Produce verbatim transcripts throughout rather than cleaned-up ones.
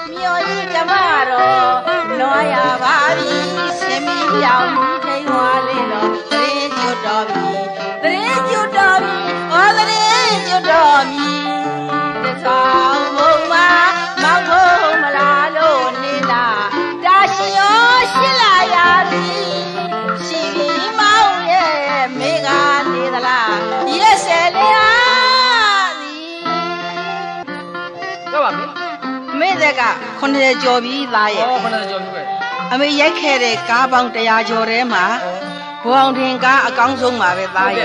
Mio Jamaro, Noya Bari, Semi Yam, Taylor, Radio Dobby, the Radio Dobby, or the Radio Dobby. The song, Mambo, Malalo, Nina, Dashio, Shilayari, Shiri, Mauye, Mega, Nidala, yes, Elia. Medega, Conde Joby, lie. I may yet hear a car bound the Ajorema, wounding a Gangsuma with lie.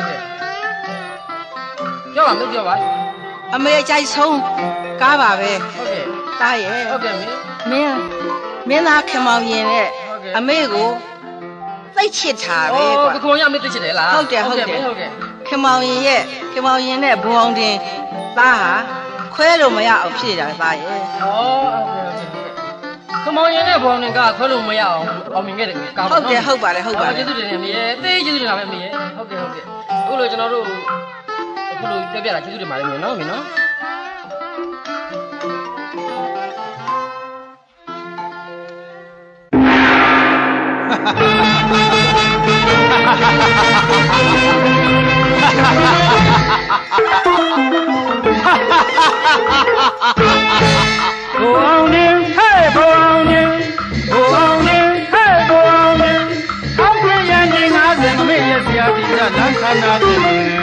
I may chase home, Gavabe, lie. Mere, Mena come out in it. I may go. They chit her. Oh, come on, come out in it, come out in it, wounding. Baha. Quello mi ha ucciso, vai. Oh, come on, you're never going to quello mi ha ucciso. Okay, hope about it, hope about it. They do not have me. Okay, okay. Who knows not who to get to do my name, you know, you know. Go on in, hey, go on in, go on in, hey, go on in. I'm playing in as a million years, and I'm not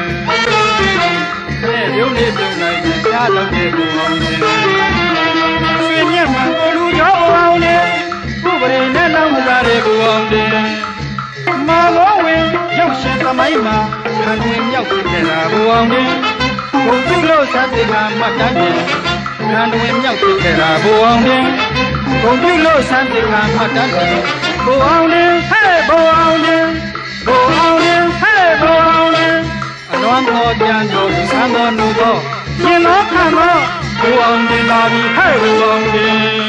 you need to like the shadow of the moon. Swing your man, go to your own, over in the number of the world. Mamma, you shut the Maima, and when you get a woman. Conjulo santika matane, and when you get a bounding. Conjulo santika matane, bounding, hey, bounding, bounding, hey, bounding. And one more janjo, someone who go, you know, come on, bounding, hey, bounding.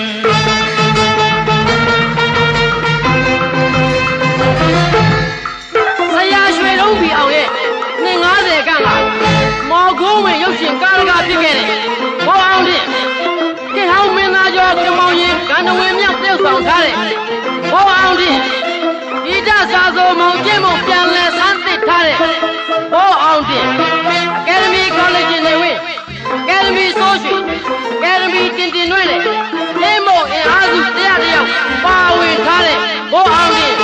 Going, you see, Galaga beginning. Go on in. Get how many are your Kamoyan, and the women of this on Tally. Go on in. He does also Mount of Janless and the Tally. Go on in. Academy College in the way. Academy Social. Academy Tintinuele. Demo in Azu Diario. Wow in Tally. Go on in.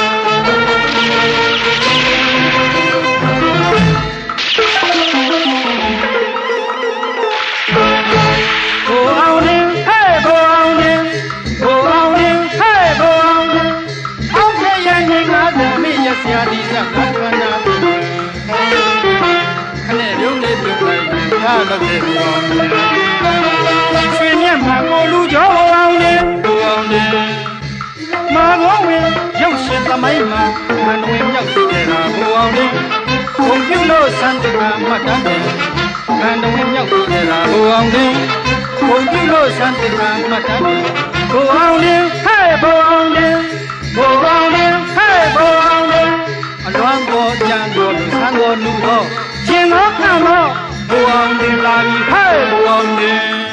Swing your man, go to your own, go on in. Margot, you sit the Maima, and when you get a go on in. Conjulo santika matane, and when you get a go on in. Conjulo santika matane, go on in, hey, go on in, go on in, hey, go on in. And one more jango, and one new go. Jingo, come on. Go on the line, hey, go on the.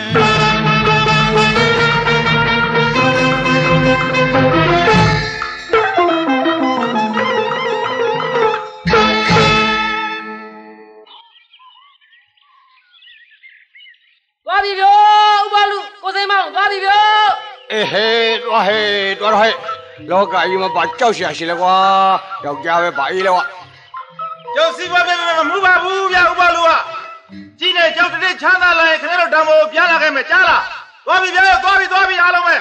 Guaribio, Ubalu, Cosemão, Guaribio. Eh, hey, what hey, what hey. Look, you must buy Josie, I see the wa. You got it by Ila. Josie, what move up, Ubalua. Gina, jump to the channel like a little damo, Piana, and Machala. Bobby, Bobby, Bobby, Alame.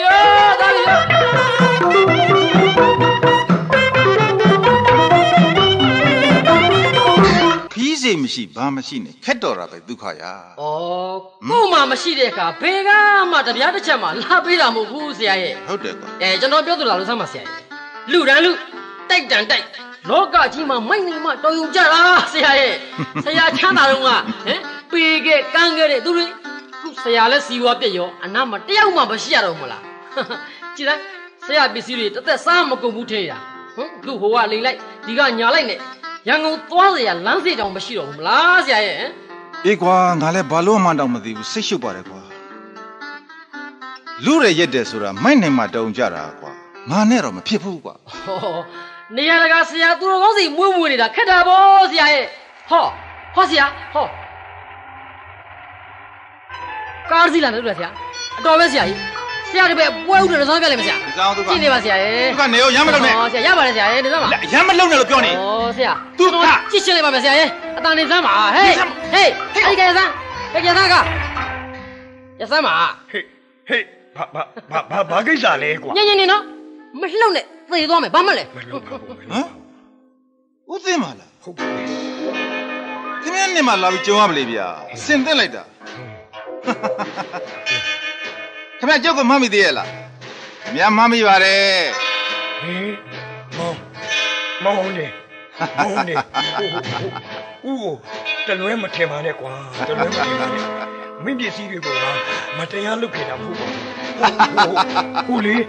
Easy machine, bar machine, Ketora by Dukaya. Oh, Kuma Machideka, Pega, Matabiata Chama, Lapida Mugusia. How dare Eh, General Biodula Samasa. Ludalu, take down, take. No God, Jima, mining my Toyu Jara, say, say, I can't, eh? Big Kangare, do it. Say, let's see what they are, and I'm a Tiama Bashia Mola. Chida, say, I be serious, that's some of Gobutea. Do who are like, Diganya Lane. Young Toya, Lancy on Bashiro, Lazia, eh? Equa, Nale Balo Madame, the Sishu Baraqua. လူရရက်တယ်ဆိုတာမိုက်နိုင်မှတုံကြတာကွာငါနဲ့တော့မဖြစ်ဘူးကွာဟောနေရတကာဆရာသူတော်ကောင်းစီမွေးမွေးနေတာခက်တာဗောဆရာရဲ့ဟောဟောဆရာဟောကားစီလာတယ်လို့ဆရာအတော်ပဲဆရာကြီးဆရာတပည့်ပွဲဥတယ်စောင်းပြလိုက်မဆရာကြည့်နေပါဆရာရဲ့သူကနေရောရမ်းမလုံးနဲ့ဟောဆရာရပါတယ်ဆရာရဲ့နေစမ်းပါရမ်းမလုံးနဲ့လို့ပြောနေဩဆရာသူကကြည့်ရှင်းလိုက်ပါမယ်ဆရာရဲ့အတန်နေစမ်းပါဟေးဟေးအဲ့ဒီကရစမ်းကရစမ်းကရစမ်းပါဟေးဟေးဘာဘာဘာဘာကိစ္စလဲကွာညင်ညင်နေနော်မလှုပ်နဲ့သေသွားမယ်ဘာမှလဲဟမ်ဦးသိမလားဟုတ်ပါဘူးခင်ဗျားနေမှာလာပြီးကြုံရမလေဗျာစင်တက်လိုက်တာခင်ဗျားကြောက်ကမမိသေးရဲ့လားမြတ်မမိပါတယ်ဟေးမောင်မောင်နေမောင်နေဦးဦးတလွဲမထင်ပါနဲ့ကွာတလွဲမထင်ပါနဲ့မင်းပစ္စည်းတွေကိုမတရားလုပ်ခဲ့တာမဟုတ်ပါဘူးဦးလေး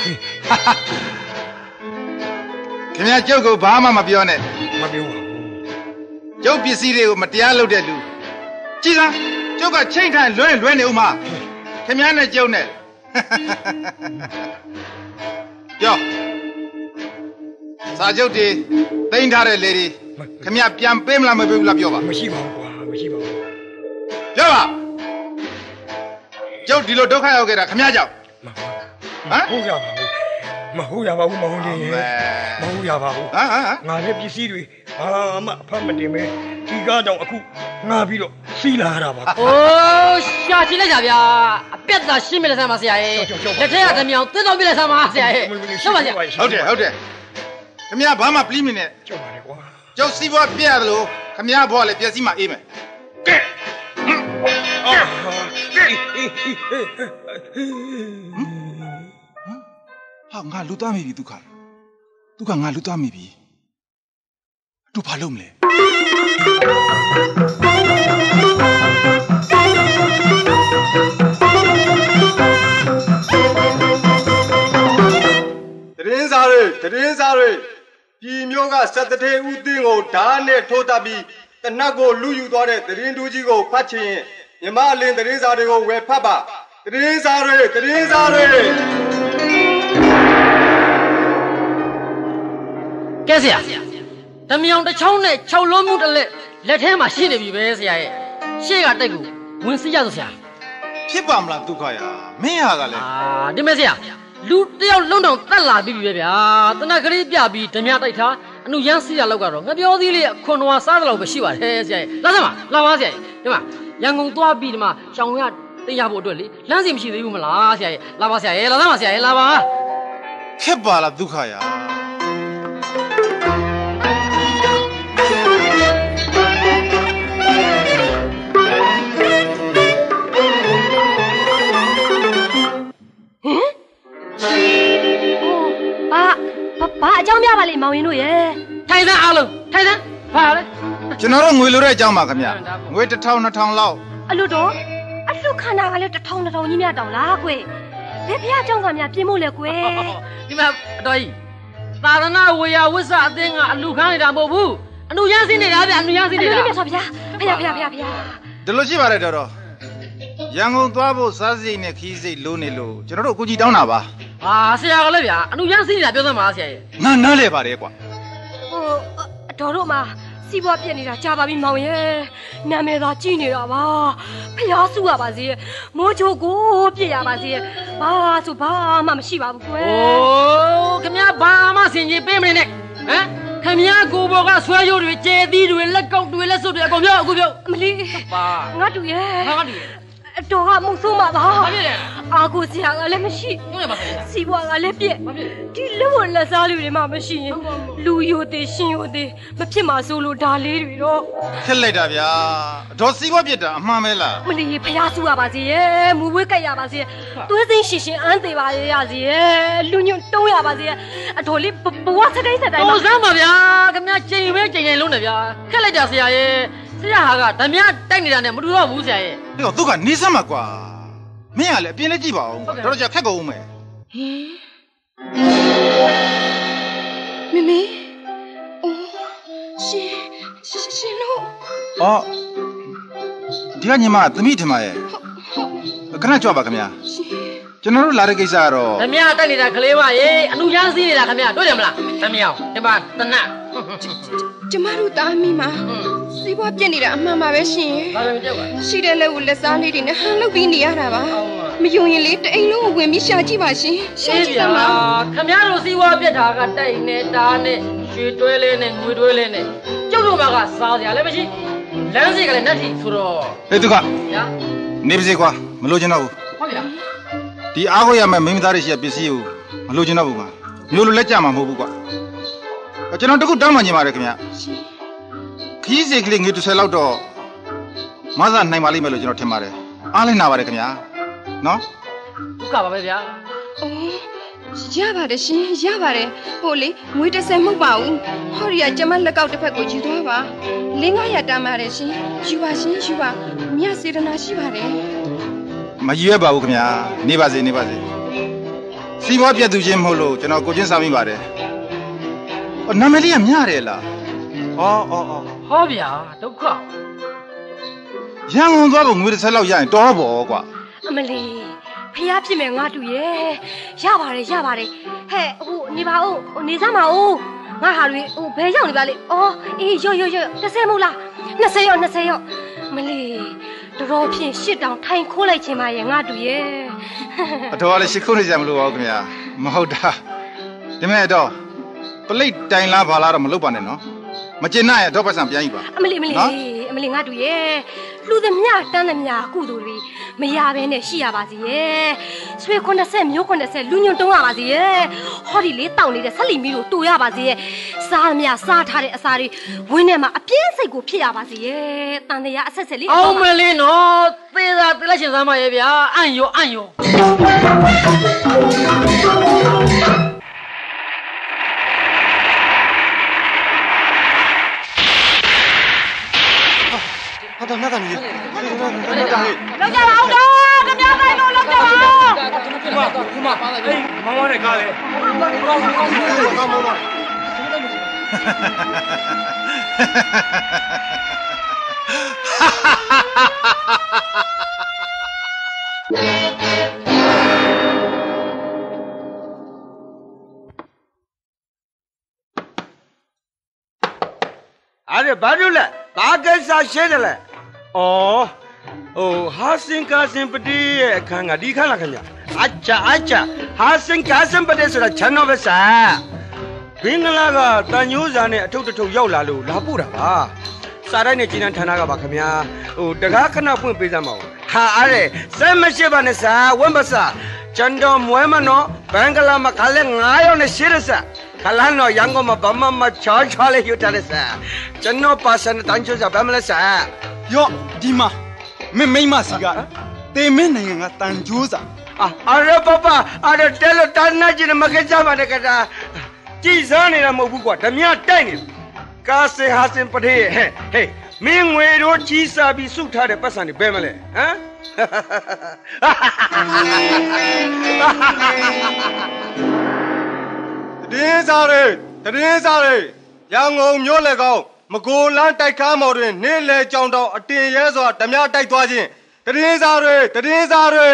ခင်ဗျားကြောက်ကိုဘာမှမပြောနဲ့မပြောပါဘူးကျုပ်ပစ္စည်းတွေကိုမတရားလုပ်တဲ့လူကြည်လားကျုပ်ကချိန်ခံလွဲလွဲနေဦးမှာခင်ဗျားနဲ့ကျုပ်နဲ့ကြောက်စာချုပ်တွေသိမ်းထားတဲ့လေတွေခင်ဗျားပြန်ပေးမလားမပေးဘူးလားပြောပါမရှိပါဘူးကွာမရှိပါဘူးပြောပါကျုပ်ဒီလိုဒုက္ခရောက်ခဲ့တာခင်ဗျားကြောက်ဟမ်ဟုတ်ရပါဘူးမဟုတ်ရပါဘူးမဟုတ်လေမဟုတ်ရပါဘူးဟမ်ဟမ်ငါလည်းပစ္စည်းတွေဘာမှအဖတ်မတင်ပဲဒီကားတော့အခုငါပြီးတော့စီးလာရတာပါအိုးရှာချလိုက်တာဗျာအပြက်သာရှင်းမလဲဆမ်းပါဆရာရဲ့လက်ထက်ကတမြောင်သွင်းတော့ပြလဲဆမ်းပါဆရာရဲ့ရှင်းပါဆရာဟုတ်တယ်ဟုတ်တယ်ခင်ဗျားဘာမှပလိမနဲ့ကြောက်ပါလေကွာကျောက်စီးပွားပြရတယ်လို့ခင်ဗျားဘွားလည်းပြည့်စည်မှအေးမယ်ကဲအာဟာငါလူသားမိပြီဒုက္ခဒုက္ခငါလူသားမိပြီသူဘာလုပ်မလဲတရင်စားတွေတရင်စားတွေပြည်မျိုးကစက်တထေဦးသိန်းကိုဓာတ်နဲ့ထိုးတပ်ပြီးတနတ်ကိုလူယူသွားတဲ့တရင်တူကြီးကိုဖတ်ချင်မြမအလင်းတရင်စားတွေကိုဝယ်ဖတ်ပါတရင်စားတွေတရင်စားတွေကဲဆရာတမြောင်တစ်ချောင်းနဲ့၆လုံးမှုတစ်လက်လက်ထဲမှာရှိနေပြီပဲဆရာရဲ့ရှေ့ကတိုက်ကိုဝင်စီးရဆိုဆရာဖြစ်ပါမလားဒုက္ခရမင်းဟာကလည်းအာဒီမဲ့ဆရာလူတယောက်လုံးတောင်တတ်လာပြီပဲဗျာတနက်ကလေးပြပြီးဓမြတိုက်ထားအနုရမ်းစီးရလောက်ကတော့ငပြောသေးလေးခွန်တော်စားတယ်လို့ပဲရှိပါတယ်ဆရာရဲ့လာစမ်းပါလာပါဆရာရဲ့ဒီမှာရန်ကုန်သွားပြီးဒီမှာရှောင်းရတင်ရဖို့အတွက်လေလမ်းစီမရှိသေးဘူးမလားဆရာရဲ့လာပါဆရာရဲ့လာစမ်းပါဆရာရဲ့လာပါခက်ပါလားဒုက္ခရဘာအကြောင်းပြပါလိမ့်မောင်ရင်တို့ရဲ့ထိုင်စမ်းအားလုံးထိုင်စမ်းဘာလဲကျွန်တော်တို့ငွေလိုတဲ့အကြောင်းပါခင်ဗျငွေတစ်ထောင်နှစ်ထောင်လောက်အလူတော့အလူခန္ဓာကလည်းတစ်ထောင်နှစ်ထောင်ကြီးမြတ်တောင်လားကွယ်ဘယ်ဖះအကြောင်းကများပြင်းမို့လဲကွယ်ဒီမှာအတော်ကြီးသာသနာဝေယဝိဆအသင်းကအလူခန်းနေတာမဟုတ်ဘူးအနုရမ်းစင်းနေတာဗျအနုရမ်းစင်းနေတာမြတ်စွာဘုရားဖះဖះဖះဖះဒီလိုရှိပါတယ်တော်တော်ရန်ကုန်သွားဖို့စားစိတ်နဲ့ခီးစိတ်လိုနေလို့ကျွန်တော်တို့အကူကြီးတောင်းတာပါဟာဆရာကလည်းဗျာအနုရမ်းစင်းနေတာပြောသမှာဆရာရဲ့ငါနားလဲပါတယ်ကွာဟိုအတော်တို့မှာစီးပွားပြက်နေတာကြာပါပြီမောင်ရဲ့နာမည်သာကြီးနေတာပါဖះစုရပါစေမိုးချိုကိုပြစ်ရပါစေဘာဆိုဘာမှမရှိပါဘူးကွယ်အိုးခင်ဗျားဘာမှစင်ကြီးပေးမနေနဲ့ဟမ်ခင်ဗျားကိုဘောကဆွဲရိုးတွေကျဲသီးတွေလက်ကောက်တွေလက်စွပ်တွေအကုန်ပြောအခုပြောအမလီပါငါတူရဲ့ငါတူရဲ့အတော်ကမုံဆိုးမှာပါဘာဖြစ်လဲအာကိုစရာကလည်းမရှိညနေပါဆရာစီဘွားကလည်းပြက်ဒီလက်ဝလက်စားလေးတွေမှမရှိရင်လူယိုသေးရှင်ယိုသေးမဖြစ်မှာဆိုလို့ဒါလေးတွေတော့ခက်လိုက်တာဗျာအတော်စီဘွားပြက်တာအမှန်ပဲလားမလီဖះဆူရပါစေရဲ့မူဝဲကြိုက်ရပါစေသွေးသိန်းရှင်ရှင်အန်းသေးပါရစေရဲ့လူညွန့်တုံးရပါစေအတော်လေးဘဝစတိုင်းစတိုင်းပါဟိုစမ်းပါဗျာခင်ဗျာချိန်ပဲချိန်ချိန်လုံးနေဗျာခက်လိုက်တာဆရာရဲ့ဆရာဟာကဓမြတိုက်နေတာနဲ့မတူတော့ဘူးဆရာရဲ့ဒီတော့သူကနေစမ်းမှာကွာမင်းကလည်းအပြင်းလေးကြည့်ပါဦးတော်တော်ကြာခက်ကုန်ဦးမယ်ဟင်မမေအိုးရှင်ရှင်တို့အော်ဒီကညီမသမီးထင်ပါရဲ့ခဏကြွပါခင်ဗျာကျွန်တော်တို့လာတဲ့ကိစ္စကတော့ခမရတက်နေတာကလေးမရေအလူချမ်းစီးနေတာခမရတွေ့တယ်မလားခမရဒီမှာတနတ်ကျမတို့တားမိမှာစီးပွားပြက်နေတာအမှန်ပါပဲရှင်ရှိတဲ့လက်ကိုလက်စားလေးတွေနဲ့ဟန်လုပ်ပြီးနေရတာပါမယုံရင်လေတအိမ်လုံးကိုဝင်ပြီးရှာကြည့်ပါရှင်ရှာကြည့်ပါခမရတို့စီးပွားပြက်တာကတိုင်နဲ့တားနဲ့ရွှေတွဲလေးနဲ့ငွေတွဲလေးနဲ့ကျုပ်တို့ဘာကစားကြလဲမရှိလမ်းစီကလည်းနှက်ထီဆိုတော့ဟေးသူကညာနေပါစေကွာမလို့ချင်တော့ဘူးဟုတ်ပြီလားဒီအားကိုရမယ်မိန်းမသားတွေရှိတဲ့ပစ္စည်းကိုမလို့ချင်တော့ဘူးကွာမျိုးလိုလက်ကြမှာမဟုတ်ဘူးကွာကျွန်တော်တခုတောင်းမှညင်ပါတယ်ခင်ဗျခီးစီကလေးငွေတစ်ဆယ်လောက်တော့မဆာနိုင်ပါလိမ့်မယ်လို့ကျွန်တော်ထင်ပါတယ်အားလည်းနာပါတယ်ခင်ဗျာနော်ဒုက္ခပါပဲဗျာအိုးရပါတယ်ရှင်ရပါတယ်ဟိုလေငွေတစ်ဆယ်မဟုတ်ပါဘူးဟောရီကကျမလက်ကောက်တစ်ဖက်ကိုယူသွားပါလင်းကားရတမ်းပါတယ်ရှင်ယူပါရှင်ယူပါမြတ်စေတနာရှိပါတယ်မရွေးပါဘူးခင်ဗျာနေပါစေနေပါစေစီးပွားပြတ်သူချင်းမဟုတ်လို့ကျွန်တော်ကိုချင်းစားမိပါတယ်နာမည်လေးကမြတယ်လားအော်အော်အော်ဟောဗျာဒုက္ခရန်ကုန်သွားဖို့ငွေတစ်ဆက်လောက်ရရင်တော်ဘောကွာအမလီဖျားဖြစ်မယ်ငါတူရဲ့ရပါတယ်ရပါတယ်ဟဲ့ဟိုနေပါဦးဟိုနေစမ်းပါဦးငါဟာတွေဟိုဘယ်ရောက်နေပါလဲအော်အေးရော့ရော့ရော့တစ်ဆယ်မဟုတ်လားနှစ်ဆယ်ရော့နှစ်ဆယ်ရော့မလီတော်တော်ဖြင့်ရှစ်တောင်ထိုင်ခိုးလိုက်ခြင်းပါရဲ့ငါတူရဲ့အတော်လည်းရှစ်ခိုးနေကြမလို့ပါဘူးခင်ဗျာမဟုတ်တာဒီမဲ့တော့ပလိတ်တိုင်လားဘာလားတော့မလုပ်ပါနဲ့နော်မကျင်နာရဲ့တော့ပတ်စံပြန်ယူပါအမလီအမလီအမလီငါတူရဲ့လူသမျှတန်းသမျှကုသိုလ်တွေမရဘဲနဲ့ရှိရပါစေရဲ့ဆွေခွန်းတစ်မျိုးခွန်းတစ်လူညွန့်တုံးရပါစေရဲ့ဟောဒီလေးတောက်နေတဲ့ဆက်လီမီတို့တူရပါစေရဲ့စားသမျှစားထားတဲ့အစာတွေဝင်းထဲမှာအပြင်းစိတ်ကိုဖြစ်ရပါစေရဲ့တန်တရားအဆက်ဆက်လေးအောင်မလေးနော်သေသာသေလက်ရှင်စမ်းပါရဲ့ဗျာအန့်ရောအန့်ရောဟာတာနာတာကြီးလောက်ကြပါဦးတော့ကြပြတိုင်းလို့လောက်ကြပါဦးဒီမှာဒီမှာအေးမောင်မောင်နဲ့ကားလေကောင်းမောင်တော့အဲ့ဒါဘာလို့လဲဘာကိစ္စရှင်းတယ်လဲဩဟိုဟာစင်ကာစင်ပတိရဲ့အခန်းကဒီခန်းလားခင်ဗျအချာအချာဟာစင်ကာစင်ပတိဆိုတာချန်တော်ပဲစာဘင်္ဂလားကတန်ညိုးစာနဲ့အထုပ်တထုပ်ရောက်လာလို့လာပို့တာပါစာတိုင်းနဲ့ကျင်းတန်းဌာနကပါခင်ဗျာဟိုတကားခဏဖွင့်ပေးစမ်းပါဦးဟာအဲ့စမ်းမရှိပါနဲ့စာဝမ်ပစာချန်တော်မွဲမနော်ဘင်္ဂလားမှာခါလဲငါးယောက်နဲ့ရှိရစာခလာနော်ရန်ကုန်မှာဘာမှမချောချောလေးယူထားတဲ့စာကျွန်တော်ပါစံတန်ချိုးစာဘာမလဲစာယောဒီမှာမင်းမိမစီကတေမင်းနိုင်ငံကတန်ချိုးစာအာအရပပအရတဲလတန်းနာကျင်မကကြပါနဲ့ကတာကြည်စားနေတာမဟုတ်ဘူးကွာဓမြတိုက်နေကာစေဟာစင်ပထေးဟဲ့ဟေးမင်းငွေတို့ကြီးစားပြီးစုထားတဲ့ပတ်စံတွေဘယ်မလဲဟမ်တည်င်းစားတွေတည်င်းစားတွေရန်ကုန်မြို့လေကောင်းမကိုလန်းတိုက်ခါမော်တွင်နေလေကြောင်တောင်အတင်ရဲစွာဓမြတိုက်သွားခြင်းတည်င်းစားတွေတည်င်းစားတွေ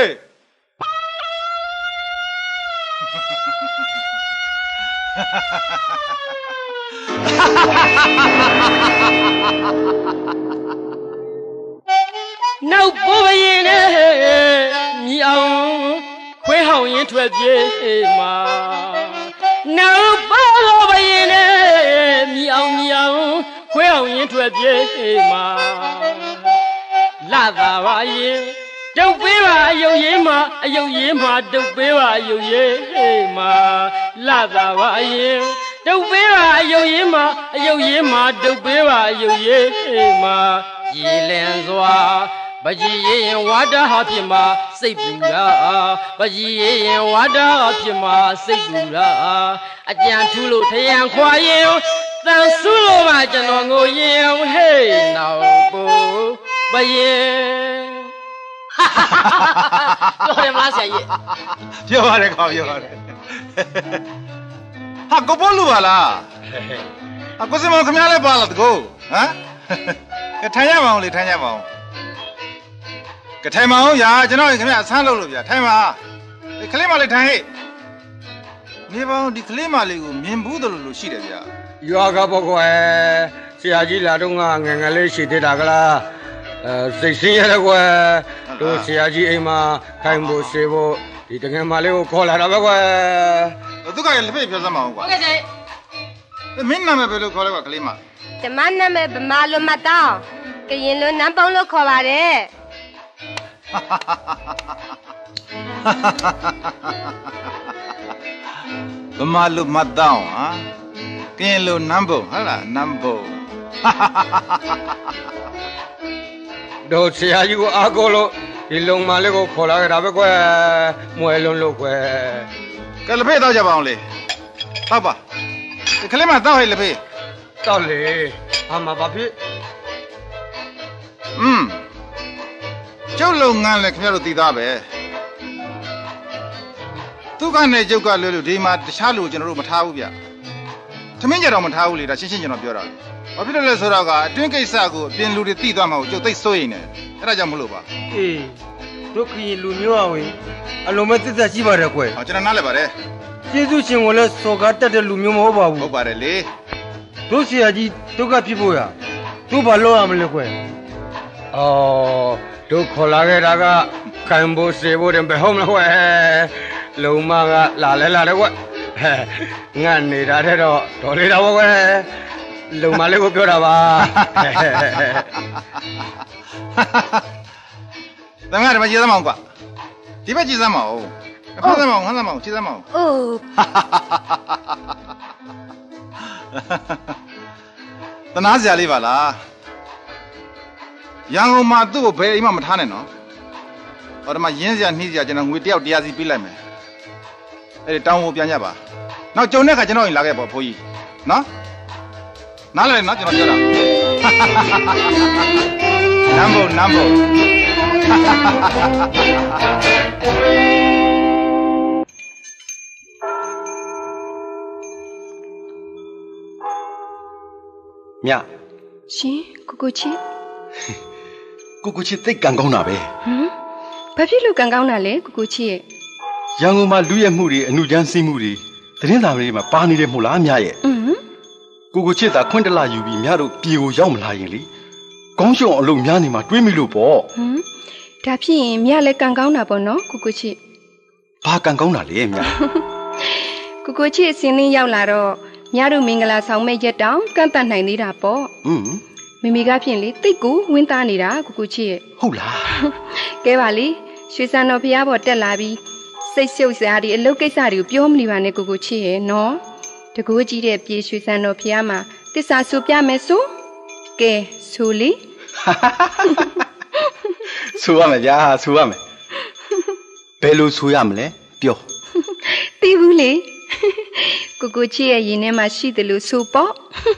နောက်ပေါ်ရင်နဲ့မြည်အောင်ခွေးဟောင်းရင်ထွက်ပြေးမှာနောက်ပေါ်ရင်နဲ့မြည်အောင်မြည်အောင်ခွေးဟောင်းရင်ထွက်ပြေးမှာလာသာပါရင်တုတ်ပေးပါအယုံရင်မှာအယုံရင်မှာတုတ်ပေးပါအယုံရင်မှာလာသာပါရင်တုတ်ပေးပါအယုံရင်မှာအယုံရင်မှာတုတ်ပေးပါအယုံရင်မှာရေလန်စွာပကြီးရင်ဝါဒဟာဖြစ်မှာစိတ်ပူတာပကြီးရင်ဝါဒဟာဖြစ်မှာစိတ်ပူတာအကြံထူးလို့ထရန်ခွာရင်တန်ဆူးလို့ပါကျွန်တော်ငိုရင်ဟေးနောက်ပူပရင်ပြောရမလားဆရာကြီးပြောရတယ်ခေါပြောရတယ်ဟာကိုပေါ်လူပါလားအကိုစမောင်ခင်ဗျားလည်းပါလားတကူဟမ်ကထိုင်ရမအောင်လေထိုင်ရမအောင်ကထိုင်မအောင်ရာကျွန်တော်ခင်ဗျာအဆန်းလုပ်လို့ဗျာထိုင်ပါခလေးမလေးထိုင်ဟဲ့နေပေါင်းဒီခလေးမလေးကိုမြင်ဘူးတယ်လို့ရှိတယ်ဗျာရွာကပေါ့ကွယ်ဆရာကြီးလာတော့ငါငငယ်လေးရှိသေးတာကလားအဲစိတ်ဆင်းရဲကွယ်တို့ဆရာကြီးအိမ်မှာခိုင်ဖို့ဆေးဖို့ဒီတငယ်မလေးကိုခေါ်လာတာပဲကွယ်သူကလည်းလက်ဖေးပြောစမ်းမအောင်ကွာဟုတ်ကဲ့ကျေမင်းနာမည်ဘယ်လိုခေါ်လဲကွာခလေးမကျမနာမည်ဗမာလိုမတောင်းကရင်လိုနန်းပေါင်းလို့ခေါ်ပါတယ်ဗမာလိုမတောင်းဟာကရင်လိုနန်းပုံဟုတ်လားနန်းပုံတို့ဆရာကြီးကိုအားကိုးလို့ဒီလုံမလေးကိုခေါ်လာကြတာပဲကွယ်မွဲလုံးလို့ကွယ်ကဲလက်ဖေးတော့ကြပါအောင်လေတောက်ပါဒီခလေးမတောက်ဟဲ့လက်ဖေးတောက်လေဟာမဘာဖြစ်อืมကျုပ်လုပ်ငန်းလည်းခင်ဗျားတို့သိသားပဲသူကနေကျုပ်ကလွယ်လို့ဒီမှာတခြားလူကျွန်တော်တို့မထားဘူးဗျသမင်းကြတော့မထားဘူးလေဒါရှင်းရှင်းကျွန်တော်ပြောတာဘာဖြစ်လို့လဲဆိုတော့ကအတွင်းကိစ္စကိုအပြင်လူတွေသိသွားမှာကိုကျုပ်သိစိုးရိမ်နေအဲ့ဒါကြောင့်မလို့ပါအေးတို့ခရင်လူမျိုးအောင်ဝင်အလုံးမဲ့သစ္စာရှိပါတယ်ကွယ်ဟောကျွန်တော်နားလည်ပါတယ်ကျေးဇူးရှင်ကိုလည်းစော်ကားတတ်တဲ့လူမျိုးမဟုတ်ပါဘူးဟုတ်ပါတယ်လေတို့ဆရာကြီးဒုက္ခဖြစ်ဖို့ရတို့ဘာလုပ်ရမလဲကွယ်အော်တို့ခေါ်လာခဲ့တာကခံဖို့စေဖို့တယ်ဘယ်ဟုတ်မလဲကွယ်လုံမကလာလဲလာတယ်ကွငါနေတာတဲ့တော့တော်လေးတော့ကွယ်လုံမလေးကိုပြောတာပါတမန်ကဒီမှာကြည့်စမ်းမအောင်ကွာဒီဘက်ကြည့်စမ်းမအောင်ဖမ်းစမ်းမအောင်ဖမ်းစမ်းမအောင်ကြည့်စမ်းမအောင်အိုးတနာစရာလေးပါလားရန်ကုန်မှာသူ့ကိုဘယ်အိမ်မှမထားနဲ့နော်ဟောဒီမှာရင်းစရာနှီးစရာကျွန်တော်ငွေတယောက်တရားစီပေးလိုက်မယ်အဲ့ဒီတောင်းဖို့ပြန်ကြပါနောက်ကြုံတဲ့ခါကျွန်တော်ရင်လာခဲ့ပေါ့ဖိုးကြီးနော်နားလည်နော်ကျွန်တော်ပြောတာနမ်ဘောနမ်ဘောမြရှင်ကိုကိုချစ်ကိုကိုချစ်သိတ်ကံကောင်းတာပဲဟမ်ဘာဖြစ်လို့ကံကောင်းတာလဲကိုကိုချစ်ရဲ့ရန်ကုန်မှာလူရဲ့မှုတွေအမှုချမ်းစီးမှုတွေသတင်းစာတွေမှာပါနေတယ်မို့လားမြရဲ့อืมကိုကိုချစ်သာခွင့်တလယူပြီးမြတို့ပြေကိုရောက်မလာရင်လေကောင်းရှုံအလုပ်များနေမှာတွေးမိလို့ပေါ့ဟမ်ဒါဖြစ်ရင်မြလည်းကံကောင်းတာပေါ့နော်ကိုကိုချစ်ဘာကံကောင်းတာလဲမြကိုကိုချစ်အစင်းလေးရောက်လာတော့မြတို့မင်္ဂလာဆောင်မဲ့ရက်တောင်ကန့်တတ်နိုင်သေးတာပေါ့ဟွန်းမိမိကဖြင့်လေတိတ်ကိုဝင်းသားနေတာကိုကိုချစ်ရဲ့ဟုတ်လားကဲပါလေရွှေစံတော်ဖျားပေါ်တက်လာပြီးစိတ်ရှုပ်စရာဒီအလုပ်ကိစ္စတွေကိုပြောမနေပါနဲ့ကိုကိုချစ်ရဲ့နော်တကူကြီးတဲ့ပြေရွှေစံတော်ဖျားမှာတစ္ဆာဆူပြမယ်ဆိုကဲဆူလီဆူရမယ်ဗျာဆူရမယ်ဘယ်လိုဆူရမလဲပြောသိဘူးလေကိုကိုချစ်ရဲ့ရင်ထဲမှာရှိတယ်လို့ဆိုပေါ့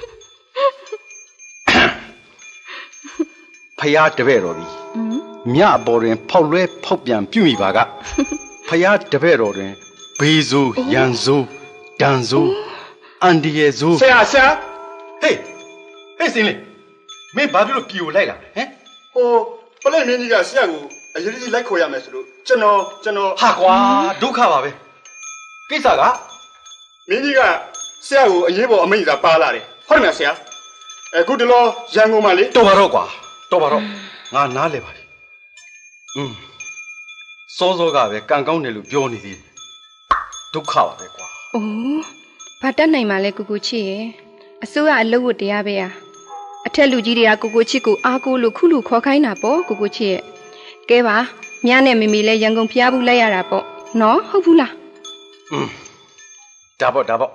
ဖယားတပည့်တော်သည်မြအပေါ်တွင်ဖောက်လွဲဖောက်ပြန်ပြုမိပါကဖယားတပည့်တော်တွင်ဘေးဆိုးရန်ဆိုးဒဏ်ဆိုးအန်ဒီရဲ့ဆိုးဆရာဆရာဟေးဟေးစင်းလေးမင်းဘာဖြစ်လို့ပြေကိုလိုက်လာဟမ်ဟိုပလက်မင်းကြီးကဆရာကိုအရေးကြီးလိုက်ခေါ်ရမယ်ဆိုလို့ကျွန်တော်ကျွန်တော်ဟာကွာဒုက္ခပါပဲကိစ္စကမင်းကြီးကဆရာကိုအရေးပေါ်အမိန့်စာပါလာတယ်ဟုတ်တယ်မဆရာအခုတလောရန်ကုန်မှာလေတော်ပါတော့ကွာတော်ပါတော့ငါနားလဲပါလေอืมစောစောကပဲကံကောင်းတယ်လို့ပြောနေသေးတယ်ဒုက္ခပါပဲကွာအိုးဘာတတ်နိုင်မှာလဲကိုကိုချစ်ရဲ့အစိုးရအလုပ်ဝတ်တရားပဲอ่ะအထက်လူကြီးတွေကကိုကိုချစ်ကိုအားကိုးလို့ခုလူခေါ်ခိုင်းတာပေါ့ကိုကိုချစ်ရဲ့ကဲပါမြားနဲ့မိမိလဲရန်ကုန်ဖျားဘူးလိုက်ရတာပေါ့နော်ဟုတ်ဘူးလားอืมဒါပေါ့ဒါပေါ့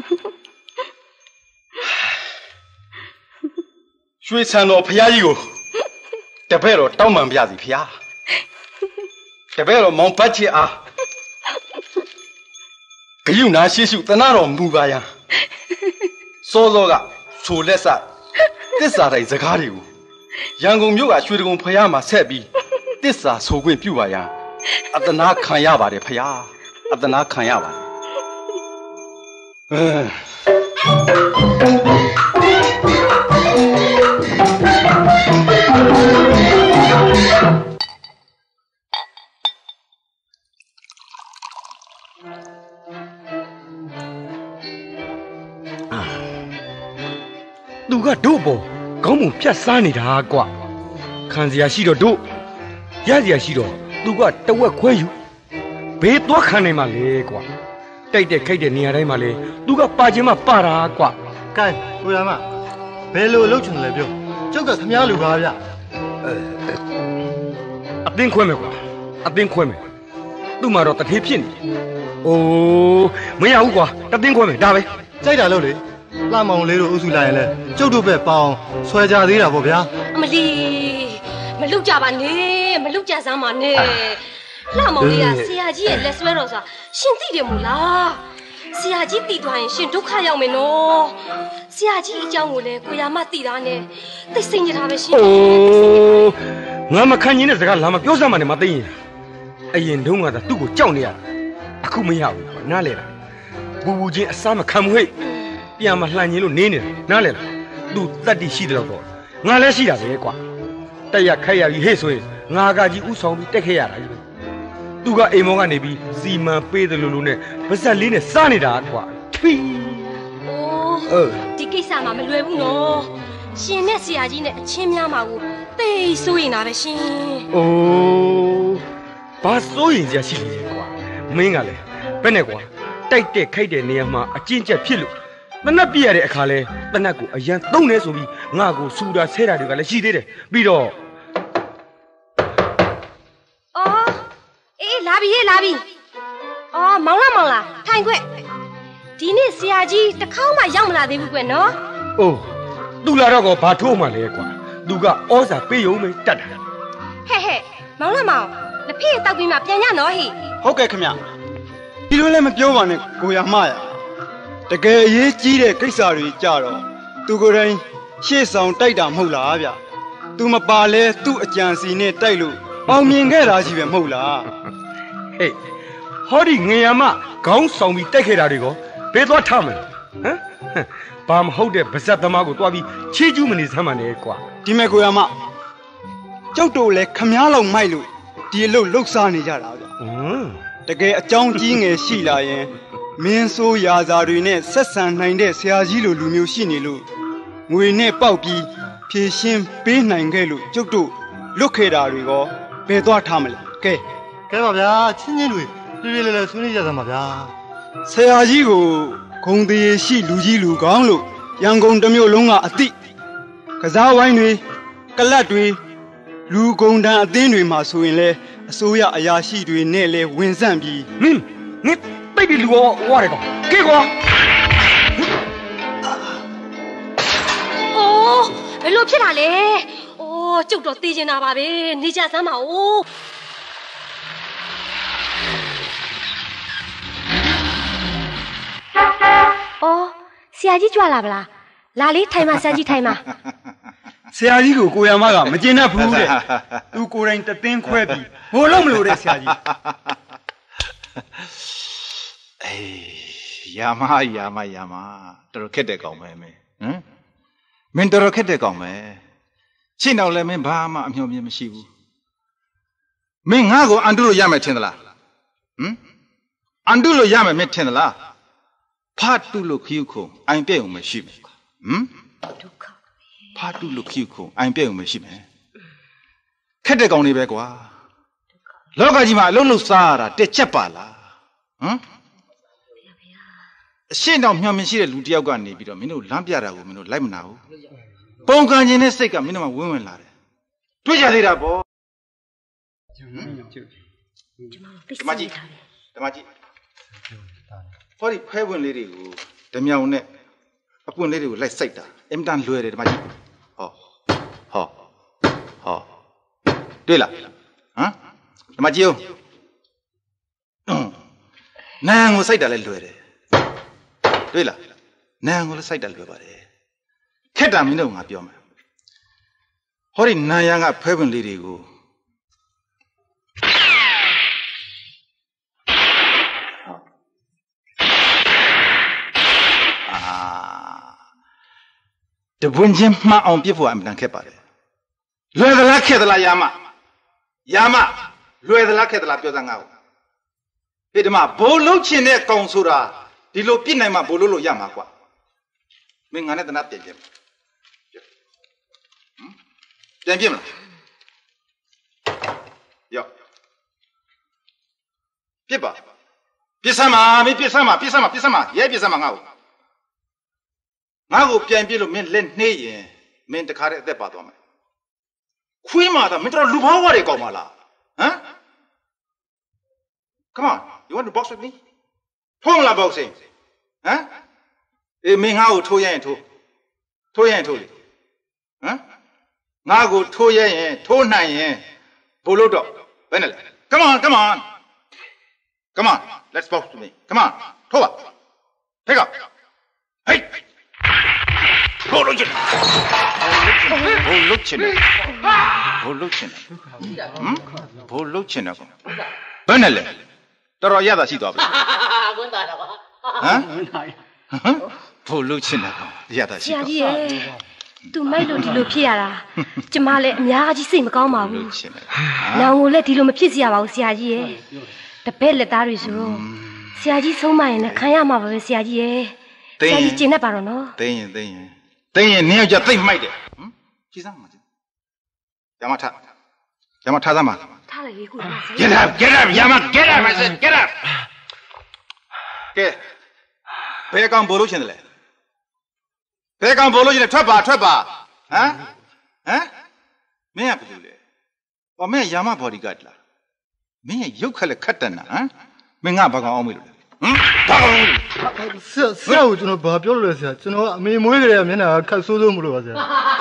ရွှေဆံတော်ဖျားကြီးကိုတပည့်တော်တောင်းပန်ပြစီဖျားတပည့်တော်မောင်ပတ်ချစ်အားဂယုနာရှိရှုတနာတော်မူပါယံစောစောကဆိုလက်စတစ္ဆာတိုင်းစကားတွေကိုရန်ကုန်မြို့ကရွှေတကုံဖျားမှာဆက်ပြီးတစ္ဆာဆိုခွင့်ပြုပါယံအတနာခံရပါတယ်ဖျားအတနာခံရပါတယ်သူကတို့ပေါ်ခေါင်းပုံဖြတ်စားနေတာကွာခံစရာရှိတော့တို့ရစရာရှိတော့သူကတဝက်ခွဲယူဘေးသွားခံနိုင်မှာလေကွာတိုက်တဲ့ခိုက်တဲ့နေရာတိုင်းမှာလေသူကပါခြင်းမပါတာကွာကဲကိုရမဘယ်လိုလုပ်ချင်တယ်လဲပြောကျုပ်ကခမားလူပါဗျအတင်းခွဲမယ်ကွာအတင်းခွဲမယ်သူ့မှာတော့တထေးဖြစ်နေအိုးမရဘူးကွာတတင်းခွဲမယ်ဒါပဲကြိုက်တာလို့လေလှမောင်လေးတို့အုပ်စုလာရင်လဲကျုပ်တို့ပဲပေါင်းဆွဲကြသေးတာပေါ့ဗျာအမလီမလုကြပါနဲ့မလုကြစမ်းပါနဲ့လှမောင်လေးကဆရာကြီးရဲ့လက်ဆွဲတော်ဆိုတာရှင်သိတယ်မို့လားဆရာကြီးတည်သွားရင်ရှင်ဒုက္ခရောက်မယ်နော်ဆရာကြီးအကြောင်းကိုလည်းကိုရမသိတာနဲ့သိစိတ်ညစ်တာပဲရှင်အိုးငါမခံရင်တဲ့စကားလာမပြောစမ်းပါနဲ့မသိရင်အရင်တုန်းကသာသူ့ကိုကြောက်နေရတာအခုမရဘူးနားလေလားဘူဘူချင်းအစားမခံဘူးဟဲ့ပြန်မလှန်ရင်လို့နေနေတာနားလေလားသူတတ်တည်ရှိတယ်တော့ငါလည်းရှိတာပဲကွာတက်ရခိုက်ရပြီဟဲ့ဆိုရင်ငါကကြီးဥဆောင်ပြီးတက်ခဲ့ရတာကြီးသူကအိမ်မောကနေပြီးစီမံပေးတယ်လို့လို့နဲ့ဗဇက်လေးနဲ့စားနေတာကွာထွီအိုးဒီကိစ္စမှာမလွယ်ဘူးနော်ရှင်နဲ့ဆရာကြီးနဲ့အချင်းများမှာကိုသိစိုးရင်တာပဲရှင်အိုးဘာစိုးရင်ကြရှိလဲကွာမင်းကလည်းဘယ်နဲ့ကွာတိုက်တဲ့ခိုက်တဲ့နေရာမှာအကျဉ်းချက်ဖြစ်လို့တနက်ပြရတဲ့အခါလဲတနက်ကိုအရန်သုံးနေဆိုပြီးငါ့ကိုစူတာဆဲတာတွေကလည်းရှိသေးတယ်ပြီးတော့အော်အေးလာပြီလာပြီအော်မောင်လာမောင်လာထိုင်ခွက်ဒီနေ့ဆရာကြီးတစ်ခေါက်မှရောက်မလာသေးဘူးကွနော်အိုးသူလာတော့ကောဘာထိုးမှလဲကွာသူကဩဇာပေးရုံပဲတတ်တာဟဲ့ဟဲ့မောင်လာမောင်လက်ဖေးတောက်ပြီးမှပြန်ရနော်ဟိဟုတ်ကဲ့ခင်ဗျဒီလိုလည်းမပြောပါနဲ့ကိုရမရတကယ်အရေးကြီးတဲ့ကိစ္စတွေကြတော့သူကိုယ်တိုင်ရှေ့ဆောင်တိုက်တာမဟုတ်လားဗျသူမပါလဲသူ့အကြံစီနဲ့တိုက်လို့အောင်မြင်ခဲ့တာကြီးပဲမဟုတ်လားဟေးဟောဒီငင်ရမခေါင်းဆောင်ပြီးတိုက်ခဲ့တာတွေကိုဘယ်သွားထားမလဲဟမ်ဘာမဟုတ်တဲ့ဗဇက်သမားကိုတွားပြီးချီးကျူးမနေစမ်းပါနဲ့ကွာဒီမဲ့ကိုရမကျုပ်တို့လည်းခမားလောက်မိုက်လို့ဒီအလုပ်လှုပ်ရှားနေကြတာဗျဟမ်တကယ်အကြောင်းကြီးငယ်ရှိလာရင်မင်းဆိုးရာဇာတွေနဲ့ဆက်ဆံနိုင်တဲ့ဆရာကြီးလိုလူမျိုးရှိနေလို့ငွေနဲ့ပေါက်ပြီးဖြည့်ရှင်းပေးနိုင်ခဲ့လို့ကျုပ်တို့လွတ်ခဲ့တာတွေကိုဘယ်သွားထားမလဲကဲကဲပါဗျာချင်းချင်းတွေပြေးပြေးလဲလဲဆွေးနွေးကြစမ်းပါဗျာဆရာကြီးကိုဂုံသေးရှိလူကြီးလူကောင်းလို့ရန်ကုန်တစ်မြို့လုံးကအသိကစားဝိုင်းတွေကလတ်တွေလူဂုံတန်အသင်းတွေမှာဆိုရင်လဲအစိုးရအရာရှိတွေနဲ့လဲဝင်ဆန့်ပြီးဟင်းနစ်တိတ်ပြီးလူရောဝါတယ်ကောကဲကွာအိုးဘယ်လိုဖြစ်တာလဲအိုးကျုပ်တော့သိချင်တာပါပဲနေကြစမ်းပါဦးအော်ဆရာကြီးကြွလာပါလားလာလေးထိုင်ပါဆရာကြီးထိုင်ပါဆရာကြီးကိုကိုရမကမကျင်တတ်ဘူးတဲ့သူကိုယ်တိုင်တသိန်းခွဲပြီးဘို့လုံးမလို့တဲ့ဆရာကြီးအေးယာမယာမယာမတော်တော်ခက်တဲ့ကောင်ပဲမင်းဟမ်မင်းတော်တော်ခက်တဲ့ကောင်ပဲချင်းတော့လည်းမင်းဘာမှအမျှော်မြင်မရှိဘူးမင်းငါ့ကိုအန်တုလို့ရမယ်ထင်သလားဟမ်အန်တုလို့ရမယ်မင်းထင်သလားဖတ်တုလို့ခ ्यू ခုံအိုင်ပြည့်ုံမရှိမယ်ဟမ်ဒုက္ခဖတ်တုလို့ခ ्यू ခုံအိုင်ပြည့်ုံမရှိမယ်ခက်တဲ့ကောင်တွေပဲကွာလောကကြီးမှာအလုံးလုံးစားရတာတက်ချက်ပါလားဟမ်အရှင်းတော့မျှော်မြင်ရှိတဲ့လူတယောက်ကနေပြီးတော့မင်းတို့လမ်းပြတာကိုမင်းတို့လိုက်မနာဘူးပုံကံခြင်းနဲ့စိတ်ကမင်းတို့မှဝင်းဝင်လာတယ်တွေ့ကြသေးတာပေါ့ဒီမကြီးဒီမကြီးဟောဒီဖဲဝင်လေးတွေကိုဓမြောင်နဲ့အပွင့်လေးတွေကိုလိုက်စိုက်တာအင်တန်လွယ်တယ်ဒီမကြီးဟောဟောဟောတွေ့လားဟမ်ဒီမကြီးဦးနန်းကိုစိုက်တာလည်းလွယ်တယ်တွေ့လားနန်းကိုလည်းစိုက်တာလွယ်ပါတယ်ခက်တာမင်းတို့ငါပြောမယ်ဟောဒီနန်းရန်ကဖဲဝင်လေးတွေကိုတပွင့်ချင်းမှအောင်ပြစ်ဖို့အမှန်ခက်ပါတယ်လွယ်သလားခက်သလားယာမယာမလွယ်သလားခက်သလားပြောစမ်းငါ့ကိုဟဒီမှာဘိုးလုံးချင်တဲ့ကောင်ဆိုတာဒီလိုပြစ်နိုင်မှဘိုးလို့လို့ရမှာကွာမင်းငါနဲ့တနာပြန်ပြစ်မလားပြန်ပြစ်မလားရောပြစ်ပါပြစ်စမ်းပါမင်းပြစ်စမ်းပါပြစ်စမ်းပါပြစ်စမ်းပါရဲပြစ်စမ်းပါငါ့ကိုငါ့ကိုပြန်ပြစ်လို့မင်းလက်နှေးရင်မင်းတခါတည်းအသက်ပါသွားမယ်ခွေးမာတာမင်းတို့လူဘောဝါတွေကောင်းပါလားဟမ် Come on you want to box with me ထိုးမလား boxing ဟမ်အေးမင်းငါ့ကိုထိုးရရင်ထိုးထိုးရရင်ထိုးလေဟမ်ငါ့ကိုထိုးရရင်ထိုးနိုင်ရင်ဘို့လို့တော့ဘယ်နဲ့လဲ Come on come on Come on let's box with me Come on ထိုးပါ Take up Hey ထိုးလို့ချင်ဘို့လို့ချင်ဘို့လို့ချင်ဟမ်ဘို့လို့ချင်တော့ဘယ်နဲ့လဲတော်တော်ရတာရှိသွားပြီဝင်တာတော့ဟမ်ဘို့လို့ချင်တော့ရတာရှိသွားပြီဆရာကြီးရဲ့သူမိုက်လို့ဒီလိုဖြစ်ရတာကျမလည်းအများကြီးစိတ်မကောင်းပါဘူးနောင်ကိုလည်းဒီလိုမဖြစ်စေရပါဘူးဆရာကြီးရဲ့တပည့်လက်သားတွေဆိုတော့ဆရာကြီးဆုံးမရင်လည်းခံရမှာပါပဲဆရာကြီးရဲ့ဆရာကြီးကျင်တတ်ပါတော့နော်သိရင်သိရင်သိရင်နင်းယောက်ျားသိမိုက်တယ်ဟမ်ကြည့်စမ်းပါရမထရမထစမ်းပါထားလိုက်လေကို Get up get up ရမ Get up I said Get up ကဲဘယ်ကောင်ဘို့လို့ရှင်တယ်လဲဘယ်ကောင်ဘို့လို့ရှင်တယ်ထွက်ပါထွက်ပါဟမ်ဟမ်မင်းကဘယ်လိုလဲဟောမင်းရမ bodyguard လားမင်းရဲ့ရုပ်ခက်လက်ခတ်တန်တာဟမ်မင်းငါဘာကောင်အောင်မေးလို့လဲဟမ်ဘာကောင်ဆရာဆရာကိုကျွန်တော်ဘာပြောလို့လဲဆရာကျွန်တော်အမေမွေးကြတဲ့မျက်နှာခက်ဆိုးဆိုးမလို့ပါဆရာ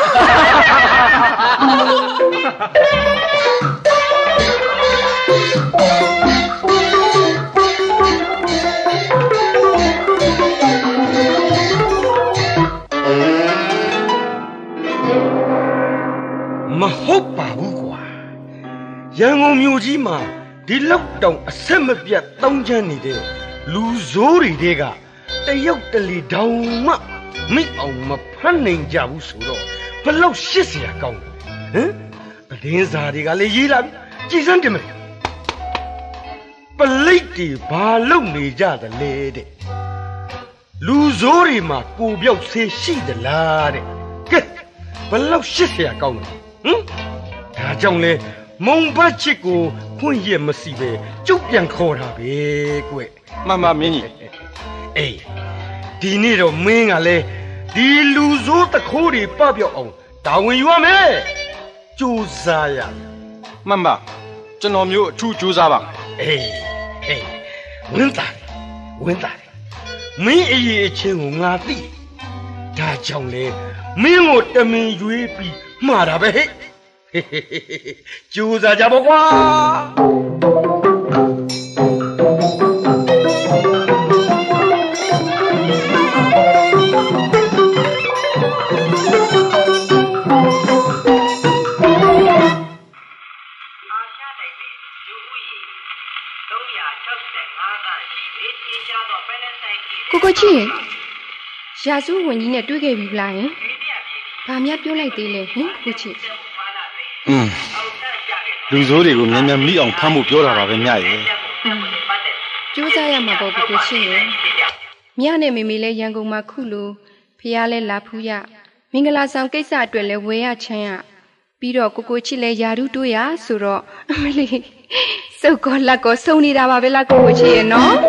မဟုတ်ပါဘူးကွာရန်ကုန်မြို့ကြီးမှာဒီလောက်တောင်အဆက်မပြတ်တောင်းချမ်းနေတဲ့လူဆိုးတွေတဲကတယောက်တလေတောင်မှမိအောင်မဖမ်းနိုင်ကြဘူးဆိုတော့ဘလောက်ရှစ်စရာကောင်းတယ်ဟမ်ပဒင်းစာတွေကလည်းရေးလာပြီကြည်စမ်းတင်မယ်ပလိတ်တွေဘာလုပ်နေကြသလဲတဲ့လူဆိုးတွေမှာကိုပြောက်ဆေးရှိသလားတဲ့ကဲဘလောက်ရှစ်စရာကောင်းတယ်ဟမ်ဒါကြောင့်လေမုံဘတ်ချစ်ကိုခွင့်ရမရှိပဲကျုပ်ပြန်ခေါ်တာပဲကွမှန်ပါမင်းကြီးအေးဒီနေ့တော့မင်းကလည်းဒီလူဆိုးတခိုးတွေပပြောက်အောင်တာဝန်ယူရမယ်ကြိုးစားရမှန်ပါကျွန်တော်မျိုးအထူးကြိုးစားပါအေးအေးဝင်းသားဝင်းသားမင်းအရေးအချင်းကိုငါသိဒါကြောင့်လေမင်းကိုတမင်ရွေးပြီးမှားတာပဲဟဲ့ကြိုးစားကြပါကွာကိုကိုကြီးရာစုဝင်ကြီးနဲ့တွေ့ခဲ့ပြီလားယင်ဘာများပြောလိုက်သေးလဲဟင်ကိုကြီးอืมလူဆိုးတွေကိုမြန်မြန်မိအောင်ဖမ်းဖို့ပြောတာပါပဲမြရဲ့ကြိုးစားရမှာပေါ့ကိုကိုကြီးရယ်မြနဲ့မေမေလဲရန်ကုန်မှာခုလိုဖះလဲလာဖူးရမင်္ဂလာဆောင်ကိစ္စအတွက်လဲဝယ်ရချမ်းရပြီးတော့ကိုကိုကြီးလဲယာရုတို့ရဆိုတော့အမလေးစုပ်ကောလက်ကောစုံနေတာပါပဲလားကိုကိုကြီးရယ်နော်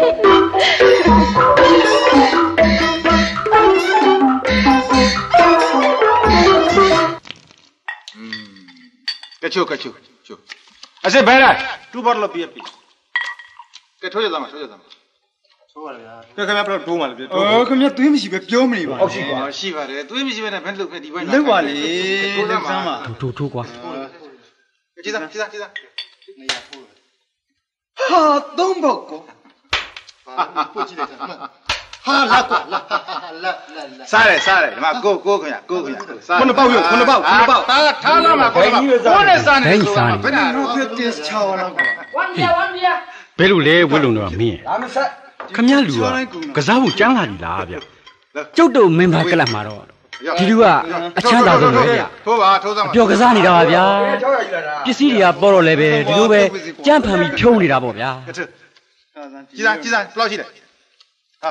ကချိုကချိုချိုအစစ်ဘယ်လဲတူဘောလို့ပြပြကထိုးရသားမထိုးရသားမထိုးပါလေဗျာကခင်ဗျာဘယ်တော့ထိုးမှလဲပြအော်ခင်ဗျာသွေးမရှိပဲပြောမနေပါဘူးရှိပါရှိပါတယ်သွေးမရှိပဲနဲ့ဘယ်လုပ်ခဲ့ဒီဘက်လောက်ပါလေထိုးစမ်းပါထိုးထိုးကွာကြည့်စမ်းကြည့်စမ်းကြည့်စမ်းနေရထိုးဟာသုံးဘောက်ကောပို့ကြည့်လိုက်စမ်းဟာလာကွာလာလာလာစားရစားရဒီမှာကိုကိုခင်ဗျာကိုခင်ဗျာစားခုနပေါက်ရုပ်ခုနပေါက်ခုနပေါက်တာထားလာမှာကိုကိုနဲ့စားနေဆိုဘယ်လိုဖြစ်တင်ချောင်းလာကွာဝန်ပြဝန်ပြဘယ်လိုလဲဝစ်လုံတော့မင်းဒါမဆက်ခမရလူကကစားဖို့ကြမ်းလာပြီလားဗျကျုပ်တို့မင်းဘာကလပ်မှာတော့ဒီလူကအချမ်းသာဆုံးပဲဗျထိုးပါထိုးစမ်းပါပျော်ကစားနေတာပါဗျာပစ္စည်းတွေကပေါ်တော့လဲပဲဒီလိုပဲကြမ်းဖန်ပြီးဖြုံးနေတာပေါ့ဗျာဟကြည်စားကြည်စားဘယ်လောက်ရှိလဲဟာ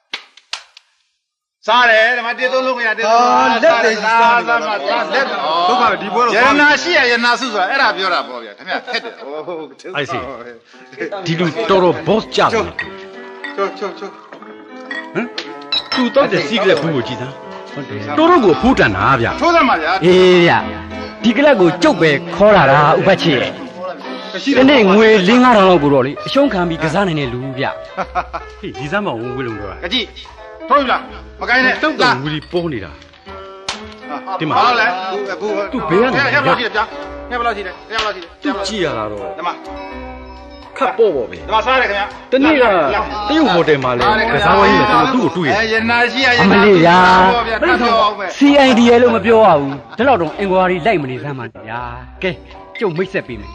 စားတယ်ဒီမှာတေးသုံးလုံးခရတေးသုံးလက်တေးစားစားမှာလက်ဒုက္ခပဲဒီပွဲတော့ရနာရှိရရနာစုဆိုတာအဲ့ဒါပြောတာပေါ့ဗျာခင်ဗျခက်တယ်ဟိုအဲ့စီဒီလူတော်တော် boss ကြတယ်ချိုးချိုးချိုးဟမ်သူတော့တဲ့ secret ဘူးကိုကြည်သားဟုတ်တယ်တော်တော်ကိုဖူးတန်တာဗျာချိုးသမှာဗျာအေးဗျာဒီကလပ်ကိုကျုပ်ပဲခေါ်လာတာဥပတ်ချစ်ရဲ့ဒီနေ့ငွေ၄၅ထောင်လောက်ကိုတော့လေအရှုံးခံပြီးကစားနိုင်တဲ့လူဗျဟေးဒီစားမဝင်ဝေးလုံးတော့ကကြည့်ထိုးပြီလားမကိုင်းနဲ့တုတ်တော်ဝီပေါ်နေတာဒီမှာဟုတ်လဲဘူးသူဘေးကနေရဘလောက်ရှိတယ်ဗျာရဘလောက်ရှိတယ်ရဘလောက်ရှိတယ်သူကြည့်ရတာတော့ဒီမှာခတ်ပေါ့ပေါ့ပဲဒီမှာစားရတယ်ခင်ဗျာတနေ့ကတရုတ်ဟိုတယ်မှာလဲကစားဝိုင်းနဲ့သူ့ကိုတွေ့တယ်အဲရနာရှိရရနာအမလေးဗျာဘယ်လို စီ အိုင် ဒီ ရဲ့လို့မပြောရဘူးဒါတော့တော့ inquiry လိုက်မနေစမ်းပါဗျာကဲကျုပ်မိတ်ဆက်ပေးမယ်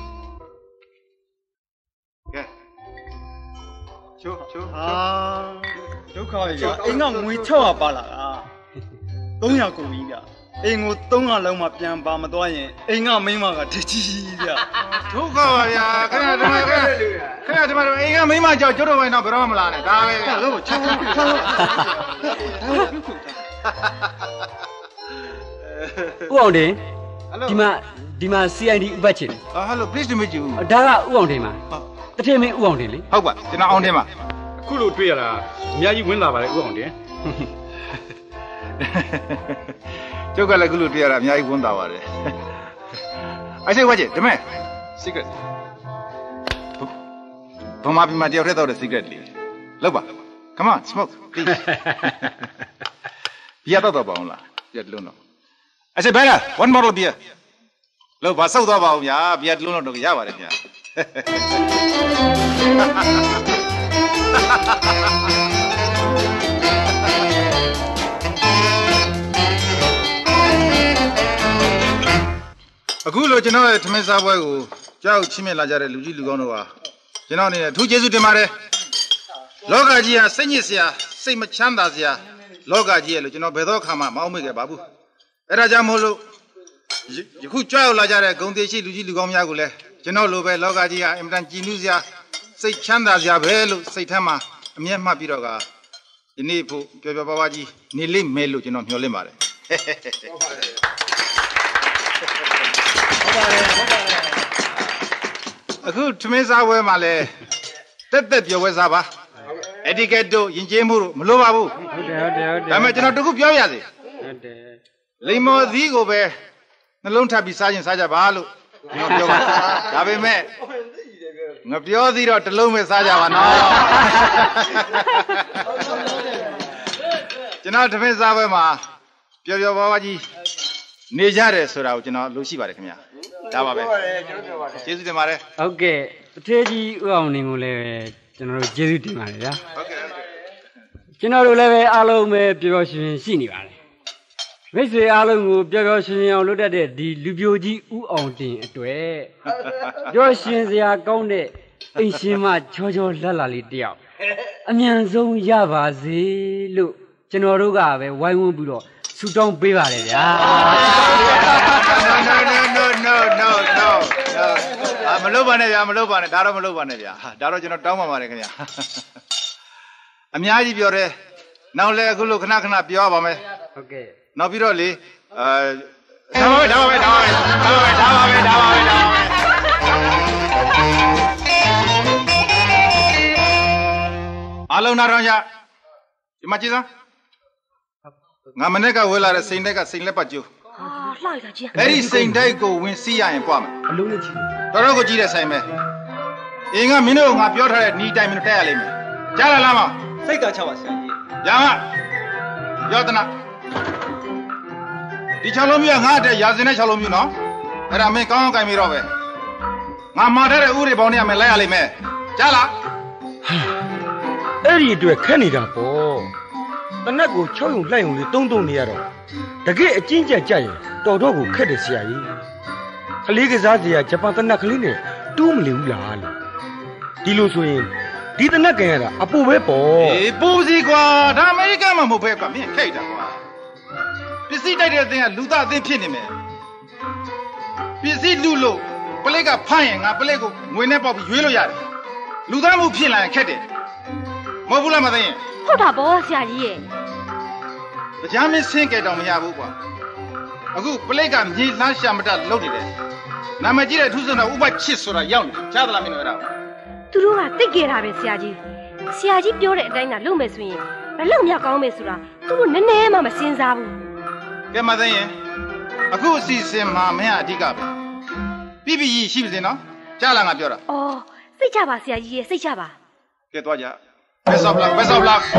ကဲချိုးချိုးဟာဒုက္ခပဲဗျာအိမ်ကငွေ၆ရာပါလာတာ၃ရာကုန်ပြီဗျာအိမ်ကို၃ရာလုံးမှပြန်ပါမသွားရင်အိမ်ကမိန်းမကတကြီးဗျာဒုက္ခပါဗျာခင်ဗျာဒီမှာခင်ဗျာဒီမှာအိမ်ကမိန်းမကြောက်ကျတော့ဘယ်တော့ဘယ်တော့မလာနဲ့ဒါပဲဗျာလို့ချိုးချိုးဦးအောင်တင်ဒီမှာဒီမှာ စီ အိုင် ဒီ ဥပတ်ချင်အာ hello please to meet you ဒါကဦးအောင်တင်ပါတထင်းမင်းဦးအောင်တင်လေဟုတ်ပါကျွန်တော်အောင်တင်ပါအခုလိုတွေ့ရတာအများကြီးဝင်လာပါလေဦးအောင်တင်ကျုပ်ကလည်းခုလိုတွေ့ရတာအများကြီးဝန်တာပါတယ်အဲ့စိတ်ဝါကျဒီမဲ့ secret ဘာမှပြမတယောက်တည်းတော့တဲ့ secret လေးလောက်ပါ come on smoke please ဘီယာတော့တော့ပါအောင်လားဘီယာတလုံးတော့အဲ့စိတ်ဘယ်လား one bottle beer လောက်ပါစောက်တော့ပါအောင်ဗျာဘီယာတလုံးတော့ရပါတယ်ဗျာအခုလိုကျွန်တော်ရဲ့ထမင်းစားပွဲကိုကြောက်ချင်းမြလာကြတဲ့လူကြီးလူကောင်းတို့ဟာကျွန်တော်အနေနဲ့အထူးကျေးဇူးတင်ပါတယ်လောကကြီးဟာစိတ်ညစ်စရာစိတ်မချမ်းသာစရာလောကကြီးရဲ့လို့ကျွန်တော်ဘယ်တော့မှမအောင်မေ့ခဲ့ပါဘူးအဲ့ဒါကြောင့်မို့လို့ယခုကြောက်လာကြတဲ့ဂုံသေးရှိလူကြီးလူကောင်းများကိုလည်းကျွန်တော်လိုပဲလောကကြီးဟာအင်မတန်ကြည်နူးစရာစိတ်ချမ်းသာစရာပဲလို့စိတ်ထဲမှာအမျက်မှတ်ပြီးတော့ကဒီနေ့ဖို့ပျော်ပျော်ပါးပါးကြီးနေလိမ့်မယ်လို့ကျွန်တော်မျှော်လင့်ပါတယ်အခုထမင်းစားပွဲမှာလဲတက်တက်ပြောပွဲစားပါအတီကက်တို့ယဉ်ကျေးမှုတို့မလိုပါဘူးဟုတ်တယ်ဟုတ်တယ်ဟုတ်တယ်ဒါပေမဲ့ကျွန်တော်တခုပြောရစေဟုတ်တယ်လိမ္မော်သီးကိုပဲနှလုံးထပ်ပြီးစားရင်စားကြပါလို့ကျွန်တော်ပြောပါဒါပေမဲ့ငါပြောသေးတော့တစ်လုံးပဲစားကြပါနော်ကျွန်တော်ထမင်းစားပွဲမှာပျော်ပျော်ပါးပါးကြီးနေကြတယ်ဆိုတာကိုကျွန်တော်လို့ရှိပါတယ်ခင်ဗျာဒါပါပဲကျေးဇူးတင်ပါတယ်ဟုတ်ကဲ့အထေးကြီးဦးအောင်နေကိုလည်းကျွန်တော်တို့ကျေးဇူးတင်ပါတယ်ဗျာဟုတ်ကဲ့ကျွန်တော်တို့လည်းပဲအားလုံးပဲပျော်ပျော်ရွှင်ရွှင်ရှိနေပါတယ်မိတ်ဆွေအားလုံးကိုပျော်ပျော်ရွှင်ရွှင်အောင်လုပ်တတ်တဲ့ဒီလူပြိုကြီးဦးအောင်တင်အတွက်ပျော်ရွှင်စရာကောင်းတဲ့အိမ်ရှင်မချောချောလှလှလေးတယောက်အမြန်ဆုံးရပါစေလို့ကျွန်တော်တို့ကပဲဝိုင်းဝန်းပြီးတော့ဆူတောင်းပေးပါတယ်ဗျာ no no no no no အာမလုပ်ပါနဲ့ဗျာမလုပ်ပါနဲ့ဒါတော့မလုပ်ပါနဲ့ဗျာဒါတော့ကျွန်တော်တောင်းပါပါတယ်ခင်ဗျာအများကြီးပြောတယ်နောက်လည်းအခုလို့ခဏခဏပြောပါမယ်ဟုတ်ကဲ့နောက်ပြီးတော့လေအဲဒါပါပဲဒါပါပဲဒါပါပဲဒါပါပဲဒါပါပဲဒါပါပဲအားလုံးနားထောင်ကြဒီမှာကြည့်စမ်းငါမနေ့ကဝဲလာတဲ့စိန်တိုက်ကစိန်လက်ပတ်ကျိုးဟာလှလိုက်တာကြီးအဲ့ဒီစိန်တိုက်ကိုဝင်စီးရရင်ပွားမယ်အလုံးနဲ့ကြီးတော်တော်ကိုကြီးတဲ့ဆိုင်ပဲအင်းကမင်းတို့ကငါပြောထားတဲ့နီးတိုင်းမင်းတက်ရလိမ့်မယ်ကြားလားလားမစိတ်ကချပါဆရာကြီးရမယောသနာဒီ၆လုံးမျိုးကငါတဲ့ရာစင်တဲ့၆လုံးမျိုးနော်အဲ့ဒါမင်းကောင်းကောင်းကြိုင်ပြီးတော့ပဲငါမှာထားတဲ့ဥတွေပေါင်းနေရမယ်လိုက်ရလိမ့်မယ်ကြားလားအဲ့ဒီအတွက်ခက်နေတာပေါ့တနက်ကို၆ယုံလှိုက်ုံလေးတုံးတုံးနေရတော့တကယ်အကျဉ်းကျကြရင်တော်တော့ကိုခက်တယ်ဆရာကြီးကလေးကစားစရာဂျပန်တနက်ကလေးနဲ့တူးမလီဘူးလားလို့ဒီလိုဆိုရင်ဒီတနက်ကန်ရတာအပူပဲပေါ့အေးပူစီကွာဒါအမေရိကန်မှာမဟုတ်ပဲကွာမင်းခိတ်တာကွာပစ္စည်းတိုက်တဲ့အသင်းကလူသားအသင်းဖြစ်နေမယ်ပစ္စည်းလူလို့ပလက်ကဖမ်းရင်ငါပလက်ကိုငွေနဲ့ပေါက်ပြီးရွေးလို့ရတယ်လူသားမှုဖြစ်လာရင်ခက်တယ်冇ဘူးလားမသိရင်ဟုတ်တာပေါ့ဆရာကြီးရဲ့တရားမင်းဆင်းကြတောင်မရဘူးကွာအခုပလိတ်ကမြေလမ်းရှာမတလုပ်နေတယ်နာမည်ကြီးတဲ့ထုစုံတော်ဥပချစ်ဆိုတာရောက်နေကြားသလားမင်းတို့အဲ့ဒါသူတို့ကတိတ်ကြတာပဲဆရာကြီးဆရာကြီးပြောတဲ့အတိုင်းသာလုပ်မယ်ဆိုရင်ဘယ်လောက်များကောင်းမယ်ဆိုတာသူတို့နည်းနည်းမှမစင်စားဘူးကဲမသိရင်အခုအစီအစဉ်မှာမင်းအဓိကပဲပြပြကြီးရှိပါစေနော်ကြားလားငါပြောတာအော်စိတ်ချပါဆရာကြီးရဲ့စိတ်ချပါကဲသွားကြဘယ်ဆော့ဘလောက်ဘယ်ဆော့ဘလောက်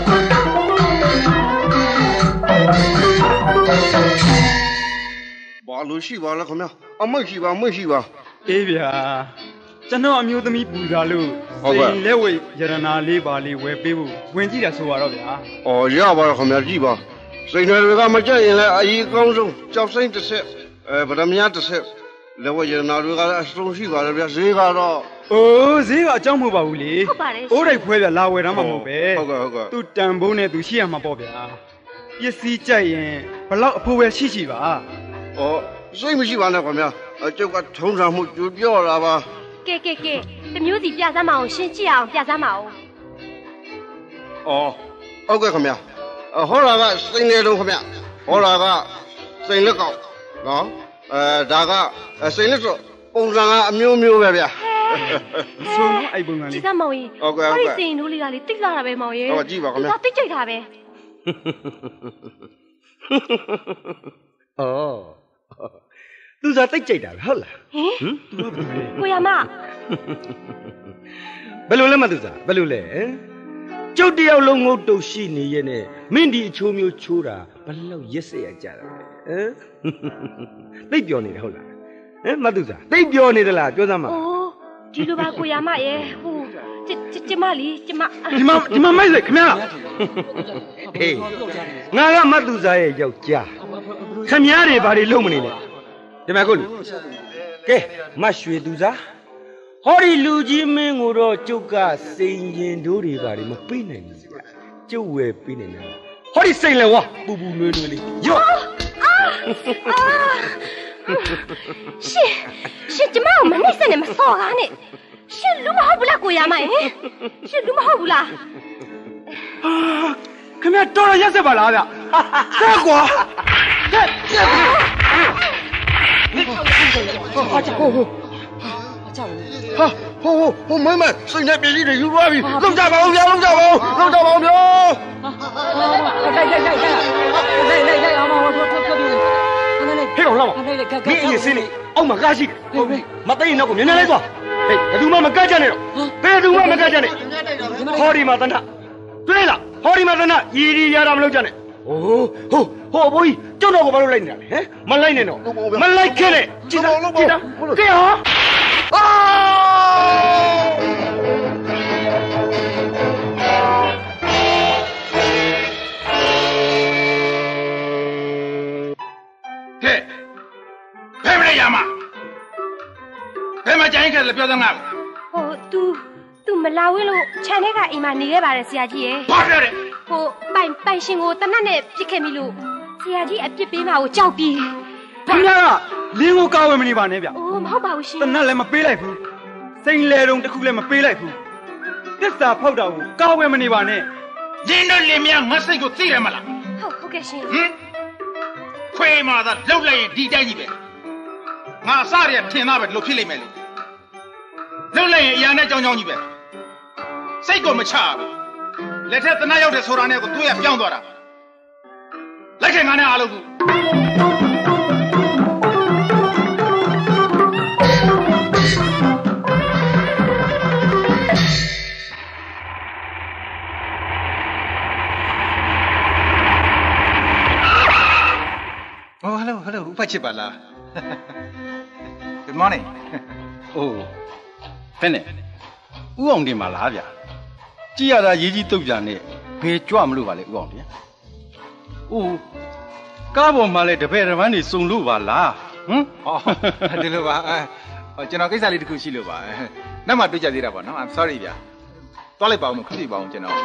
ဘာလို့ရှိပါလဲခင်ဗျာအမရှိပါမရှိပါအေးဗျာကျွန်တော်အမျိုးသမီးပူတာလို့စိန်လက်ဝဲရတနာလေးပါလေးဝယ်ပေးဖို့ဝင်ကြည့်တာဆိုပါတော့ဗျာအော်ရပါတော့ခင်ဗျာကြည့်ပါစိန်တွေကမကြက်ရင်လည်းအကြီးအကောင်းဆုံးကြောက်စိမ့်တစ်ဆက်အဲဗဒမညာတစ်ဆက်လက်ဝဲရတနာတွေကလည်းအစုံရှိပါလေဗျာဈေးကတော့အိုးဈေးကအကြောင်းမဟုတ်ပါဘူးလေဟုတ်ပါတယ်အိုးတိုက်ဖွဲဗျာလာဝယ်တော့မှမဟုတ်ပဲဟုတ်ကဲ့ဟုတ်ကဲ့သူတန်ဖိုးနဲ့သူရှိရမှာပေါ့ဗျာပစ္စည်းကြိုက်ရင်ဘလောက်အဖိုးပဲရှိရှိပါအော်စိတ်မရှိပါနဲ့ခင်ဗျာကျုပ်ကထုံးစံမှုကြိုပြောတာပါကဲကဲကဲတမျိုးစီပြစမ်းမအောင်ရှင်းကြည့်အောင်ပြစမ်းမအောင်အော်ဟုတ်ကဲ့ခင်ဗျာဟောတာကစိန်လေလုံးခင်ဗျာဟောတာကစိန်လက်ကောင်နော်အဲဒါကစိန်လက်ဆိုပုံစံကအမျိုးမျိုးပဲဗျာဆိုတော့အဲ့ပုံစံလေးဒီကမောင်ကြီးဟုတ်ကဲ့ဟုတ်ကဲ့အဲ့ဒီစိန်တို့လေးကလေတိတ်လာတာပဲမောင်ကြီးဟုတ်ကြည့်ပါခင်ဗျာတိတ်ကြိုက်တာပဲအော်သူစားတိတ်ကြိုက်တာပဲဟုတ်လားဟင်ကိုရမဘယ်လိုလဲမသူစားဘယ်လိုလဲကျုပ်တယောက်လုံးငုတ်တုတ်ရှိနေရဲ့နဲ့မင်းဒီအချိုးမျိုးချိုးတာဘယ်လောက်ရက်စက်ရကြတာလဲဟမ်တိတ်ပြောနေတယ်ဟုတ်လားဟမ်မသူစားတိတ်ပြောနေသလားပြောစမ်းပါအိုးဒီလိုပါကိုရမရဲ့ဟိုကျမလေးကျမဒီမှာဒီမှာမိုက်လေခင်ဗျာဟေးငါကမသူစားရဲ့ယောက်ျားခင်ဗျားတွေဘာတွေလုပ်မနေလဲဒီမှာကိုလူကဲမရွှေသူစားဟောဒီလူကြီးမင်းကိုတော့ကျုပ်ကစိန်ရင်တို့တွေဘာတွေမပေးနိုင်ဘူးကျုပ်ဝယ်ပေးနိုင်တယ်ဟောဒီစိန်လေဝါပူပူနွေးနွေးလေးရော့ရှင်ရှင်ကျမကိုမနှိမ့်စက်နဲ့မစော်ကားနဲ့ရှင်လူမဟုတ်ဘူးလားကိုရမရဲ့ရှင်လူမဟုတ်ဘူးလားခင်ဗျာတော်ရရက်စက်ပါလားဗျဆက်ကွာဆက်ဆက်ဟာချဟိုဟိုဟာဟိုဟိုမမစိတ်နဲ့ပြည်ကြီးတွေယူသွားပြီလုံးကြပါဦးဗျာလုံးကြပါဦးလုံးကြပါဦးဗျာလိုက်လိုက်လိုက်လိုက်လိုက်လိုက်အောင်မဟုတ်ထွက်ထွက်ပြီးဟေးတော့လောက်ပါမင်းအရင်စင်းနေအောက်မှာကားရှိတယ်ဟုတ်ပြီမသိရင်တော့ကိုမြင်နေလိုက်သွားဟေးဘယ်သူမှမကတ်ကြနဲ့တော့ဘယ်သူမှမကတ်ကြနဲ့ဟောဒီမှာတဏ္ဍတွေ့လားဟောဒီမှာတဏ္ဍရီရီရတာမလုပ်ကြနဲ့โอ้โหဟိုဘိုးကြီးကျုပ်တော့ကိုဘာလို့လိုက်နေတာလဲဟမ်မလိုက်နဲ့တော့မလိုက်ခဲ့နဲ့ကြည့်တာကြည့်တာကဲဟာအာဟဲ့ဖဲမရရမဖဲမကြိုင်းခဲ့လေပြောစမ်းငါဟို तू तू မလာဝင်းလို့ခြံထဲကအိမ်မှာနေခဲ့ပါတယ်ဆရာကြီးရဲ့ဘာပြောလဲဟိုပိုင်ပိုင်ရှင်ကိုတနတ်နဲ့ပြစ်ခဲ့ပြီလို့ဆရာကြီးအပြစ်ပေးမှာကိုကြောက်ပြီးခင်ဗျားကလင်းကိုကာဝယ်မနေပါနဲ့ဗျအိုးမဟုတ်ပါဘူးရှင်တနတ်လည်းမပေးလိုက်ဘူးစိန်လေတုံတစ်ခုလည်းမပေးလိုက်ဘူးသစ္စာဖောက်တာကိုကာဝယ်မနေပါနဲ့လင်းတို့လင်းမြငါစိတ်ကိုသိရမလားဟုတ်ဟုတ်ကဲ့ရှင်ဟင်ခွေးမာသာလှုပ်လိုက်ရင်ဒီတိုင်းကြီးပဲငါအစရထင်သားပဲလို့ဖြစ်လိမ့်မယ်လေလှုပ်လိုက်ရင်အရာနဲ့ကြောင်းကြောင်းကြီးပဲစိတ်ကိုမချဘူးလက်ထက်တနတ်ရောက်တဲ့ဆိုတာနဲ့ကိုသူ့ရပြောင်းသွားတာလိုက်ခင်ငါနဲ့အားလုံးဘူးโอ้ hello hello ဥပချစ်ပါလား Good morning โอ้ဖက်နဲ့ဥအောင်တင်ပါလားဗျာကြည့်ရတာရေးကြီးတုတ်ကြနဲ့ဘယ်ကြွမလို့ပါလဲဥအောင်တင်အိုးကားပေါ်မှာလဲတပည့်တပန်းနေစုံလို့ပါလားဟမ်ဟောဒီလိုပါအဲကျွန်တော်ကိစ္စလေးတစ်ခုရှိလို့ပါနောက်မှတွေ့ကြသေးတာပေါ့နော် I'm sorry ဗျာသွားလိုက်ပါဦးမခွင့်ပြုပါအောင်ကျွန်တော်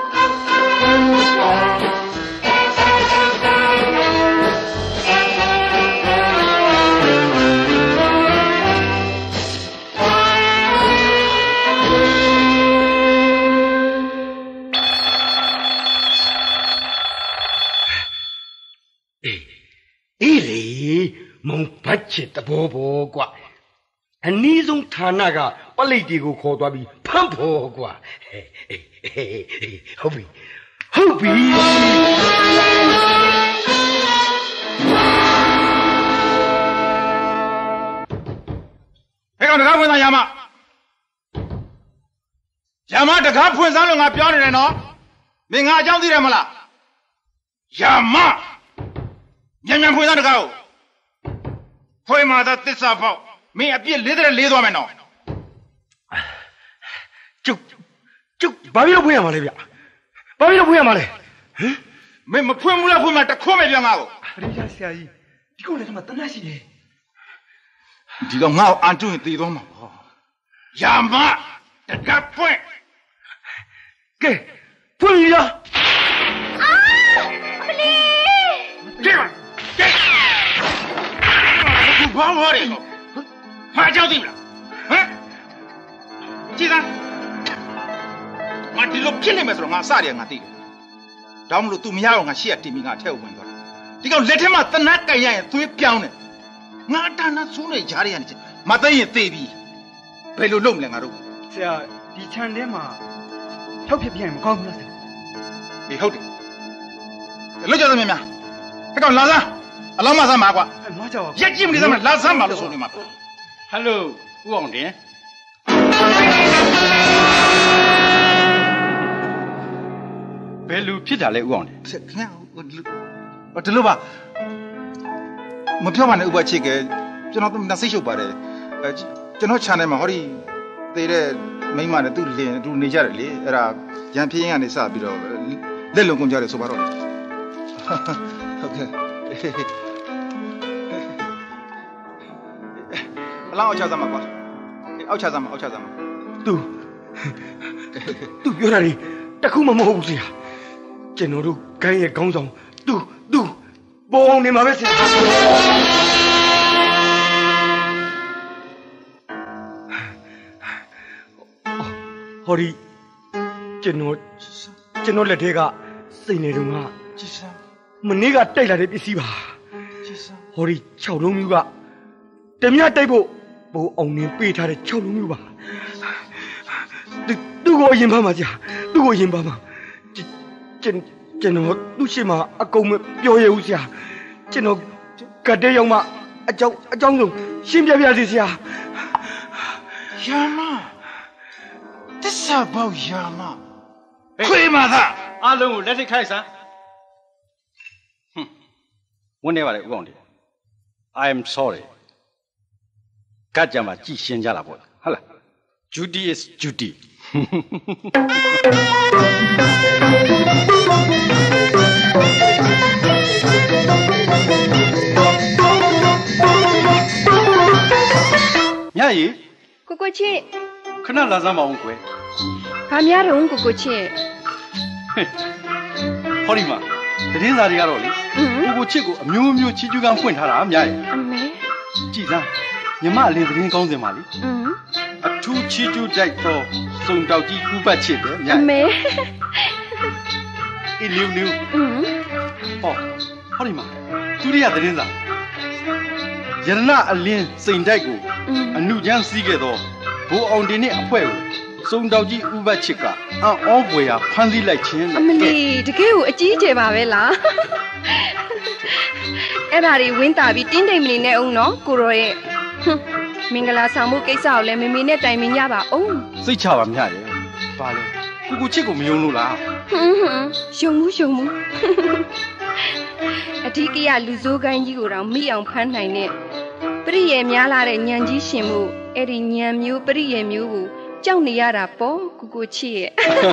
မောင်ဘတ်ချစ်တဘောဘောကွာအနည်းဆုံးဌာနကပလိတ်တွေကိုခေါ်သွားပြီးဖမ်းဖို့ကွာဟုတ်ပြီဟုတ်ပြီဟဲ့ကောင်တကားဖွင့်သားရမရမတကားဖွင့်စားလို့ငါပြောနေတယ်နော်မင်းငါအကြောင်းသိတယ်မလားရမမြန်မြန်ဖွင့်သားတကားကိုဖွင့်မှာသာသစ္စာပေါက်မင်းအပြစ်လေးတဲ့လေးသွားမယ်နော်ကျုပ်ကျုပ်ဘာဖြစ်လို့ဖွင့်ရမှာလဲဗျဘာဖြစ်လို့ဖွင့်ရမှာလဲဟမ်မင်းမဖွင့်ဘူးလားဖွင့်မှာတခွတ်မယ်ပြန်ငါကိုအရိယာဆရာကြီးဒီကောင်လည်းကမှတနတ်ရှိတယ်ဒီကောင်ငါ့ကိုအန်တွင်းသေးသွားမှာပေါ့ရမတကားဖွင့်ကဲဖွင့်ရအာအမလီကဲပါကဲဘာလို့လဲမအကြောက်သိမလားဟမ်ကြည်သားငါဒီလိုဖြစ်နေမယ်ဆိုတော့ငါစတယ်ငါသိတယ်ဒါမှမဟုတ် तू မရတော့ငါရှေ့ကတင်ပြီးငါထဲဝင်သွားဒီကောင်လက်ထဲမှာတနတ်ကြိုင်ရရင်သွေးပြောင်းတယ်ငါတာနာဆိုးနေကြားရရနေချက်မသိရင်သေပြီဘယ်လိုလုပ်မလဲငါတို့ဆရာဒီခြံထဲမှာထောက်ဖြစ်ပြန်မကောင်းဘူးလားဆရာအေးဟုတ်တယ်လွတ်ကြသမီးများဒီကောင်လာစမ်းအလောင်းမစမ်းပါကွာမကြောက်ရက်ကြည့်မနေစမ်းလာစမ်းပါလို့ဆိုနေမှာဟယ်လိုဦးအောင်တင်ဘယ်လိုဖြစ်တာလဲဦးအောင်တင်ခင်ဗျာဒီလိုပါမပြောပါနဲ့ဥပချစ်ကကျွန်တော်တစိတ်ရှုပ်ပါတယ်အဲကျွန်တော် channel မှာဟောဒီသေးတဲ့မိန်းမနဲ့သူ့လင်သူနေကြတယ်လေအဲ့ဒါရန်ပြင်းကနေစပြီးတော့လက်လုံကုန်ကြတယ်ဆိုပါတော့ဟုတ်ကဲ့အလောင်းအောက်ချစမ်းပါကွာအောက်ချစမ်းပါအောက်ချစမ်းပါသူသူပြောတာလေတခုမှမဟုတ်ဘူးဆရာကျွန်တော်တို့ခိုင်းရဲ့ခေါင်းဆောင်သူသူပေါ်အောင်နေမှာပဲဆရာဟောဒီကျွန်တော်ကျွန်တော်လက်ထဲကစိတ်နေတုန်းကကြည်စမ်းမနေ့ကတိုက်လာတဲ့ပစ္စည်းပါကြည်စမ်းဟောဒီ၆လုံးမျိုးကတမရတိုက်ဖို့ဘိုးအောင်နေပေးထားတဲ့၆လုံးမျိုးပါသူသူ့ကိုအရင်ပါမှာကြာသူ့ကိုအရင်ပါမှာကျွန်ကျွန်တော်သူ့ရှိမှာအကုန်မပြောရဘူးဆရာကျွန်တော်ကတဲ့ရောက်မှအကြောင်းအကြောင်းဆုံးရှင်းပြပြစီဆရာရမတစ္ဆာပေါရမခွေးမသာအားလုံးကိုလက်ထိတ်ခိုက်စမ်းဟွန်းဝင်နေပါလေဦးအောင်ဒီ I am sorry ကကြမှာကြည်ရှင်းကြတာပေါ့ဟုတ်လား Duty is duty ညကြီးကိုကိုချစ်ခဏလာစမ်းပါဦးကွယ်ဘာများတော့ကိုကိုချစ်ဟောဒီမှာသတင်းစာတွေကတော့လေကိုကိုချစ်ကိုအမျိုးမျိုးချီကျူးကန်းဖွင့်ထားတာအများကြီးအမေကြည်စမ်းညီမလေးသတင်းကောင်းစင်ပါလေအထူးချီကျူးတိုက်တော့စုံတောက်ကြီးဥပတ်ချစ်တယ်အများကြီးအမေအီလီလီဟောဟောဒီမှာသူရိယသတင်းစာရတနာအလင်းစိန်တိုက်ကိုအနုချမ်းစီးခဲ့တော့ဘိုးအောင်တင်နဲ့အဖွဲ့ကိုစုံတောက်ကြီးဥပတ်ချစ်ကအံ့ဩဖွယ်ရာဖမ်းဆီးလိုက်ခြင်းအမလီတကယ်ကိုအကြီးကျယ်ပါပဲလားအဲ့ဒါတွေဝင်းတာပြီးတင်းတိမ်မနေနဲ့အောင်နော်ကိုရောရဲ့မင်္ဂလာဆောင်မှုကိစ္စကိုလည်းမမေနဲ့တိုင်ပင်ကြပါအောင်စိတ်ချပါမြရဲ့ဘာလဲကိုကိုချစ်ကိုမယုံလို့လားဟွန်းဟွန်းယုံမှုယုံမှုအထီးကရလူစိုးကိုင်းကြီးကိုတော့မိအောင်ဖမ်းနိုင်တဲ့ပရိယေများလာတဲ့ညံကြီးရှင်မှုအဲ့ဒီညံမျိုးပရိယေမျိုးကိုကြောက်နေရတာပေါ့ကိုကိုချစ်ရဲ့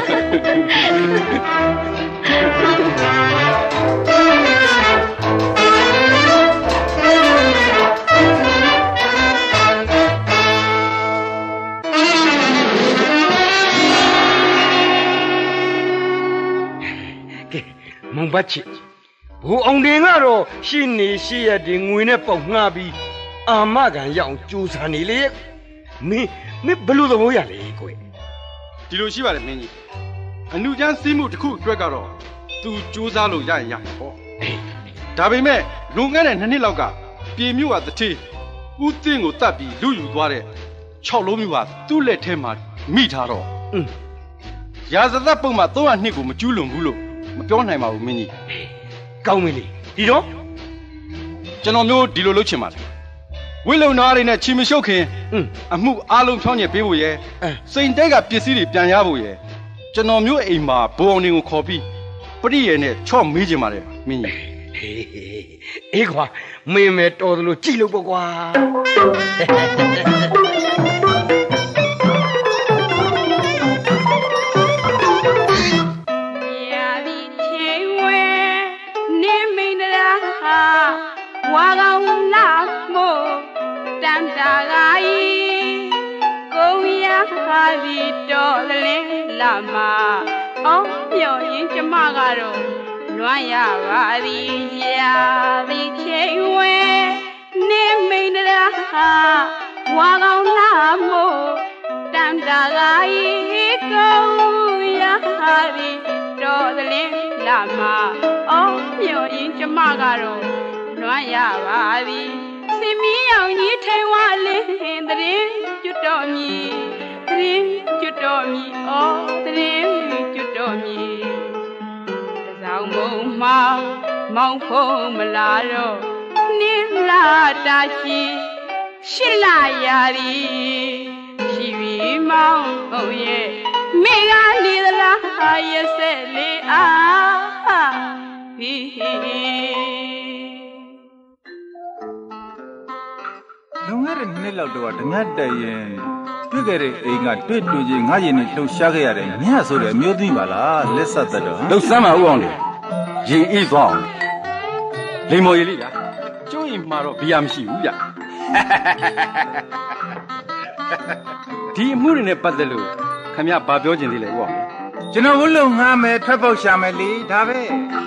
မောင်ဘတ်ချစ်ဘိုးအောင်တင်ကတော့ရှင်းနေရှေ့ရတဲ့ငွေနဲ့ပေါက်ငှားပြီးအာမခံရအောင်ကြိုးစားနေလေမင်းမင်းဘလို့သဘောရလေကိုယ်ဒီလိုရှိပါတယ်မင်းကြီးအနုချမ်းစီးမှုတစ်ခုအတွက်ကတော့သူကြိုးစားလို့ရရင်ရမှာပေါ့ဒါပေမဲ့လွန်ခဲ့တဲ့နှစ်နှစ်လောက်ကပြေမျိုးကတထေးဦးသိန်းကိုတတ်ပြီးလူယူသွားတဲ့၆လုံးမျိုးဟာသူ့လက်ထဲမှာမိထားတော့อืมရာဇသက်ပုံမှာ၃၀၂ကိုမကျူးလွန်ဘူးလို့မပြောနိုင်ပါဘူးမင်းကြီးကောင်းပြီလေဒီတော့ကျွန်တော်မျိုးဒီလိုလုပ်ချင်ပါတယ်ဝိလုံနာတွေနဲ့ချီမရှုပ်ခင်အမှုအားလုံးဖြောင်းညက်ပေးဖို့ရယ်စိန်တဲကပစ္စည်းတွေပြန်ရဖို့ရယ်ကျွန်တော်မျိုးအိမ်မှာဘုံအောင်တွေကိုခေါ်ပြီးပရိယေနဲ့ချော့မေးချင်ပါတယ်မင်းကြီးအေးကွာမင်းမဲတော်တယ်လို့ကြည်လို့ပေါ့ကွာဝါကောင်လာမို့တန်တာကဤကိုရဟာပြီးတော်လင်းလာမှာအော်ပြောရင်ကျမကတော့လွမ်းရပါသည်ရာသည်ချိန်ဝဲနေမိန်လာဝါကောင်လာမို့တန်တာကဤကိုရဟာပြီးတော်လင်းလာမှာအော်ပြောရင်ကျမကတော့လွမ်းရပါသည်စင်မီအောင်ကြီးထိုင်ဝလင်းတရင်ကျွတ်တော်မီတရင်ကျွတ်တော်မီအော်တရင်ကျွတ်တော်မီတစောင်းမုံမောင်မောင်ဖုံးမလာတော့နင်းလာတာရှိရှစ်လာရာရီရှိပြီးမောင်ဟုတ်ရဲ့မိကလေးသလားရဲ့ဆက်လေးအားဟီဟီလုံခဲ့တဲ့နှစ်လောက်တော့ဓမြတ်တရင်တွေ့ခဲ့တဲ့အိမ်ကတွေ့တွေ့ချင်းငါရင်နဲ့လှုပ်ရှားခဲ့ရတယ်ညဆိုတဲ့အမျိုးသမီးပါလားလက်ဆက်သက်တော့လှုပ်စမ်းမဦးအောင်လေရင်အေးသွားအောင်လိမ္မော်ရည်လေးဗျာကျိုးရင်မှာတော့ဘီယာမရှိဘူးဗျဒီအမှုတွေနဲ့ပတ်သက်လို့ခင်ဗျဘာပြောချင်သေးလဲဦးအောင်ကျွန်တော်ဝိလုံငားမယ်ထွက်ပေါက်ရှာမယ်လေဒါပဲ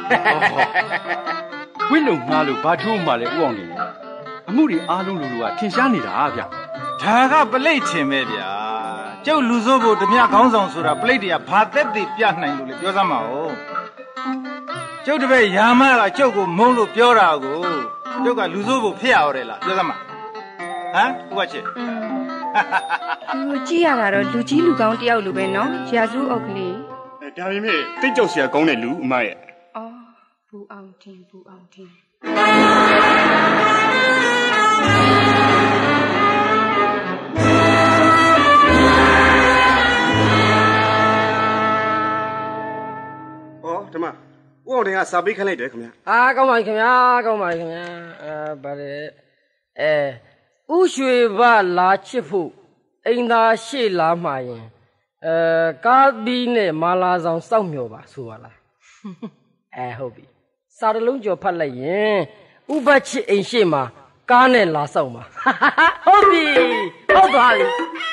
ဝိလုံငားလို့ဘာထိုးမှလဲဦးအောင်လေအမှုတွေအားလုံးလူလူကထင်ရှားနေတာဗျဒါကပလိတ်ထင်ပဲဗျာကျုပ်လူစိုးဖို့ဓမြခေါင်းဆောင်ဆိုတာပလိတ်တွေကဘာသက်တည်ပြနိုင်လို့လေပြောစမ်းပါဦးကျုပ်တပည့်ရာမကကျုပ်ကိုမုန်းလို့ပြောတာကိုကျုပ်ကလူစိုးဖို့ဖျက်ရတယ်လားပြောစမ်းပါဟမ်ဥပချစ်လူကြည့်ရတာတော့လူကြီးလူကောင်းတယောက်လိုပဲနော်ရာစုအုပ်ကလေးအဲဒါပေမဲ့တိတ်ကြောက်စရာကောင်းတဲ့လူအမရဲ့အော်ဘူအောင်တင်ဘူအောင်တင်ဒီမှာဦးအောင်တင်ကစာပေးခိုင်းလိုက်တယ်ခင်ဗျာအာကောင်းပါခင်ဗျာကောင်းပါခင်ဗျာအာဗါတယ်အဲဥရွှေဘလာချစ်ဖို့အိမ်သာရှေ့လာမှာရင်အဲကားဘီနဲ့မာလာဆောင်စောက်မျှော်ပါဆိုပါလားအဲဟုတ်ပြီစာတလုံးကျော်ဖတ်လိုက်ရင်ဥပတ်ချစ်အိမ်ရှေ့မှာကားနဲ့လာစောက်မှာဟုတ်ပြီဟုတ်သွားပြီ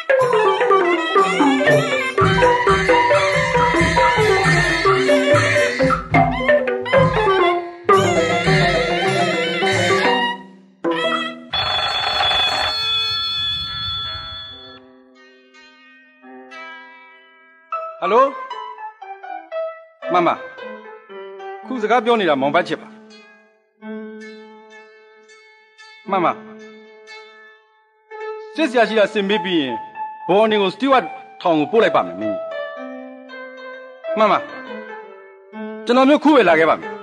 ဟယ်လိုမမခုစကားပြောနေတာမောင်ပတ်ချစ်ပါမမစစ်စရာရှိတာစင်ပေးပြီးရင်ဘော်နေကိုစတီဝတ်ထောင်ကိုပို့လိုက်ပါမယ်မင်းမမကျွန်တော်မျိုးခုပဲလာခဲ့ပါမယ်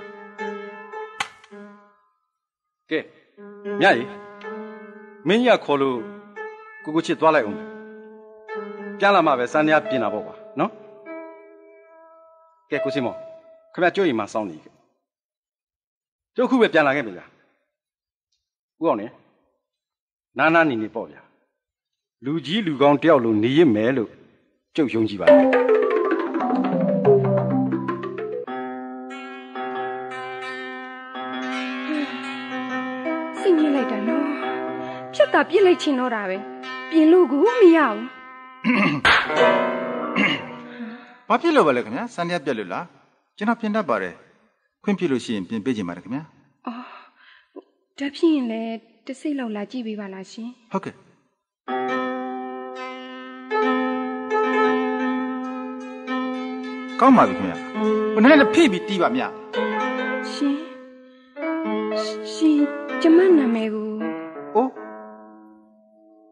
ကဲမြတ်ကြီးမင်းကြီးကခေါ်လို့ကိုကိုချစ်သွားလိုက်အောင်ပြန်လာမှပဲစမ်းရပြင်တာပေါ့ကွာနော်ကဲကိုစင်မောခင်ဗျကြွရင်မှစောင်းနေခဲ့ကျုပ်ခုပဲပြန်လာခဲ့ပြီလားဦးအောင်နေနာနာနေနေပေါ့ဗျာလူကြီးလူကောင်းတယောက်လိုနေရမယ်လို့ကျုပ်ယုံကြည်ပါတယ်စိတ်ညစ်လိုက်တာနော်ဖြတ်တာပြစ်လိုက်ချင်တော့တာပဲပြင်လို့ကိုမရဘူးဘာဖြစ်လို့ပါလဲခင်ဗျာစံရပြက်လို့လားကျွန်တော်ပြင်တတ်ပါတယ်ခွင့်ပြုလို့ရှိရင်ပြင်ပေးချင်ပါတယ်ခင်ဗျာအော်ဒါဖြစ်ရင်လည်းတစ်စိတ်လောက်လာကြည့်ပေးပါလားရှင်ဟုတ်ကဲ့ကောင်းပါပြီခင်ဗျာဘယ်နဲ့လဲဖိပြီးတီးပါမြရှင်ရှင်ကျမနာမည်ကို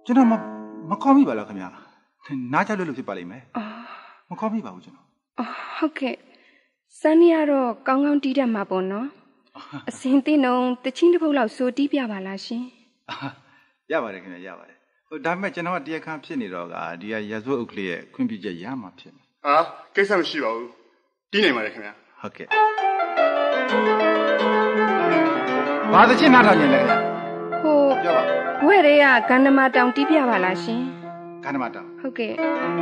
ကျွန်တော်မမခေါ်မိပါလားခင်ဗျာနားကြလို့လို့ဖြစ်ပါလိမ့်မယ်မခေါ်မိပါဘူးကျွန်တော်ဟုတ်ကဲ့စန်းနေရတော့ကောင်းကောင်းတီးတတ်မှာပေါ့နော်အစင်သိနှုံတချင်းတစ်ပုတ်လောက်စိုးတီးပြပါလားရှင်ရပါတယ်ခင်ဗျာရပါတယ်ဟိုဒါပေမဲ့ကျွန်တော်ကတရားခံဖြစ်နေတော့ကဒီကရဇဝတ်အုပ်ကလေးရဲ့ခွင့်ပြုချက်ရမှာဖြစ်နေဟာကိစ္စမရှိပါဘူးတီးနိုင်ပါတယ်ခင်ဗျာဟုတ်ကဲ့ဘာတချင်းနားထောင်နေလဲခင်ဗျာဟိုပြောပါဘွဲ့တွေကကန္နမတောင်တီးပြပါလားရှင်ကန္နမတောင်ဟုတ်ကဲ့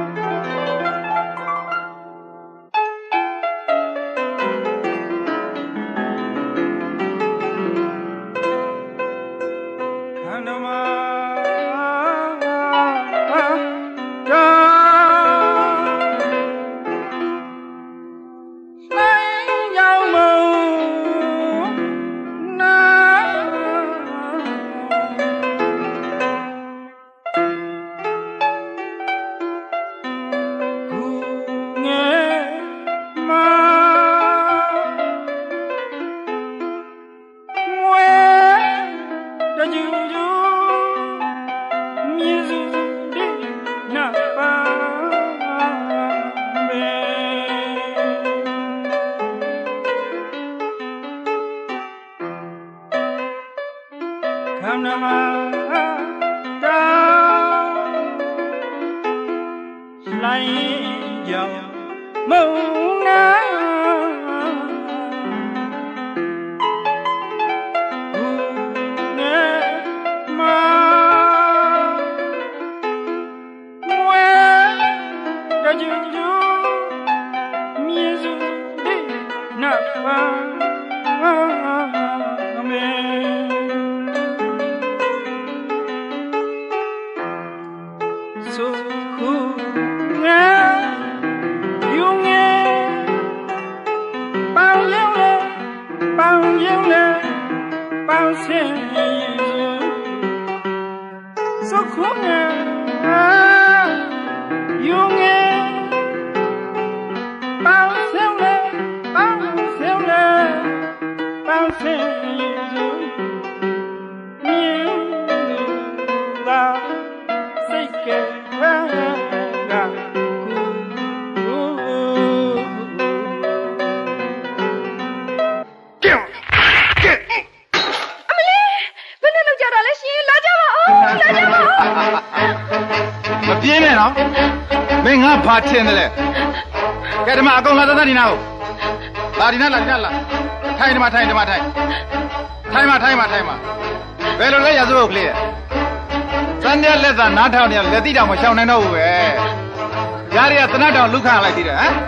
ထင်တယ်လေကဲဒီမှာအကုန်လာသတ်ဒီနာကိုလာဒီနာလာဒီနာလာထိုင်ဒီမှာထိုင်ဒီမှာထိုင်ထိုင်မှာထိုင်မှာထိုင်မှာဘယ်လိုလဲရစိုးုပ်ကလေးစမ်းတဲ့လက်သာနားထောင်နေလက်တိတောင်မရှောင်နိုင်တော့ဘူးပဲဓာရီကသနတ်တောင်လုခလိုက်သေးတယ်ဟမ်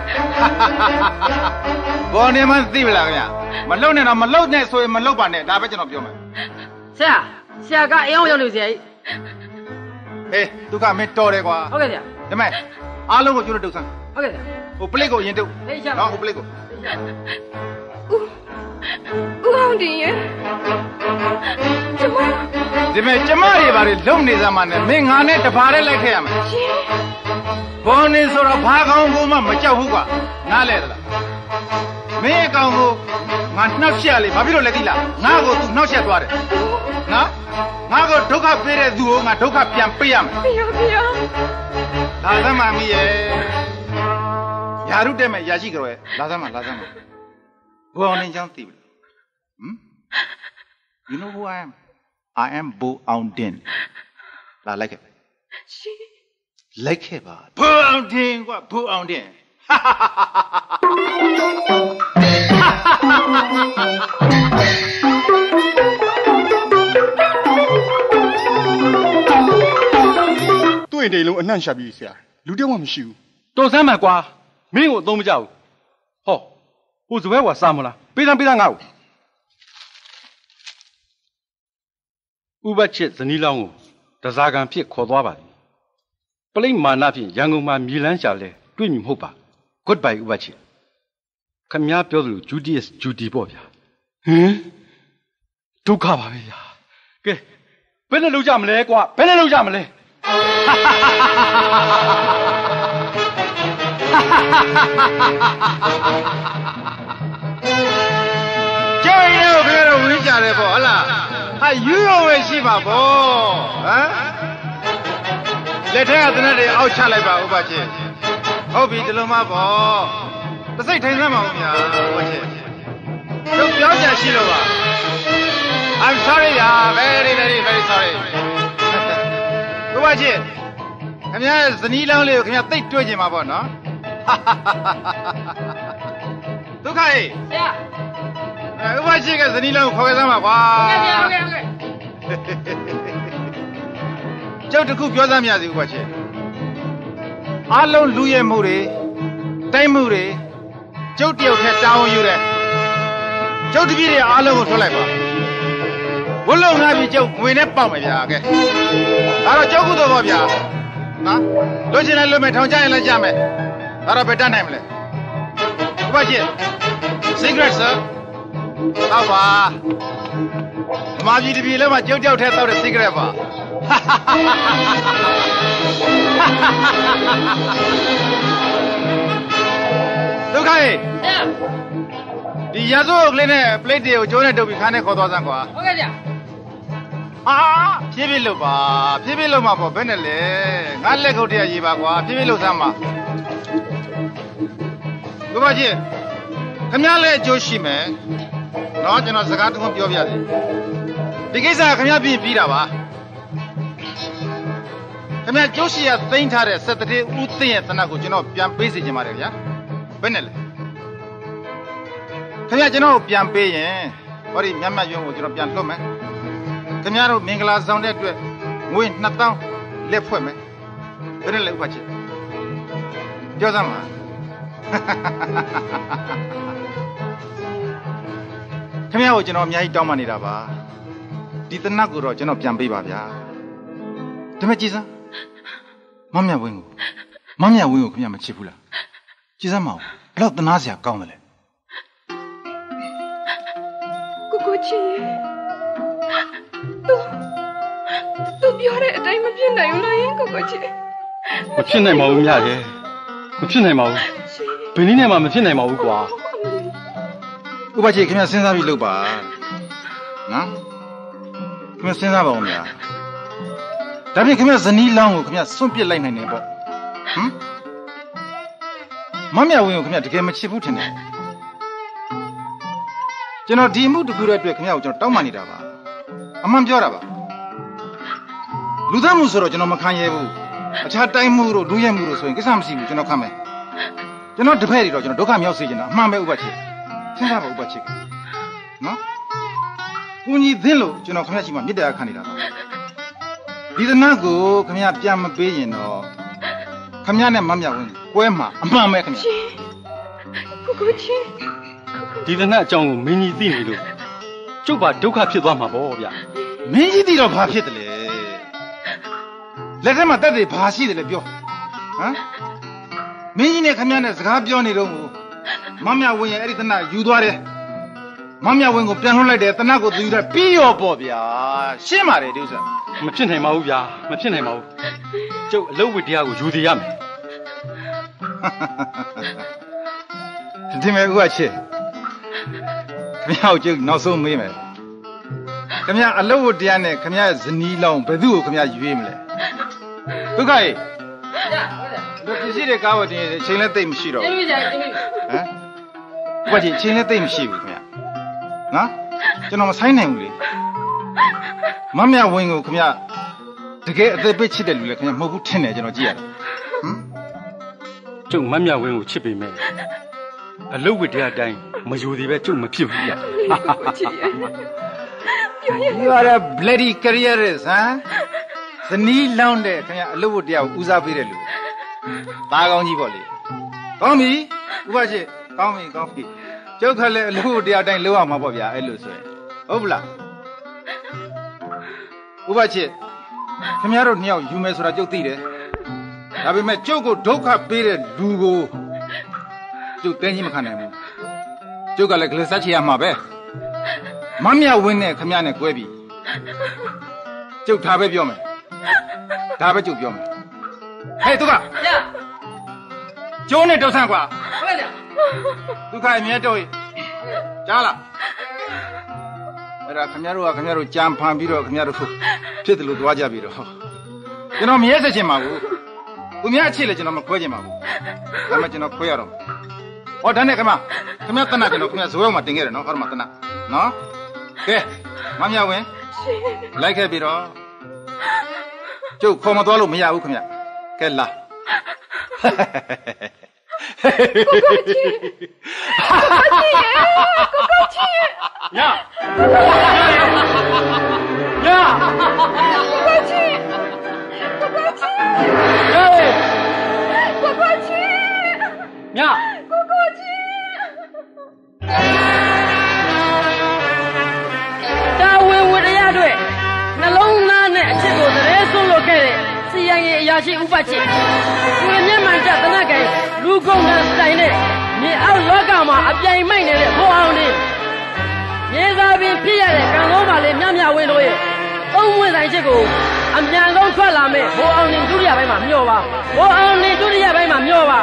ဘောနေမှသိပလားခင်ဗျမလုံနဲ့တော့မလုံနဲ့ဆိုရင်မလုံပါနဲ့ဒါပဲကျွန်တော်ပြောမယ်ဆရာဆရာကအိမ်အောင်ရောက်နေဆရာကြီးဟေးဒုက္ခမင်းတော်တယ်ကွာဟုတ်ကဲ့ဆရာဒီမဲ့အားလုံးကိုကျွတ်တုတ်ဆန်းဟုတ်ကဲ့ဆရာဟိုပလိတ်ကိုရင်တုတ်နော်ဟိုပလိတ်ကိုဦးအောင်တင်ရဲ့ကျမဒီမဲ့ကျမတွေဘာတွေလုံနေစမ်းမနဲ့မင်းငါနဲ့တပါးနဲ့လိုက်ခဲ့ရမယ်ဘောနေဆိုတော့ဘာကောင်းကိုမှမကြောက်ဘူးကွာနားလဲသလားမင်းအကောင်ကိုငါနှောက်ရှက်လေဘာဖြစ်လို့လဲသိလားငါ့ကို तू နှောက်ရှက်သွားတယ်နော်ငါ့ကိုဒုက္ခပေးတဲ့သူကိုငါဒုက္ခပြန်ပေးရမယ်ပြရပြရလာသမ်းမမီးရဲ့ယာရုတဲ့မဲ့ယာရှိကြရောလာသမ်းမလာသမ်းမဘောအောင်နေချောင်းသိပြီဟမ် You know who I am I am Bo Aung Din လာလိုက်ခဲ့ရှင်လိုက်ခဲ့ပါ Bo Aung Din ကွာ Bo Aung Din တွေ့တယ်လုံးအနှံ့ရှာပြီးဆရာလူတယောက်မှမရှိဘူးတော်စမ်းမှန်ကွာမင်းကိုအသုံးမကျဘူးဟောဟိုစပွဲကစားမလားပေးသားပေးသားငါ့ကိုဥပချစ်ဇနီးလောင်းကိုတစားကံဖြစ်ခေါ်သွားပါသည်ပလိမ့်မာနဖြင့်ရန်ကုန်မှာမြေလန်းရှာလဲတွေ့မြင်မဟုတ်ပါ Goodbye ဥပချစ်ခမည်းပြောသလို Judas Judy ပေါ့ဗျာဟင်ဒုက္ခပါပဲဗျာကဲဘယ်နဲ့လုပ်ကြမလဲကွာဘယ်နဲ့လုပ်ကြမလဲကျေးရုပ်ပြောတော့ဝင်းကြတယ်ပေါ့ဟလားဟာယူရောပဲရှိပါဗောဟမ်လက်ထက်ကတနက်တွေအောက်ချလိုက်ပါဥပချစ်ဟုတ်ပြီဒီလိုမှပေါ့တစ်စိတ်ထိုင်စမ်းပါဦးဗျာဥပချစ်တို့ပြောကြရှိလို့ပါ I'm sorry ဗျာ very very very sorry ဥပချစ်ခင်ဗျားဇနီးလောင်းလေးကိုခင်ဗျားသိတွေ့ကြမှာပေါ့နော်ဒုက္ခရေဆရာအဲဥပချစ်ကဇနီးလောင်းကိုခေါ်ခဲ့စမ်းပါကွာဟုတ်ကဲ့ဟုတ်ကဲ့ဟုတ်ကဲ့ကျုပ်တခုပြောစမ်းမြစီဥပချစ်အားလုံးလူရဲမှုတွေတိုက်မှုတွေကျုပ်တယောက်ထက်တောင်းယူတယ်ကျုပ်တပည့်တွေအားလုံးကိုထွက်လိုက်ပါဝလုံးငါပြီကျုပ်ငွေနဲ့ပေါက်မယ်ဗျာကဲဒါတော့ကျုပ်ကုသိုလ်ပေါ့ဗျာနော်လွတ်ချင်တယ်လွတ်မယ်ထောင်ချရင်လည်းကြမယ်ဒါတော့ဘယ်တတ်နိုင်မလဲဥပချစ် secret sir တော့ပါမမကြီးတပည့်လည်းမကျုပ်တယောက်ထက်တောက်တဲ့ secret ပါဒုက္ခရေဒီရစိုးကလေးနဲ့ plate တွေကိုကျိုးနဲ့တုပ်ပြီးခါနဲ့ခေါ်သွားစမ်းကွာဟုတ်ကဲ့ဗျာအာဖြည်းဖြည်းလုပ်ပါဖြည်းဖြည်းလုပ်မှာပေါ့ဘယ်နဲ့လဲငါလက်ခုပ်တည်းရေးပါကွာဖြည်းဖြည်းလုပ်စမ်းပါဘုရားကြီးခင်ဗျားလည်းအကျိုးရှိမယ်နော်ကျွန်တော်စကားတစ်ခုပြောပြတယ်ဒီကိစ္စခင်ဗျားပြင်ပြီးတာပါခင်ဗျားကျိုးရှိရသိမ်းထားတဲ့စက်တည်းဦးသိရဲ့တနတ်ကိုကျွန်တော်ပြန်ပေးစီခြင်းပါတယ်ဗျာဘယ်နဲ့လဲခင်ဗျားကျွန်တော်ပြန်ပေးရင်ဟောဒီမြတ်မြတ်ရုံကိုကျွန်တော်ပြန်လွတ်မယ်ခင်ဗျားတို့မင်္ဂလာဆောင်တဲ့အတွက်ငွေနှစ်သောင်းလက်ဖွဲ့မယ်ဘယ်နဲ့လဲဥပချစ်ပြောစမ်းပါခင်ဗျားကိုကျွန်တော်အများကြီးတောင်းပန်နေတာပါဒီတနတ်ကိုတော့ကျွန်တော်ပြန်ပေးပါဗျာဒါမဲ့ကြည်စမ်းမမြဝင်းကိုမမြဝင်းကိုခင်ဗျားမချစ်ဘူးလားကြည်စမ်းမအောင်ဘယ်တော့တနာစရာကောင်းတယ်လဲကိုကိုချီသူသူပြောတဲ့အတိုင်းမဖြစ်နိုင်ဘူးလားယင်ကိုကိုချီမဖြစ်နိုင်ပါဘူးမြရဲ့မဖြစ်နိုင်ပါဘူးဘယ်နည်းနဲ့မှမဖြစ်နိုင်ပါဘူးကွာဥပချေခင်ဗျစဉ်းစားပြီးလုပ်ပါနော်ခင်ဗျစဉ်းစားပါဦးဗျာဒါဖြင့်ခင်ဗျဇနီးလောင်းကိုခင်ဗျစွန့်ပစ်လိုက်နိုင်တယ်ပေါ့ဟမ်မမြဝင်းကိုခင်ဗျတကယ်မချစ်ဘူးထင်တယ်ကျွန်တော်ဒီမှုတခုရဲ့အတွက်ခင်ဗျကိုကျွန်တော်တောင်းပန်နေတာပါအမှန်ပြောတာပါလူသားမှုဆိုတော့ကျွန်တော်မခံရဘူးအခြားတိုင်းမှုတို့လူရဲမှုတို့ဆိုရင်ကိစ္စမရှိဘူးကျွန်တော်ခံမယ်ကျွန်တော်တပည့်တွေတော့ကျွန်တော်ဒုက္ခမြောက်စေချင်တာအမှန်ပဲဥပချေစဉ်းစားပါဥပချေနော်ကိုကြီးသင်းလို့ကျွန်တော်ခင်ဗျရှိမှမြစ်တရားခံနေတာပါဒီသနာကိုခင်ဗျပြန်မပေးရင်တော့ခင်ဗျနဲ့မမြဝင်းကွဲမှာအမှန်ပဲခင်ဗျကိုကိုချင်းဒီသနာအကြောင်းကိုမင်းကြီးသိနေလို့ကျုပ်ပါဒုက္ခဖြစ်သွားမှာပေါ့ဗျမင်းကြီးသိတော့ဘာဖြစ်တယ်လဲလက်ထက်မှာတက်တယ်ဘာရှိတယ်လဲပြောဟမ်မင်းကြီးနဲ့ခင်ဗျနဲ့စကားပြောနေတော့မမြဝင်းရဲ့အဲ့ဒီသနာယူသွားတယ်မမြဝင်းကိုပြန်လွှတ်လိုက်တယ်သနာကိုသူယူတယ်ပြီးရောပေါ့ဗျာရှင်းပါတယ်ဒီဥစ္စာမဖြစ်နိုင်ပါဘူးဗျာမဖြစ်နိုင်ပါဘူးကျုပ်အလုပ်ဝတ္တရားကိုယူသေးရမယ်ဒီမဲ့ဥပချေခင်ဗျားကိုကျုပ်နောက်ဆုံးမေးမယ်ခင်ဗျားအလုပ်ဝတ္တရားနဲ့ခင်ဗျားရဲ့ဇနီးလောင်းဘယ်သူ့ကိုခင်ဗျားရွေးမလဲဒုက္ခရေတို့ပစ္စည်းတွေကားဝတ်တင်ချိန်လည်းသိမ့်မရှိတော့ဘူးဟမ်ဥပချေချိန်လည်းသိမ့်မရှိဘူးခင်ဗျာနော်ကျွန်တော်မဆိုင်နိုင်ဘူးလေမမြဝင်းကိုခင်ဗျတကယ်အသက်ပေးချစ်တဲ့လူလေခင်ဗျမဟုတ်ဘူးထင်တယ်ကျွန်တော်ကြည့်ရတယ်ဟမ်ကျုပ်မမြဝင်းကိုချစ်ပေမဲ့အလုပ်ဝတ္တရားအတိုင်းမယူသေးပဲကျုပ်မဖြစ်ဘူးဗျာ You are a bloody careerist ဟမ်ဇနီးလောင်းတဲ့ခင်ဗျအလုပ်ဝတ္တရားကိုဦးစားပေးတဲ့လူသားကောင်းကြီးပေါ့လေကောင်းပြီဥပချေကောင်းပြီကောင်းပြီကျုပ်ခက်လည်းအလုပ်ဝတ္တရားအတိုင်းလုပ်ရမှာပေါ့ဗျာအဲ့လိုဆိုရင်ဟုတ်ပလားဥပချေခင်ဗျားတို့နှစ်ယောက်ယူမယ်ဆိုတာကျုပ်သိတယ်ဒါပေမဲ့ကျုပ်ကိုဒုက္ခပေးတဲ့လူကိုကျုပ်တင်းကြီးမခံနိုင်ဘူးကျုပ်ကလည်းဂလစချေရမှာပဲမမြဝင်းနဲ့ခမရနဲ့꿰ပြီကျုပ်ဒါပဲပြောမယ်ဒါပဲကျုပ်ပြောမယ်ဟဲ့သူကကျိုးနဲ့တောက်ဆန်းကွာဟုတ်ကဲ့ဒုက္ခအမြဲတော့ကြားလားအဲ့ဒါခမရတို့ကခမရတို့ကြံဖန်ပြီးတော့ခမရတို့ဖြစ်တယ်လို့သွားကြပြီတော့ကျွန်တော်မရဲဆက်ချင်ပါဘူးသူများအချစ်လေကျွန်တော်မခွဲချင်ပါဘူးဒါမှကျွန်တော်ခွဲရတော့ဟောဒါနဲ့ခင်ဗျခင်ဗျတနကျွန်တော်ခင်ဗျဇွဲအောင်မှာတင်ခဲ့တယ်နော်ဟောမှာတနနော်ကဲမမြဝင်လိုက်ခဲ့ပြီတော့ကျုပ်ခေါ်မသွားလို့မရဘူးခင်ဗျကဲလာကိုကိုချီကိုကိုချီကိုကိုချီညညကိုကိုချီကိုကိုချီဟေးကိုကိုချီညကိုကိုချီတာဝန်ဝတ္တရားတွေနှလုံးသားနဲ့အချစ်ကိုသရဲဆုံးလို့ခဲ့တဲ့စီရင်ရဲ့အရာရှိဥပချစ်ကျွေမျက်မှန်တက်တနက်ကိုင်လူကုန်တဲ့စတိုင်နဲ့မြေအောက်လောကမှာအပြိုင်မိုက်နေတဲ့ဘိုးအောင်နေမြေသာပင်ဖြစ်ရတဲ့ကံကောင်းပါလေမြမြဝင်းတို့ရဲ့သုံးဝင်ဆိုင်ချစ်ကိုအမြန်ဆုံးထွက်လာမဲ့ဘိုးအောင်နေဒုတိယပိုင်းမှာမျှော်ပါဘိုးအောင်နေဒုတိယပိုင်းမှာမျှော်ပါ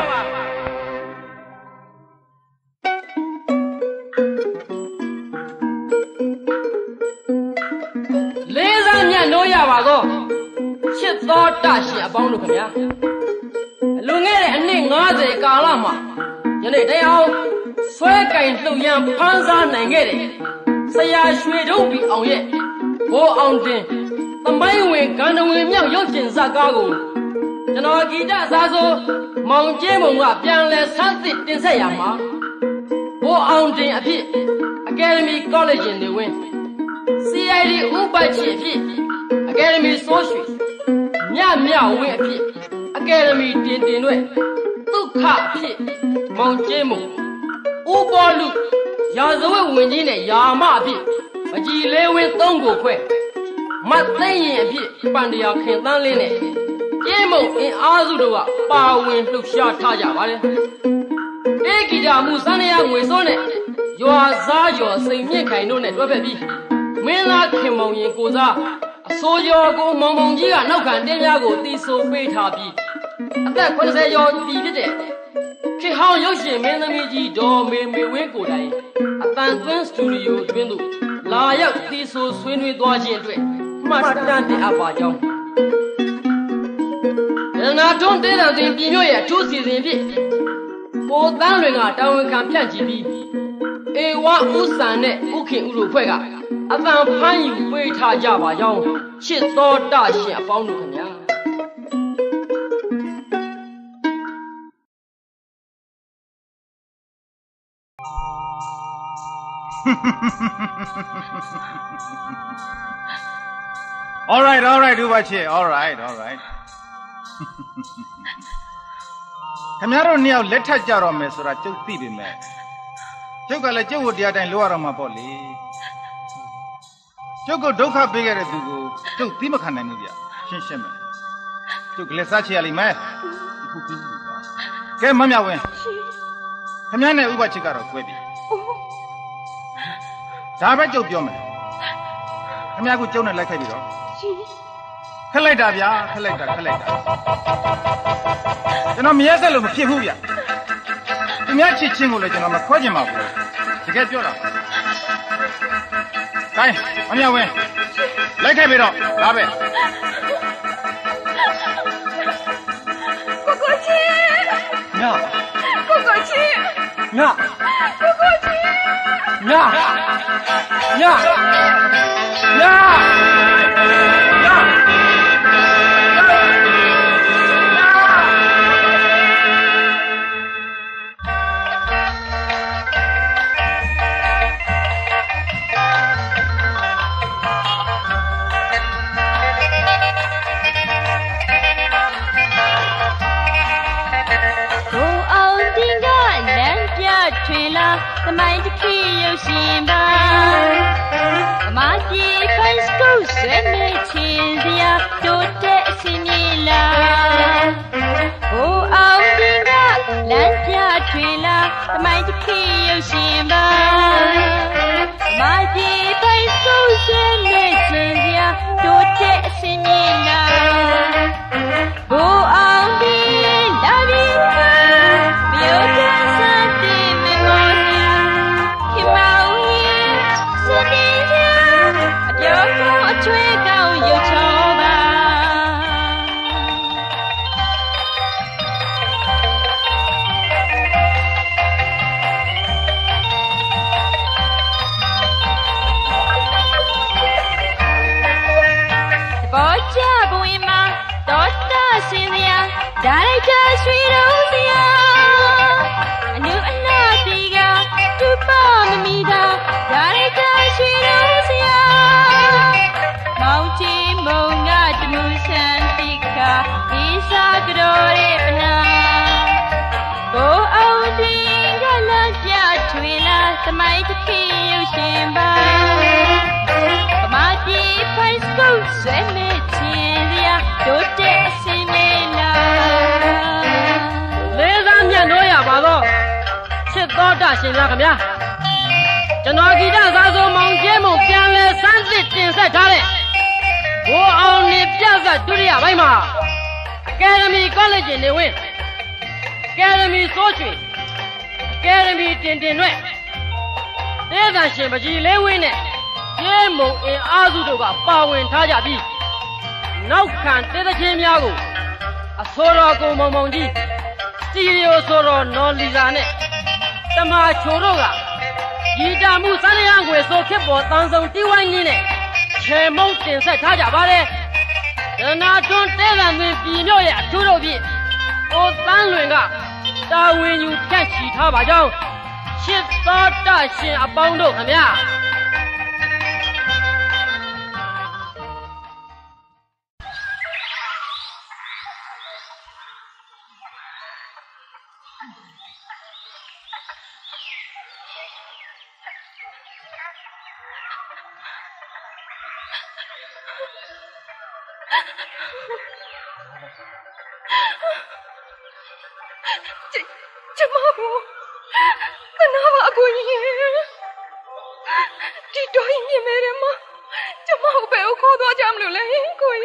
လေးစားမြတ်လို့ရပါတော့ချစ်တော်တရှင်အပေါင်းတို့ခင်ဗျာလူငယ်တဲ့အနှစ်50ကာလမှာယနေ့တိုင်အောင်ဆွဲကင်လှုပ်ရန်ဖန်းစားနိုင်ခဲ့တယ်ဆရာရွှေတုံးပြီးအောင်ရဲ့ဘိုးအောင်တင်သမိုင်းဝင်ဂန္ဓဝင်မြောက်ရုပ်ရှင်ဇာတ်ကားကိုကျွန်တော်ဂီတစားဆိုမောင်ကျဲမုံကပြန်လဲဆန်းစစ်တင်ဆက်ရမှာဘိုးအောင်တင်အဖြစ်အကယ်ဒမီကောလိပ်ရှင်တွေဝင် စီ အိုင် ဒီ ဥပချစ်အဖြစ်အကယ်ဒမီဆိုရွှေမြမြဝင်းအဖြစ်အကယ်ဒမီတင်တင်တွေဒုက္ခအဖြစ်မောင်ကျဲမုံဥပေါ်လူရာဇဝတ်ဝင်ကြီးနဲ့ယာမအဖြစ်မကြီးလေးဝင်းသုံးကိုခွဲမတ်သိရင်အဖြစ်ပန်တရာခင်သန်းလေးနဲ့ကျဲမုံအင်အားစုတို့ကပါဝင်လှုပ်ရှားထားကြပါတယ်အေဂီတာမှုစန်းရငွေစိုးနဲ့ရွာစားကျော်စိန်မြင့်ခိုင်တို့နဲ့တွဲဖက်ပြီးမင်းသားခင်မောင်ရင်ကိုစားအစိုးရကိုမောင်မောင်ကြီးကနောက်ခံတင်းများကိုတီးဆိုပေးထားပြီးအသက်80ကျော်ပြည်ဖြစ်တဲ့ခေဟောင်းရုပ်ရှင်မင်းသမီးကြီးဒေါ်မေမေဝင်းကိုတိုင်အတန်သွင်းစတူဒီယိုတွင်သို့လာရောက်တီးဆိုဆွေးနွေးသွားခြင်းအတွက်မှတ်တမ်းတင်အပ်ပါကြောင်းရနာတွန်းတေးတော်တင်ပြည်မြို့ရဲ့အထူးစီစဉ်ဖြင့်ပိုတန်းလွင်ကတာဝန်ခံဖြန့်ကြည့်ပြီးအေဝဥစံနဲ့ဥခင်ဥတို့ဖွဲ့ကအတန်ဖမ်းယူပေးထားကြပါကြောင်းချစ်တော်တရှင်အပေါင်းတို့ခင်ဗျာ all right all right တို့ပါချစ် all right all right ခင်ဗျားတို့နှစ်ယောက်လက်ထပ်ကြတော့မယ်ဆိုတာကျုပ်သိပေမဲ့ကျုပ်ကလည်းကျုပ်ကိုတရားတိုင်းလိုရတော့မှာပေါ့လေကျုပ်ကိုဒုက္ခပေးခဲ့တဲ့သူကိုကျုပ်သိမခံနိုင်ဘူးဗျရှင်းရှင်းပဲကျုပ်ကလည်းစားချရလိမ့်မယ်အခုပြီးပြီပါကဲမမြဝင်းခင်ဗျားနဲ့ဥပချစ်ကတော့ကွဲပြီဒါပဲကျုပ်ပြောမယ်ခင်ဗျားကကျုပ်နဲ့လိုက်ခဲ့ပြီတော့ခက်လိုက်တာဗျာခက်လိုက်တာခက်လိုက်တာကျွန်တော်မရက်ဆက်လို့မဖြစ်ဘူးဗျသူများချစ်ချင်းကိုလည်းကျွန်တော်မခွဲချင်ပါဘူးတကယ်ပြောတာကိုင်းမမြဝင်းလိုက်ခဲ့ပြီတော့ဒါပဲကိုကိုချီညကိုကိုချီညကိုကိုချီညညညသမိုင်းတစ်ခေတ်ရုပ်ရှင်ပါသမားကြီးဖိုင်စကိုဆွေးမေးချင်းစရာတိုးတဲ့အစင်းမြေလာဟိုအောင်တင်ကလမ်းပြထွေလာသမိုင်းတစ်ခေတ်ရုပ်ရှင်ပါသမားကြီးဖိုင်စကိုဆွေးမေးချင်းစရာတိုးတဲ့အစင်းမြေလာဟိုအောင်တင်လာပြီးမြို့ကစားတဲ့မေမောပြောကိုအချွေးကောင်းရုပ်ချောပါ Director Sweet Osia Anu Anatiga Tupa Mamida Director Sweet Osia Mauti Monga Demusan Tika Isa Kadore Pana Go out in Galatia Twila Samai Taki Yoshimba Kamati Paisco Semetia Dote Simela Lezamia Noya Bado Sit Dota Shinrakamia Janagida Zazo Mongemo Pianle Sansit inside Tare Go on the Piazza Duria Weimar Academy College in the Win Academy Sochi Academy Tintinwe There's a Shimaji Lewin Jemo in Azudoga Bawin Tajabi No can't say the Jimiago A Sorago Momongi Stereo Soro no Lizane Tama Choroga Gita Musaniangue so Kipo Tanzon Tiwanine Chemo inside Tajabare Then I don't tell them with Pinoya Turobi Oh Tanluenga That when you can't see Tabajo Shit start dashing a bound of him. Jamabu, kenapa aku ini? Tidak ini mereka, Jamabu bel kau dua jam lalu kau.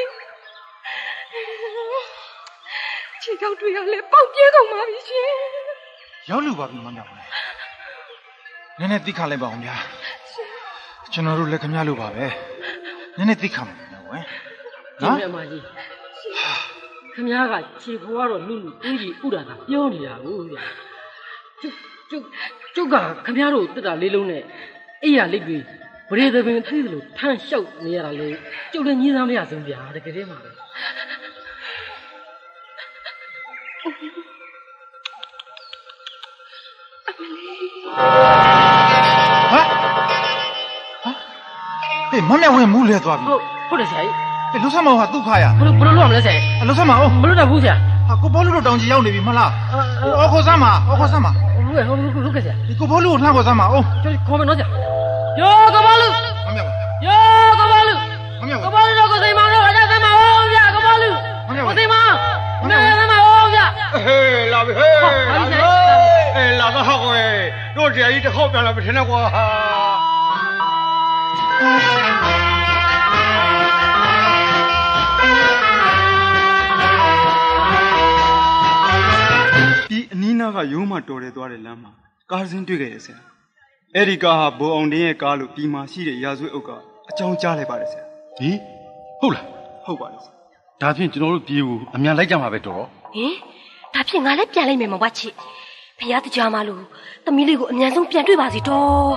Jika tu yang lepas dia kau mari sih. Jauh lupa tu mana boleh. Nenek tikar lepas om ya. Cuma rule kemana lupa be. Nenek tikar mana eh? Tidak maji. Kemana cikgu baru lulu uji udah tak jauh dia udah. Cuk juga kemana tu dah lelune. Iya lagi. Berada di tengah tu tan show ni ada le. Cuk le ni sama ya semua ada kerja mana. Hah? Hah? Eh, mana yang mula tu abi? Oh, boleh saya. Eh, lu sama orang tu kaya? Belum belum luar saya. Lu sama oh? Belum dah buka. Aku baru dah tahu jauh ni malah. Aku sama, aku sama. Lu eh, lu lu kerja. Aku baru nak aku sama oh. Jadi kau mana aja? Yo, kau baru. Yo, kau baru. Kau baru aku saya mau aja sama oh ya, kau baru. Kau saya mau. Mana sama oh ya. Hei, labi hei. Eh, labi hak eh. Dua dia itu kau biar labi sana gua. ဒီအနီးနားကရိုးမတော်တယ်သွားတဲ့လမ်းမှာကားစင်းတွေ့ခဲ့ရဆရာအဲ့ဒီကားဟာဘိုးအောင်တင်းရဲ့ကားလို့ဒီမှာရှိတဲ့ရာဇဝတ်အုပ်ကအကြောင်းကြားလိုက်ပါတယ်ဆရာဟင်ဟုတ်လားဟုတ်ပါတယ်ဆရာဒါဖြင့်ကျွန်တော်တို့ပြေကိုအမြန်လိုက်ကြမှာပဲတော်ဟင်ဒါဖြင့်ငါလည်းပြန်လိုက်မယ်မဝါချစ်ဖယားတကြားမလို့သမီးလေးကိုအမြန်ဆုံးပြန်တွေ့ပါစီတော့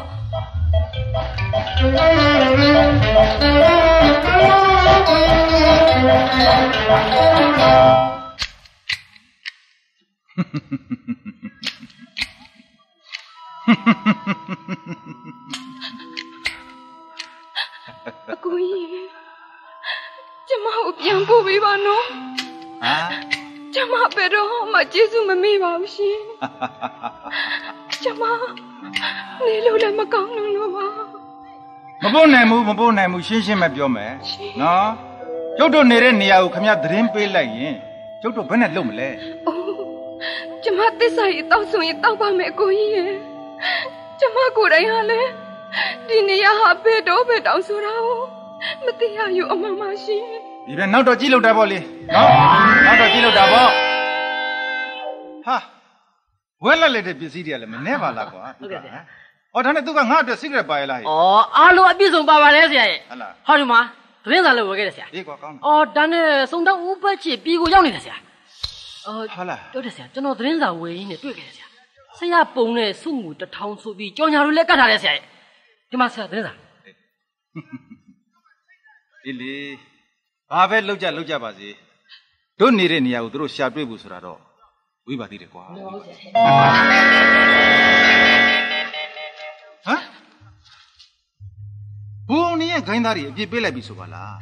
အကူကြီးကျမကိုပြန်ပို့ပေးပါနော်ဟာကျမဘယ်တော့မှကျေးဇူးမမေ့ပါဘူးရှင်ကျမနေလို့လည်းမကောင်းလို့ပါမပို့နိုင်ဘူးမပို့နိုင်ဘူးရှင်းရှင်းပဲပြောမယ်နော်ကျုပ်တို့နေတဲ့နေရာကိုခမရသတင်းပေးလိုက်ရင်ကျုပ်တို့ဘယ်နဲ့လုပ်မလဲအိုးကျမသစ္စာရေးတောက်ဆိုရင်တောက်ပါမယ်အကိုကြီးရဲ့ကျမကိုယ်တိုင်ဟာလေဒီနေရာဟာဘယ်တော့ဘယ်တောင်ဆိုတာကိုမသိရယူအမှန်ပါရှင်ဒီပဲနောက်တော့ကြည့်လို့တာပေါ့လေနော်နောက်တော့ကြည့်လို့တာပေါ့ဟာဝဲလက်လက်တဲ့ပစ္စည်းတွေကလည်းမနှဲပါလားကွာဟုတ်ကဲ့ဟောဒါနဲ့သူကငါ့အတွက် secret ပါရလားဟဲ့ဩအားလုံးအပြည့်စုံပါပါတယ်ဆရာရဲ့ဟုတ်လားဟောဒီမှာသတင်းစာလည်းဝယ်ခဲ့တယ်ဆရာဒီကွာကောင်းတယ်ဩဒါနဲ့စုံတော့ဥပတ်ချစ်ပြီးကိုရောက်နေတယ်ဆရာအော်ဟုတ်လားတို့တယ်ဆရာကျွန်တော်သတင်းစာဝယ်ရင်းနဲ့တွေ့ခဲ့တယ်ဆရာဆရာပုံနဲ့စုငူတထောင်ဆိုပြီးကြော်ညာလိုလည်းကတ်ထားတယ်ဆရာရဲ့ဒီမှာဆရာသတင်းစာဒီလေဘာပဲလောက်ကြလောက်ကြပါစေတို့နေတဲ့နေရာကိုတို့ရှာတွေ့ဖို့ဆိုတာတော့ဝိပါသေးတယ်ကွာဟမ်ဘူအောင်နေရဲ့ခိုင်းသားတွေအပြစ်ပေးလိုက်ပြီဆိုပါလား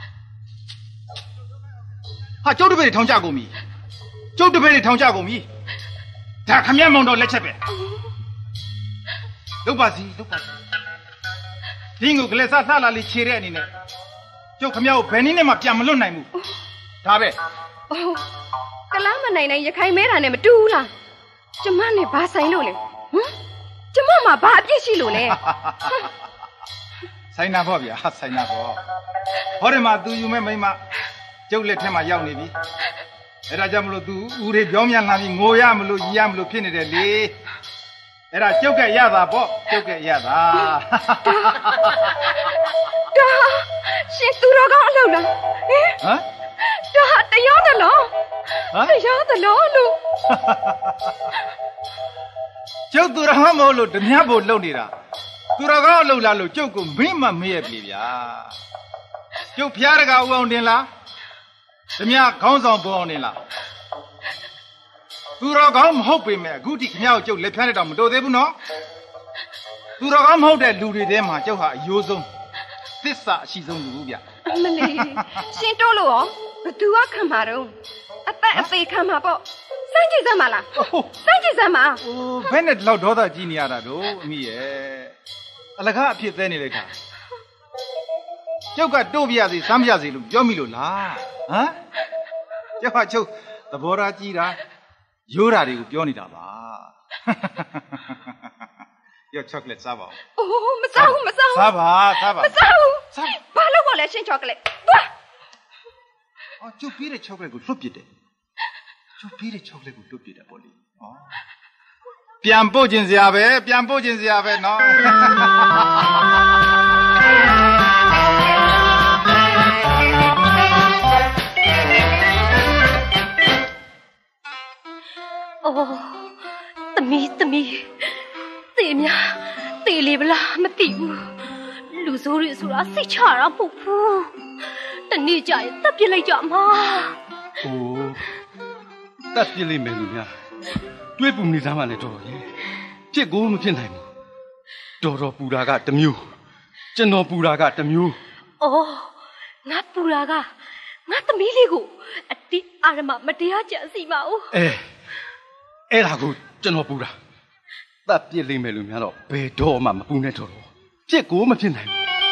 ဟာကျုပ်တပည့်တွေထောင်ကြကုန်ပြီကျုပ်တပည့်တွေထောင်ကြကုန်ပြီဒါခမရမောင်တော်လက်ချက်ပဲလုတ်ပါစီလုတ်ပါစီဒီငုကလေးစားလှလာလေးခြေတဲ့အနေနဲ့ကျုပ်ခမရကိုဘယ်နည်းနဲ့မှပြန်မလွတ်နိုင်ဘူးဒါပဲကလားမနိုင်နိုင်ရခိုင်မဲတာနဲ့မတူဘူးလားကျမနဲ့ဘာဆိုင်လို့လဲဟမ်ကျမမှာဘာအပြစ်ရှိလို့လဲဆိုင်နာပေါ့ဗျာဆိုင်နာပေါ့ဟောဒီမှာသူယူမဲ့မိမကျုပ်လက်ထက်မှာရောက်နေပြီအဲ့ဒါကြောင့်မလို့သူဦးတွေပြောင်းပြန်လာပြီးငိုရမလို့ကြီးရမလို့ဖြစ်နေတယ်လေအဲ့ဒါကျုပ်ကရတာပေါ့ကျုပ်ကရတာဒါရှင်သူတော်ကောင်းအလုပ်လားဟမ်ဟမ်ဒါတရားသလားဟမ်တရားသလားလို့ကျုပ်သူတော်မဟုတ်လို့ဓမြဖို့လုပ်နေတာသူတော်ကောင်းအလုပ်လားလို့ကျုပ်ကိုမင်းမမေ့ရပြီဗျာကျုပ်ဖျားတကာဦးအောင်တင်လားဓမြခေါင်းဆောင်ပေါ်အောင်တင်လားသူတော်ကောင်းမဟုတ်ပေမဲ့အခုထိခမကိုကျုပ်လက်ဖျားနေတော့မတော်သေးဘူးနော်သူတော်ကောင်းမဟုတ်တဲ့လူတွေထဲမှာကျုပ်ဟာအယိုးဆုံးသစ္စာအရှိဆုံးလူဗျအမလေးရှင်တိုးလို့ရောဘသူကခံမှာတော့အသက်အသေးခံမှာပေါ့စမ်းကြည့်စမ်းပါလားစမ်းကြည့်စမ်းပါဟိုဘယ်နဲ့လောက်ဒေါသကြီးနေရတာတော့အမိရဲ့အလကားအဖြစ်သေးနေလိုက်တာကျုပ်ကတို့ပြရစီစမ်းပြရစီလို့ပြောမိလို့လားဟမ်ကျုပ်ကချုပ်သဘောထားကြီးတာရိုးတာတွေကိုပြောနေတာပါရောချောကလက်စားပါဦးအိုးမစားဘူးမစားဘူးစားပါစားပါမစားဘူးစားဘာလို့ပေါ့လဲရှင်ချောကလက်သွားအော်ကျုပ်ပြီးတဲ့ချောကလက်ကိုလွတ်ပစ်တယ်ကျုပ်ပြီးတဲ့ချောကလက်ကိုလွတ်ပစ်တယ်ပေါ့လေဩပြန်ပို့ခြင်းစရာပဲပြန်ပို့ခြင်းစရာပဲနော်အိုးသမီးသမီးတေးများတေးလေဗလားမသိဘူးလူဆိုးတွေဆိုတာစိတ်ချတာမဟုတ်ဘူးတနေ့ကျရင်တက်ပြစ်လိုက်ကြမှာအိုးတက်ပြစ်လိုက်မယ်လူများတွေးပူနေသားမှလည်းတော်ရဲ့ဖြစ်ကိုမဖြစ်နိုင်ဘူးတော်တော်ပူတာကတစ်မျိုးကျွန်တော်ပူတာကတစ်မျိုးအော်ငါပူတာကငါသမီးလေးကိုအတိအာရမမတရားကြံစီပါဦးအဲအဲ့ဒါကိုကျွန်တော်ပူတာတပ်ပြစ်လိမ့်မယ်လို့များတော့ဘယ်တော့မှမပူနဲ့တော့ဖြစ်ကိုမဖြစ်နိုင်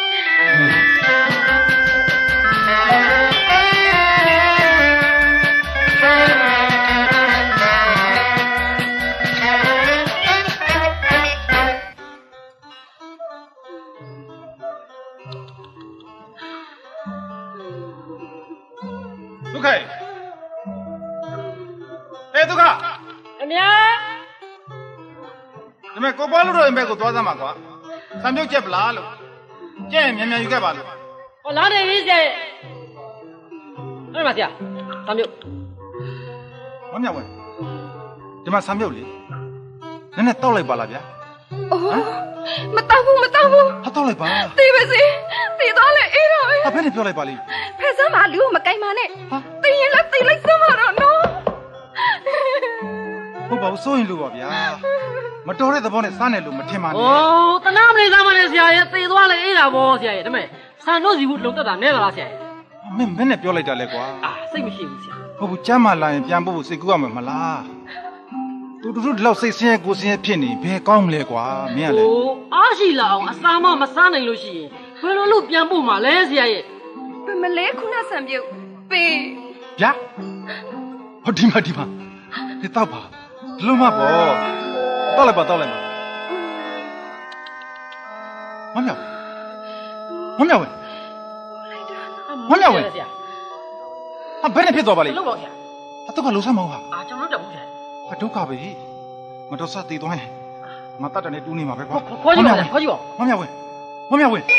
ဘူးဒုက္ခအေးဒုက္ခအမြဲဒါမဲ့ကိုပွားလို့တော့အိမ်ဘက်ကိုသွားစမ်းပါကွာဆံပြုတ်ချက်ပလားလို့ကြည့်ရင်မြန်မြန်ယူခဲ့ပါလို့ဟောလာနေပြီဆရာအဲ့မှာဆရာဆံပြုတ်မမြောက်ဝင်ဒီမှာဆံပြုတ်လေနည်းနည်းတောက်လိုက်ပါလားဗျာအိုးမတောက်ဘူးမတောက်ဘူးဟာတောက်လိုက်ပါတေးပါစေတေးသွားလေအေးတော့ဟာဘယ်နဲ့ပြောလိုက်ပါလိမ့်ဖက်စမ်းပါလူကိုမကိုင်ပါနဲ့တေးရင်လည်းတေးလိုက်စမ်းပါတော့နော်ဟုတ်ပါဘူးစိုးရင်လို့ပါဗျာမတော်တဲ့သဘောနဲ့စားနေလို့မထင်ပါနဲ့။အိုးတနာမနေစားမနေဆရာရဲ့သေသွားလေအေးတာဗောဆရာရဲ့ဒါမဲ့ဆန်တော့စီဘူးလုံတက်တာနဲ့လားဆရာရဲ့မင်းမင်းနဲ့ပြောလိုက်တာလဲကွာအာစိတ်မရှိဘူးဆရာဟုတ်ဘူးကျမ်းမာလာရင်ပြန်ဖို့စိတ်ကူးရမှာမလားတူတူတူလောက်စိတ်ဆင်းရဲကိုယ်ဆင်းရဲဖြစ်နေဘယ်ကောင်းမလဲကွာမင်းကလေအိုးအားရှိလာအောင်အစာမမစားနိုင်လို့ရှိရင်ဘယ်လိုလုပ်ပြန်ဖို့မှာလဲဆရာရဲ့ဘယ်မလဲခုနဆံပြုတ်ပေးဗျာဟောဒီမှာဒီမှာဒီတော့ပါဒီလိုမှပေါ့တောက်လိုက်ပါတောက်လိုက်ပါမမြောက်မမြောက်ဝင်မမြောက်ဝင်ဟာဘယ်နဲ့ဖြစ်သွားပါလိမ့်လောက်ပါဗျာအတော့ကလုံးဆမ်းမအောင်ဟာအာကျွန်တော်တက်ဘူးဗျာအဒုက္ခပဲမတော်စားတည်သွားရင်မတတ်တယ်နဲ့တူးနေမှာပဲကွာခေါ်ကြည့်ပါခေါ်ကြည့်ပါမမြောက်ဝင်မမြောက်ဝင်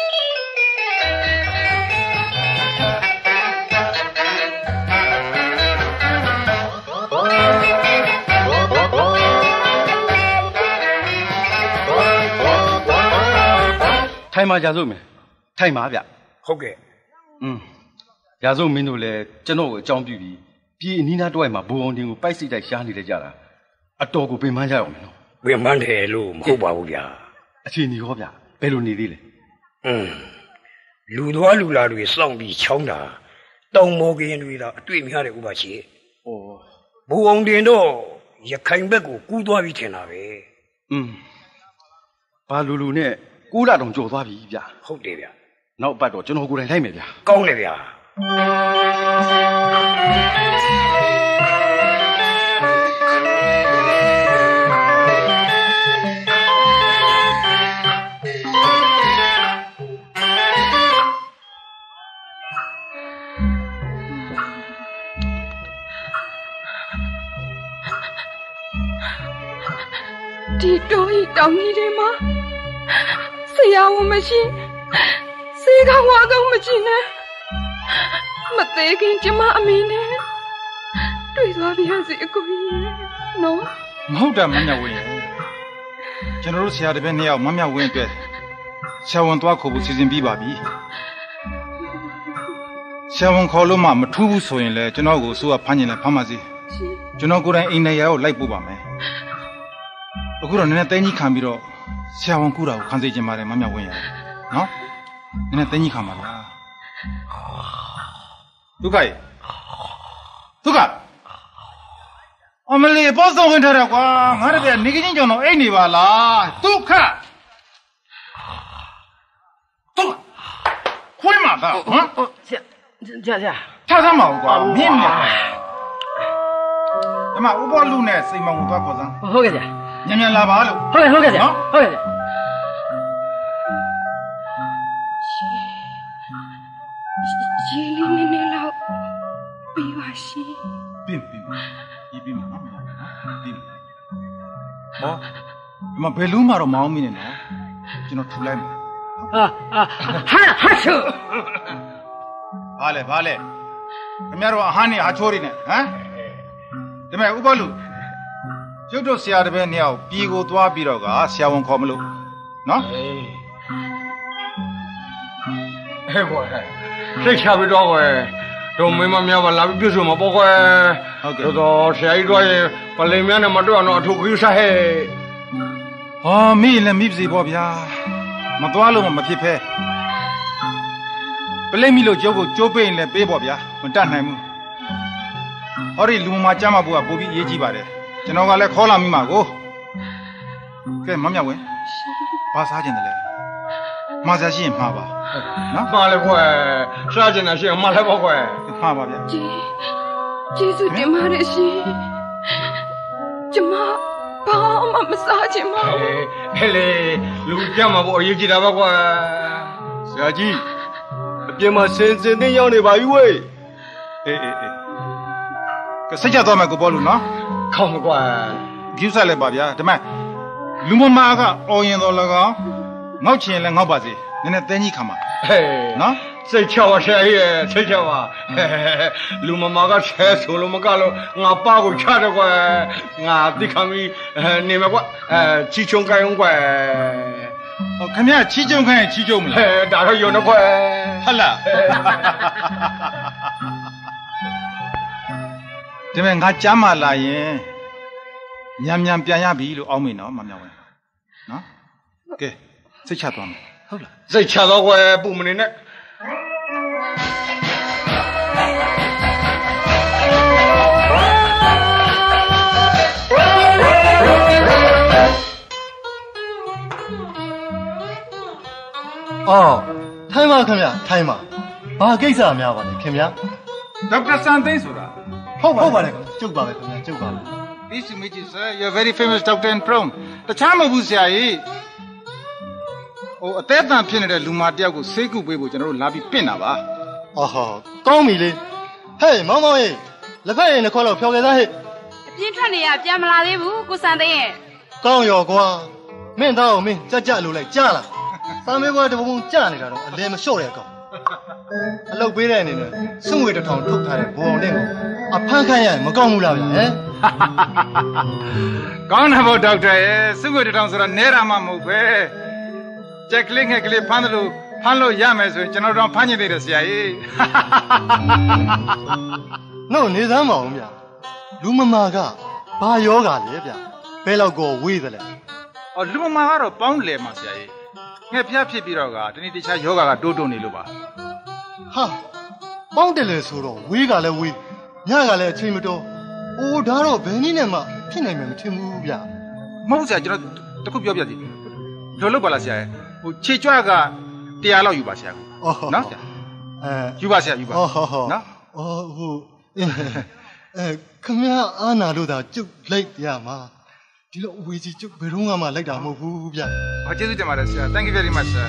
ထိုင်မှာရာစုမယ်ထိုင်ပါဗျဟုတ်ကဲ့อืมရာစုမင်းတို့လည်းကျွန်တော်ကိုအကြောင်းပြုပြီးပြည်နီးနားတွိုက်မှာဘူအောင်တင်ကိုပိုက်စိတ်တိုက်ရှားနေကြတာအတော်ကိုပင်ပန်းကြအောင်နော်ပင်ပန်းတယ်လို့မဟုတ်ပါဘူးဗျာအခြေအနေရောဗျဘယ်လိုနေသေးလဲอืมလူသွားလူလာတွေစောင့်ပြီးချောင်းတာတောင်မော်ကင်းတွေတော့အတွေ့များတယ်ဥပါရှိဩဘူအောင်တင်တော့ရခိုင်ဘက်ကိုကူးသွားပြီးထင်တာပဲอืมဘာလူလူနဲ့ကိုးလာတော့ကြော်သွားပြီဗျဟုတ်တယ်ဗျနောက်ပတ်တော့ကျွန်တော်ကိုယ်တိုင်လိုက်မယ်ဗျကောင်းတယ်ဗျဒီတော့ဤတောင်ကြီးတွေမှာဆရာဝန်မရှိစေကဝါကောင်မရှိနဲ့မသေးခင်ကျမအမေနဲ့တွေ့သွားပြရစီအကိုကြီးနော်မဟုတ်တာမမြဝင်းရဲ့ကျွန်တော်တို့ဆရာတပည့်နှစ်ယောက်မမြဝင်းအတွက်ဆရာဝန်သွားခေါ်ဖို့စီစဉ်ပြီးပါပြီဆရာဝန်ခေါ်လို့မှမထူးဘူးဆိုရင်လည်းကျွန်တော်ကိုအစိုးရဖမ်းကျင်လည်းဖမ်းပါစေကျွန်တော်ကိုယ်တိုင်အိမ်နေရာကိုလိုက်ပို့ပါမယ်အခုတော့နည်းနည်းတင်းကြီးခံပြီးတော့ဆရာဝန်ကူတာကိုခံစေချင်ပါတယ်မမြဝင်းရနော်နည်းနည်းတင်းကြီးခံပါလားဒုက္ခရေဒုက္ခအမလီဘောဆောင်ဝင်ထားတယ်ကွာငါတို့ကနေကချင်းကြောင်တော့အိတ်နေပါလားဒုက္ခဒုက္ခခွေးမှာကဟမ်ဆရာဆရာဆရာထားသမ်းပါဦးကွာမြင့်မြတ်ဒီမှာဥပလူနဲ့စိန်မောင်ကိုသွားခေါ်စမ်းဟုတ်ကဲ့ဆရာမြန်မြန်လာပါလို့ဟုတ်ကဲ့ဟုတ်ကဲ့ဆရာဟုတ်ကဲ့ရေလေးနည်းနည်းလောက်ပြီးပါရှင်ပြင်ပြင်ဒီပြင်မှာနော်ဒီဟောဒီမှာဘယ်လုံးမှတော့မအောင်မင်းနဲ့နော်ကျွန်တော်ထူလိုက်မယ်ဟာဟာဟာရှုဘာလဲဘာလဲခင်ဗျားတို့အဟန်းနဲ့အချိုးတွေနဲ့ဟမ်ဒီမဲ့ဥပလူကျုပ်တို့ဆရာတပည့်နှစ်ယောက်ပြည်ကိုသွားပြီးတော့ကဆရာဝန်ခေါ်မလို့နော်ဟဲ့ကွာစိတ်ချပြီးတော့ကွယ်တို့မင်းမများပါလာပြီးပြည့်စုံမှာပေါ့ကွယ်ဟုတ်ကဲ့တော့ဆရာကြီးတို့ရဲ့ပလိမ်များနဲ့မတွေ့အောင်တော့အထုခရီးစားဟဲ့ဟောမိလည်းမိပါစေပေါ့ဗျာမသွားလို့မဖြစ်ဖဲပလိမ်မိလို့ကျုပ်ကိုကြိုးပိတ်ရင်လည်းပေးပေါ့ဗျာမတတ်နိုင်ဘူးဟောဒီလူမကြမ်းမဖို့ကပိုပြီးအရေးကြီးပါတယ်ကျွန်တော်ကလည်းခေါ်လာမိမှာကိုကဲမမြဝင်းဘာစားကျင်တယ်လဲမှားစားရှိရင်မှားပါနော်မှားလေခွဲစားကျင်တာရှိရင်မှားလဲပေါ့ခွဲမှားပါဗျာကျေးကျေးဇူးတင်ပါတယ်ရှင်ကျမဘာမှမစားချင်ပါဘူးဟဲ့လေလူကြမ်းမှာပေါ့အရေးကြီးတာပါခွဲဆရာကြီးအပြင်မှာစင်စင်သိရောက်နေပါပြီဝေးအေးအေးအေးကစိတ်ချသွားမယ်ကိုပေါ်လူနော်ခေါင်းမကွာကျူးဆက်လိုက်ပါဗျာဒါမဲ့လူမမာကအော်ရင်တော်၎င်းငေါ့ချင်လည်းငေါ့ပါစေနည်းနည်းတင်းကြီးခံပါဟဲ့နော်စိတ်ချပါရှယ်ရဲ့စိတ်ချပါလူမမာကဆဲဆိုလို့မကလို့ငါပါကိုချတယ်ကွာငါတိခမီနေမကွာအဲချီချုံကိုင်းကွာဟောခင်ဗျာချီချုံခိုင်းချီချုံမလားဟဲ့ဒါတော့ယုံတော့ကွာဟုတ်လားဒီမဲ့ငါကြမ်းမာလာရင်ညံညံပြန်ရပြီလို့အောင်းမိနော်မမြောင်ဝင်နော်ကဲစိတ်ချသွားမယ်ဟုတ်လားစိတ်ချတော့ကွယ်ပူမနေနဲ့အော်ထိုင်ပါခင်ဗျာထိုင်ပါဘာကိစ္စများပါလဲခင်ဗျာဒေါက်တာစံသိန်းဆိုတာဟုတ်ပါဟုတ်ပါတယ်ကျုပ်ပါပဲခင်ဗျာကျုပ်ပါပဲ Please to meet you sir you're very famous doctor in Prom တခြားမဟုတ်ဘူးဆရာကြီးဟိုအသက်အတန်ဖြစ်နေတဲ့လူမတယောက်ကိုဆေးကုပေးဖို့ကျွန်တော်တို့လာပြီးပင့်တာပါအော်ဟောကောင်းပြီလေဟေးမောင်မောင်ရေးလက်ဖက်ရည်နှစ်ခွက်လောက်ဖျော်ခဲ့သားဟဲ့အပြင်းထွက်နေရပြန်မလာသေးဘူးကိုစံသိန်းရဲ့ကောင်းရောကွာမင်းသားကိုမင်းကြက်ကြလို့လိုက်ကြားလားစာမေးပွဲတပုံပုံကြားနေတာတော့အလဲမလျှော့တဲ့အကောင်အလုပ်ပေးတဲ့အနေနဲ့စွန့်ဝေတစ်ထောင်ထုတ်ထားတဲ့ဘောအောင်နဲ့ကိုအဖမ်းခိုင်းရရင်မကောင်းဘူးလားဗျာဟမ်ကောင်းတာပေါ့ဒေါက်တာရဲ့စွန့်ဝေတစ်ထောင်ဆိုတာနဲတာမှမဟုတ်ပဲကြက်ကလေးငှက်ကလေးဖမ်းတယ်လို့ဖမ်းလို့ရမယ်ဆိုရင်ကျွန်တော်တို့ဖမ်းနေသေးတယ်ဆရာကြီးဟနော်နေစမ်းမအောင်ဗျလူမမာကဘာယောဂလဲဗျဘယ်လောက်ကိုဝေးသလဲအော်လူမမာကတော့ပေါင်းလေမှာဆရာကြီးငှက်ဖျားဖြစ်ပြီးတော့ကတနေ့တခြားယောဂကတိုးတိုးနေလို့ပါဟာပေါင်းတယ်လေဆိုတော့ဝေးကလည်းဝေးညကလည်းအချိန်မတော်အိုးဒါတော့ဘယ်နည်းနဲ့မှဖြစ်နိုင်မှာမထင်ဘူးဗျမဟုတ်ဆရာကျွန်တော်တခုပြောပြစီလောလုပ်ပါလားဆရာဟိုခြေကြွကတရားလောက်ယူပါဆရာနော်ဆရာအဲယူပါဆရာယူပါနော်အော်ဟိုအဲခမရအာနာတို့သာကျုပ်လိုက်ရမှာဒီလိုအဝေးကြီးကျုပ်ဘယ်တော့မှလိုက်တာမဟုတ်ဘူးဗျဟောကျေးဇူးတင်ပါတယ်ဆရာ Thank you very much sir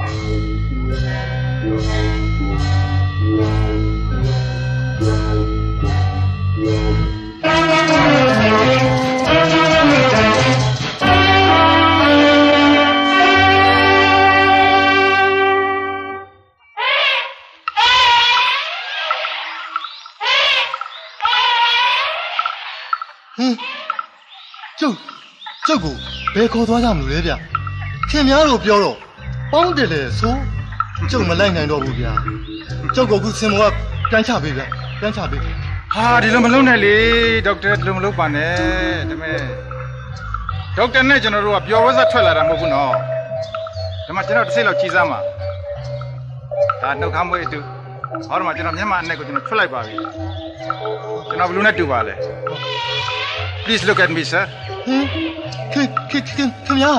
ကျုပ်ကျုပ်ကိုဘယ်ခေါ်သွားကြမလို့လဲဗျခင်များတို့ပြောတော့ပေါင်းတယ်လေဆိုကျုပ်မလိုက်နိုင်တော့ဘူးဗျကျုပ်ကခုစင်မောကပြန်ချပေးဗျပြန်ချပေးဟာဒီလိုမလုပ်နဲ့လေဒေါက်တာဒီလိုမလုပ်ပါနဲ့ဒါမဲ့ဒေါက်တာနဲ့ကျွန်တော်တို့ကပျော်ဝဲစားထွက်လာတာမဟုတ်ဘူးနော်ဒါမှကျွန်တော်တစ်စိတ်လောက်ကြီးစားမှာဒါနှုတ်ခမ်းမွေးအတူဟောဒီမှာကျွန်တော်မျက်မှန်အနဲ့ကိုကျွန်တော်ထွက်လိုက်ပါပြီကျွန်တော်ဘယ်လိုနဲ့တူပါလဲPlease look at me, sir. Hmm? Can, can, can, can you?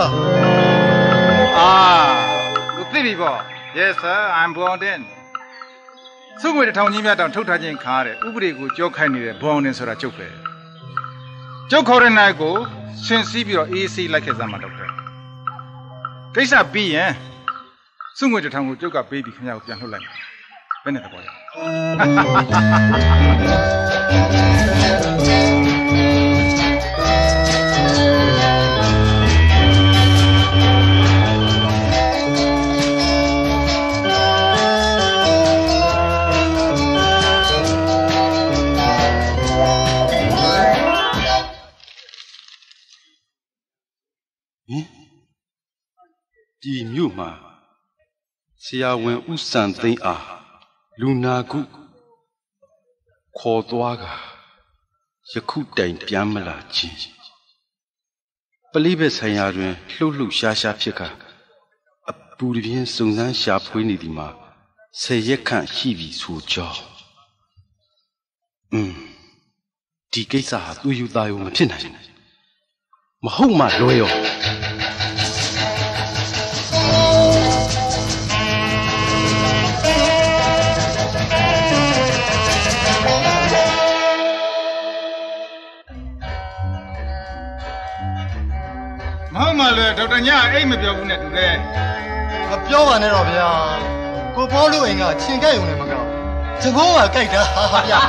Ah, look at me, boy. Yes, sir. I'm born in. So we the town you met on two thousand car. Ubri go joke any born in Sora Choke. Joke or and I go since C B or A C like a Zama doctor. Case up B, eh? Soon we the town will joke a baby can out young like. When the boy. ဒီမြို့မှာဆရာဝန်ဥစံသိန်းအားလူနာကုခေါ်သွားကယခုတိုင်ပြန်မလာခြင်းပလိဘက်ဆိုင်ရာတွင်လှုပ်လှုပ်ရှားရှားဖြစ်ကအပူပြင်းစုံစမ်းရှာဖွေနေသည်မှာဆယ်ရက်ခန့်ရှိပြီဆိုကြောင်းอืมဒီကိစ္စဟာသူ့ယူသားရုံမဖြစ်နိုင်ဘူးမဟုတ်မှလွယ်ရောမဟုတ်မှလည်းဒေါက်တာညအိတ်မပြောဘူးနဲ့တူတယ်မပြောပါနဲ့တော့ဗျာကိုဘောလို့အိမ်ကချင်ကြိုက်ုံနဲ့မကောက်သဘောကကြိုက်တာဗျာ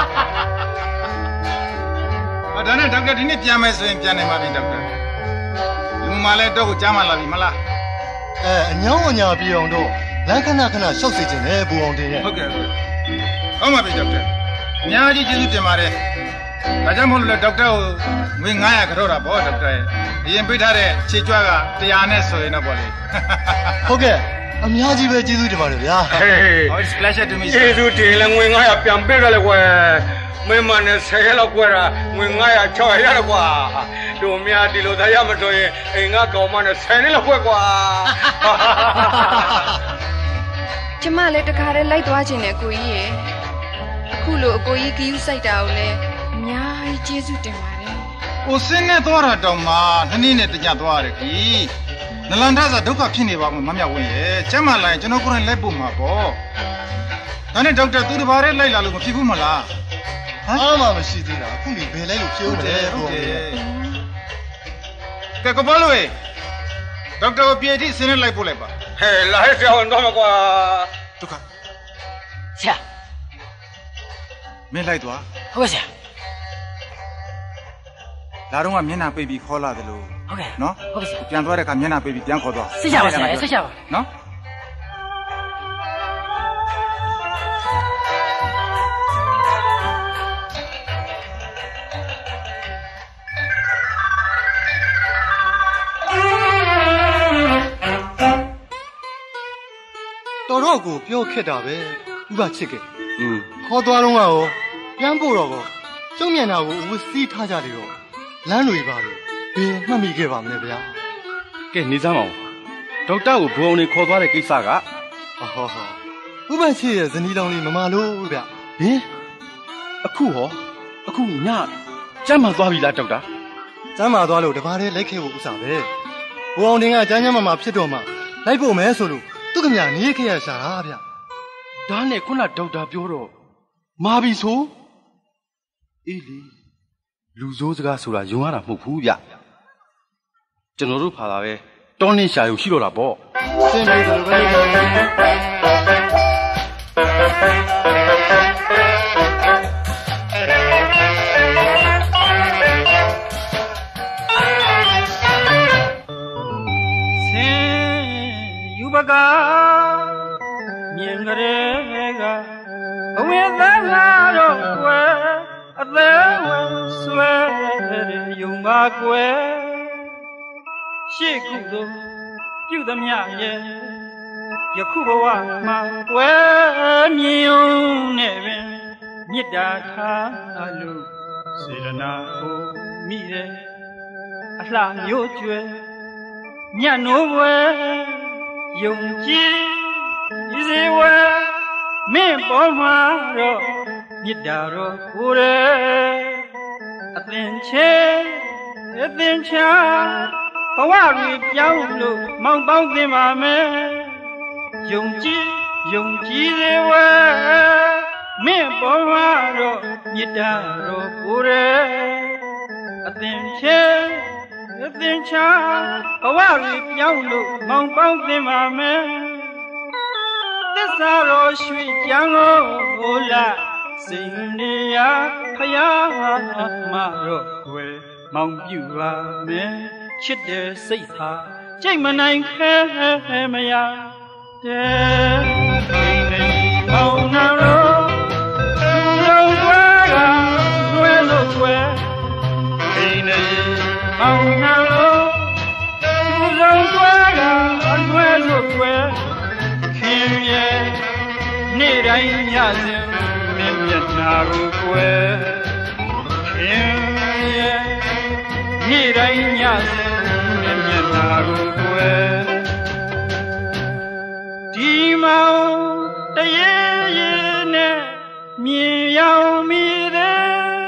ဟာဒါနဲ့ဒေါက်တာဒီနေ့ပြန်မယ်ဆိုရင်ပြန်နိုင်ပါပြီဒေါက်တာလူမလည်းတော့ကိုကြားမှလာပြီမလားအဲအညောင်းအညာပြေအောင်တော့လမ်းခဏခဏရှောက်စေခြင်းနဲ့ဘူအောင်တင်ရဲ့ဟုတ်ကဲ့ဟုတ်ဟုတ်ပါပြီဒေါက်တာအများကြီးကျေးဇူးတင်ပါတယ်ဒါကြောင့်မို့လို့လေဒေါက်တာကိုငွေnine hundredခရော့တာပေါ့ဒေါက်တာရဲ့အရင်ပေးထားတဲ့ခြေကြွကone hundredနဲ့ဆိုရင်တော့ပေါ့လေဟုတ်ကဲ့အများကြီးပဲကျေးဇူးတင်ပါတယ်ဗျာ Oh it's pleasure to meet you ကျေးဇူးတင်လည်းငွေnine hundredပြန်ပေးကြလေကွယ်မင်းမနဲ့ဆယ်ရက်လောက်ကွယ်တာငွေnine hundred six hundredရတယ်ကွာတို့များဒီလိုသားရမတော်ရင်အိမ်ကကောင်မနဲ့tenနှစ်လောက်ကွယ်ကွာကျမလည်းတခါတည်းလိုက်သွားခြင်းနဲ့ကိုကြီးရေအခုလိုအကိုကြီးကယူစိုက်တာကိုလည်းအများကြီးကျေးဇူးတင်ပါတယ်ကိုစင်းနဲ့သွားတာတောင်မှနှစ်နေ့နဲ့တညသွားရတယ်ခီးနလန်ထစာဒုက္ခဖြစ်နေပါမှာမမြောက်ဝင်းရဲ့ကျမ်းမာလာရင်ကျွန်တော်ကိုယ်တိုင်လိုက်ပို့မှာပေါ့ဒါနဲ့ဒေါက်တာသူတပါးရဲလိုက်လာလို့မဖြစ်ဘူးမလားအားမမရှိသေးတာအခုနေဘယ်လိုက်လို့ဖြစ်ဦးလဲဟုတ်ကဲ့ကဲကဘောလို့ဒေါက်တာကိုပြေတိစင်းနဲ့လိုက်ပို့လိုက်ပါဟဲ့လာဟဲ့ဆရာဝန်တော့မကွာဒုက္ခဆရာမင်းလိုက်သွားဟုတ်ကဲ့ဆရာလာတော့ကမျက်နှာပိတ်ပြီးခေါ်လာတယ်လို့ဟုတ်ကဲ့နော်ဟုတ်ကဲ့ပြန်သွားတဲ့အခါမျက်နှာပိတ်ပြီးပြန်ခေါ်သွားစိတ်ချပါဆရာစိတ်ချပါနော်တော်တော့ကိုပြောခက်တာပဲဥပချစ်ကဲอืมခေါ်သွားတော့ကရောပြန်ပို့တော့ကောကျုံမျက်နှာကိုဝစီးထားကြလေတော့လမ်းတွေပါလို့ဘယ်မှတ်မိခဲ့ပါမလဲဗျာကဲနေစမ်းအောင်ဒေါက်တာကိုဘုံနေခေါ်သွားတဲ့ကိစ္စကဟောဟောဟောဥပ္ပချေရဲ့ဇနီးလောင်လေးမမလို့ဗျာဟင်အခုဟောအခုညကျမ်းမာသွားပြီလားဒေါက်တာကျမ်းမာသွားလို့တပါးလေးလိုက်ခဲ့ဖို့ဥစားပဲဘုံအောင်တင်ကကျမ်းကျမ်းမာမာဖြစ်တော့မှလိုက်ဖို့မယ်ဆိုလို့သူ့ကမြနေခဲ့ရရှာတာဗျာဒါနဲ့ခုနဒေါက်တာပြောတော့မာပြီဆိုအေးလေလူဆိုးစကားဆိုတာယုံရတာမဟုတ်ဘူးဗျကျွန်တော်တို့ဖာတာပဲတောင်းနှင်းရှာရုံရှိတော့တာပေါ့ရှင်းပြီဆိုတော့ပဲဆင်းယူပကမြင်ကြတဲ့ကအဝိသနာတော့ကွယ်အသေးဝဆွဲယုံပါကွယ်ရှေ့ကုသိုလ်ပြုသမျှရဲ့ယခုဘဝမှာကွယ်မြင်ုံနဲ့ပင်မေတ္တာထားလို့စေရနာကိုမိတယ်အလှမျိုးကျွယ်ညနိုးဝဲယုံကြည်ဤစေဝဲမင်းပေါ်မှာတော့မေတ္တာတော်ကိုယ်ရဲ့အသင်ချေအသင်ချာဘဝတွေပြောင်းလို့မောင်ပေါင်းသင်ပါမယ်ယုံကြည်ယုံကြည်စေဝဲမင်းပေါ်မှာတော့မေတ္တာတော်ကိုယ်ရဲ့အသင်ချေအသင်ချာဘဝတွေပြောင်းလို့မောင်ပေါင်းသင်ပါမယ်သစ္စာတော်ရွှေကြံကိုဟိုလာစိန်နေရဖယားမတော့ွယ်မောင်ပြူပါမယ်ချစ်တဲ့စိတ်ဟာကြိတ်မနိုင်ခဲမရတဲ့မောင်နာတော့လုံးွယ်ကလွယ်လို့ွယ်အိနေမောင်နာတော့လုံးွယ်ကလွယ်လို့ွယ်ခင်ရဲ့နေ့တိုင်းညစဉ်မင်းမျက်နှာကိုကွယ်ခင်ရဲ့နေ့တိုင်းညစဉ်မင်းမျက်နှာကိုကွယ်ဒီမောင်တရေရေနဲ့မြင်ရောက်မိတယ်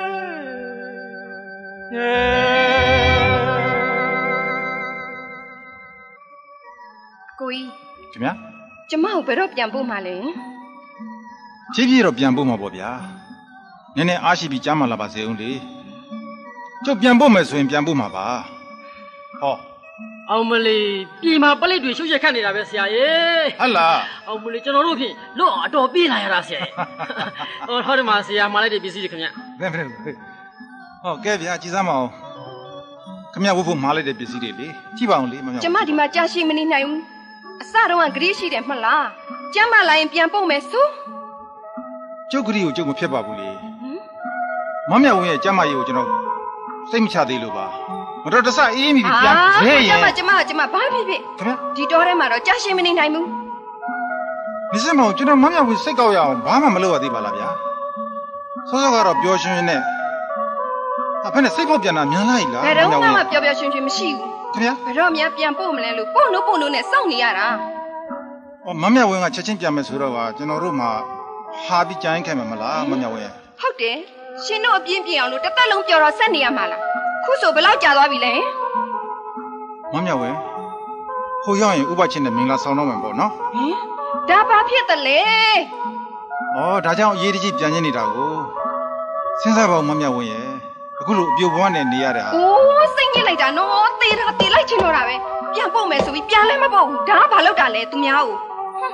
ကိုကြီးခင်ဗျာကျမကိုဘယ်တော့ပြန်ပို့မှလဲဖြည်းဖြည်းတော့ပြန်ပို့မှာပေါ့ဗျာနည်းနည်းအားရှိပြီးကြားမှလာပါစေဦးလေကျုပ်ပြန်ပို့မယ်ဆိုရင်ပြန်ပို့မှာပါဟောအောင်မလီပြည်မှာပလိတ်တွေရှုပ်ရက်ခတ်နေတာပဲဆရာရေဟုတ်လားအောင်မလီကျွန်တော်တို့ဖြင့်လွတ်အတော်ပြေးလာရတာဆရာဟောဟောဒီမှာဆရာမှာလိုက်တဲ့ပစ္စည်းတွေခင်ဗျဘယ်ဘယ်ဟောကဲဗျာကြည်စမ်းမအောင်ခင်ဗျဝတ်ဖို့မှားလိုက်တဲ့ပစ္စည်းတွေလေကြည့်ပါအောင်လေမမြောက်ကျမဒီမှာကြာရှိမနေနိုင်ဘူးအစတော့ကဂရီးရှိတယ်မှတ်လားကျမလာရင်ပြန်ပို့မယ်ဆိုကျုပ်ဂရီးကိုကျုပ်မဖြစ်ပါဘူးလေမမြောက်ဝင်းရဲ့ကျမကြီးကိုကျွန်တော်စိတ်မချသေးလို့ပါမတော်တဆအေးမိပြီပြန်ရဲရင်ကျမကျမကျမဘာဖြစ်ဖြစ်ခင်ဗျဒီတော့ထဲမှာတော့ကြာရှိမနေနိုင်ဘူးမစမောင်ကျွန်တော်မမြောက်ဝင်းစိတ်ကောက်ရအောင်ဘာမှမလုပ်ရသေးပါလားဗျာစောစောကတော့ပျော်ရွှင်ရွှင်နဲ့အဖေနဲ့စိတ်ပေါက်ပြန်တာမြန်လိုက်လားဘယ်တော့မှပျော်ပျော်ရွှင်ရွှင်မရှိဘူးခင်ဗျာဘယ်တော့မှပြန်ပို့မလဲလို့ပို့လို့ပို့လို့နဲ့စောင့်နေရတာအော်မမြောက်ဝင်းကချက်ချင်းပြန်မယ်ဆိုတော့ကကျွန်တော်တို့မှဟာပြီးကြိုင်းခဲ့မှာမလားမမြောက်ဝင်းဟုတ်တယ်ရှင်တို့အပြင်းပြင်းအောင်လို့တစ်သက်လုံးပျော်တော့ဆက်နေရမှာလားခုဆိုဘယ်လောက်ကြာသွားပြီလဲမမြောက်ဝင်းဟိုရောက်ရင်ဥပချင်းနဲ့မင်္ဂလာဆောင်တော့မှာပေါ့နော်ဟင်ဒါဘာဖြစ်တယ်လဲဩဒါကြောင့်အရေးတကြီးပြန်နေနေတာကိုစဉ်းစားပါဦးမမြောက်ဝင်းရဲ့အခုလိုအပြိုဘဝနဲ့နေရတာအိုးစိတ်ညစ်လိုက်တာနော်တေးတာတေးလိုက်ချင်တော့တာပဲပြန်ပို့မယ်ဆိုပြီးပြန်လဲမပို့ဘူးဒါကဘာလုပ်တာလဲသူများကို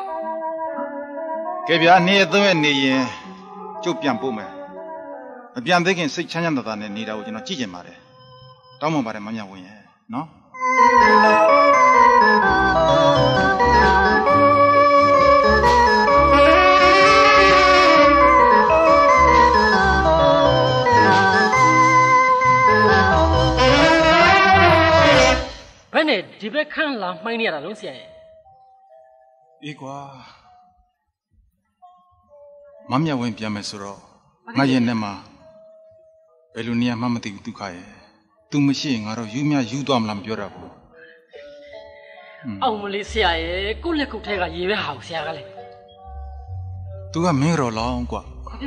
ကဲဗျာနေရသုံးရနေရင်ကျုပ်ပြန်ပို့မယ်မပြန်သေးခင်စိတ်ချမ်းချမ်းသာသာနဲ့နေတာကိုကျွန်တော်ကြည့်ကျင်ပါတယ်တောင်းပန်ပါတယ်မမြောက်ဝင်းရဲ့နော်ဘယ်နဲ့ဒီဘက်ခန့်လာမှိုင်းနေရတာလုံးဆရာရဲ့အေးကွာမမြောက်ဝင်းပြန်မယ်ဆိုတော့ Ngayon naman, pero niya mamatay ito kaya. Tumasing araw yung mga yudo am lam biora po. Ang muli siya eh, kung lekong tayo ka yiwe hao siya ka le. Tuga mero lang kwa.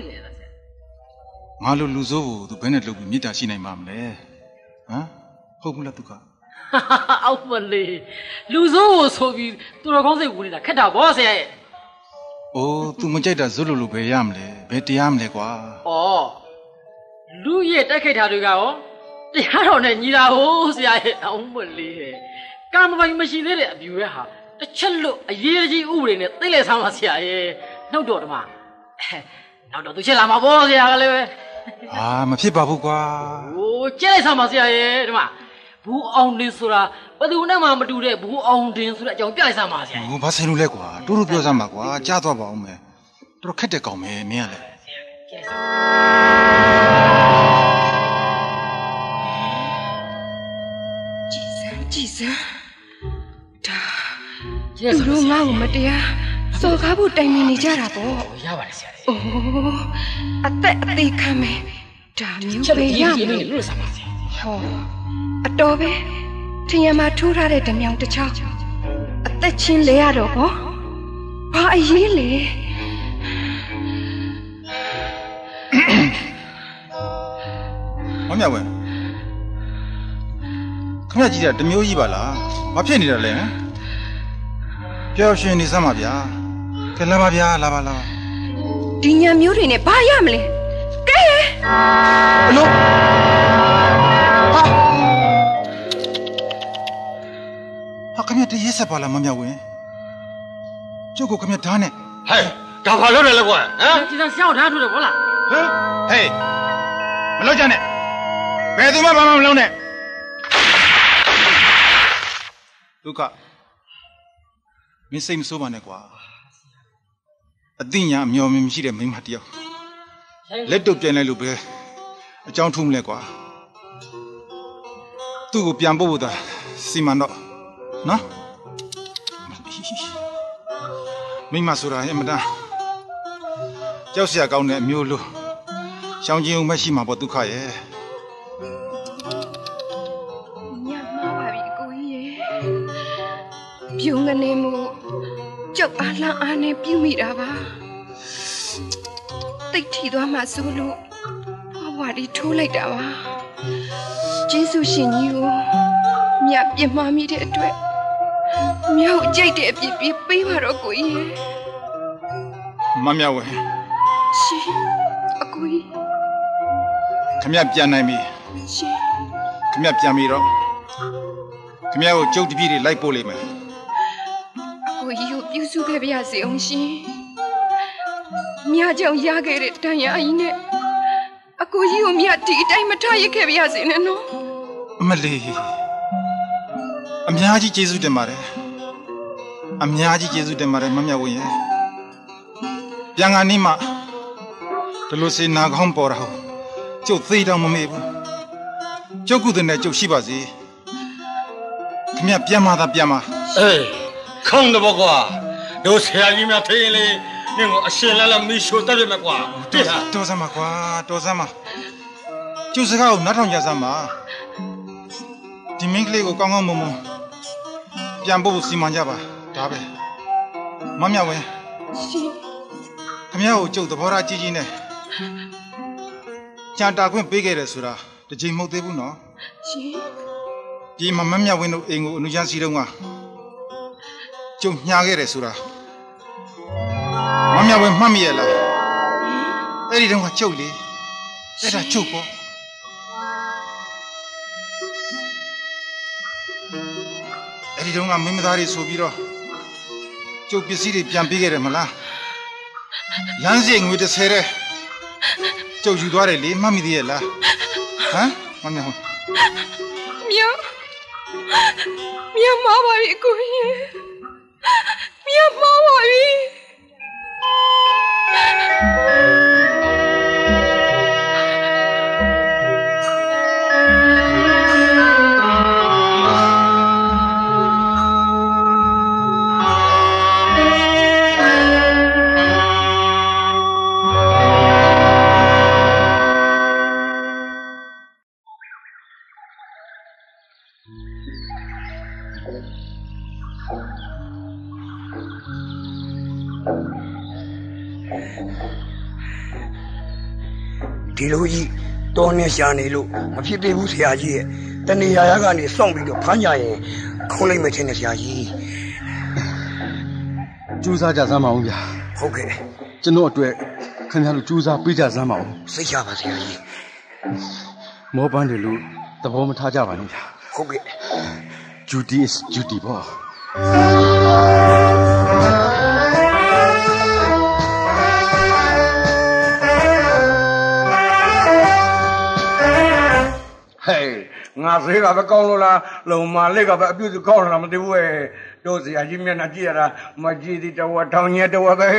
Ngalo luzo tu benet lugu mita sinay mam le. Ha? Hopula tuga. Ang muli, luzo so bi tu ra kong se wuli la khata bo siya eh. Oh, tu macam dah zululu bayam le, betiam le kwa. Oh, lu ye tak kaya dah juga oh. Tiada orang ni dah oh siya eh, ang muli. Kamu bagi masih ni le, biar ha. Terceluk, ye je ure ni, tidak sama siya eh. Nau dor mah. Nau dor tu cila lama bos siya kali. Ah, macam babu kwa. Oh, cila sama siya eh, mah. Bu orang ni surah, betul nama betul deh. Bu orang ni surah jauh biasa sama siya. Oh, bahasa lu le kwa, dulu biasa sama kwa, jatuh apa om eh. Terus kete kau me ni ale. Jisa, dah. Dulu ngau mati ya. So kamu time ini cara po. Ya baris ya. Oh, ate ate kami. Dah miu bayam. Oh, atau be, tiada matu rada demiang tercau. Ate chin le ada po. Apa ini le? Mami apa? Kamu jadi ada miu iba lah. Apa ni dah le? Kau sih ni sama dia. Kenapa dia laba laba? Dinya miu ni bayam le. Kaya? Hello. Ah, kamu ada yes apa lah mami apa? Cukup kamu dah ne. Hey, dah kalau dah lagu ah? Kita siapa dah tu dah bola? Hey, malu jangan. Betul mah mama malu ne. Tuka. Mesti mesti mana kuah. Adinya miao mesti dia memang hati aku. Letup jangan lupa. Jangan thum le kuah. Tu ko pian bobo dah si mana, na? Memang surah yang mana? Jauh siapa kau ne miao lu. Siang jeng mesti mah buat tu kaya. Biungan nemu, jauh alang ane biumi dah. Tak tiada masuk lu, awak itu lagi dah. Jesu senyu, miap je mami dia tu, miau jadi dia pipi pipi baru aku ye. Mami awak. Si, aku ye. Kami apa jangan mi? Si. Kami apa jangan mi ro? Kami awak jauh di biri lagi boleh mah. Aku hidup Yesus kebiasa orang sih. Mia jauh ya kere tanya ini. Aku hidup mia tidak mata ye kebiasa ni no. Malay. Amnya aji Yesus demare. Amnya aji Yesus demare mamnya woye. Yang ani mak. Terus si nak hampor aku. Jauh tidak memebu. Jauh kuda ni jauh siapa Kami apa mah tak apa mah. Eh. Kang dah bawa, dosa lagi macam ni, ni asyik lalam misu tadi macam apa? Dosa, dosa mah kuah, dosa mah. Justru kau nak orang jasa mah. Di minggu kau kau ngomu, yang bawa si manja bah, dah be. Mami awak. Kami awak jauh tu berapa cici ni. Jangan takut pergi ke surah, terjadi mau tebu no. Di mami awak nu engu nu jangan sirunga. Jom nyage re surah. Mami awak mami ya lah. Eri dong kacau le. Eri cukup. Eri dong am mami dari sobiro. Cukup bisiri pian pikir malah. Yansi engu itu sere. Cukup jual le mami dia lah. Hah? Mami awak. Mia. Mia mawa iku ye. Mia mawa wi. ဒီလိုကြီးတောနဲ့ရှာနေလို့မဖြစ်သေးဘူးဆရာကြီးရဲ့တနေရာရကနေစောင့်ပြီးတော့ဖမ်းကြရင်ခုံးလိုက်မယ်ထင်တယ်ဆရာကြီးကြိုးစားကြစမ်းပါဦးဗျာဟုတ်ကဲ့ကျွန်တော်အတွက်ခင်ဗျားတို့ကြိုးစားပေးကြစမ်းပါဦးစိတ်ချပါဆရာကြီးမောပန်းတယ်လို့သဘောမထားကြပါနဲ့ဗျာဟုတ်ကဲ့ duty is duty ပေါ့ဟဲ့ငါဈေးကပဲကောင်းလို့လားလုံမာလက်ကပဲအပြုစုကောင်းလားမသိဘူးရဲ့တို့ဆရာကြီးမျက်နှာကြည့်ရတာမကြည့်သေးတော့ထောင်ညက်တော့ပဲ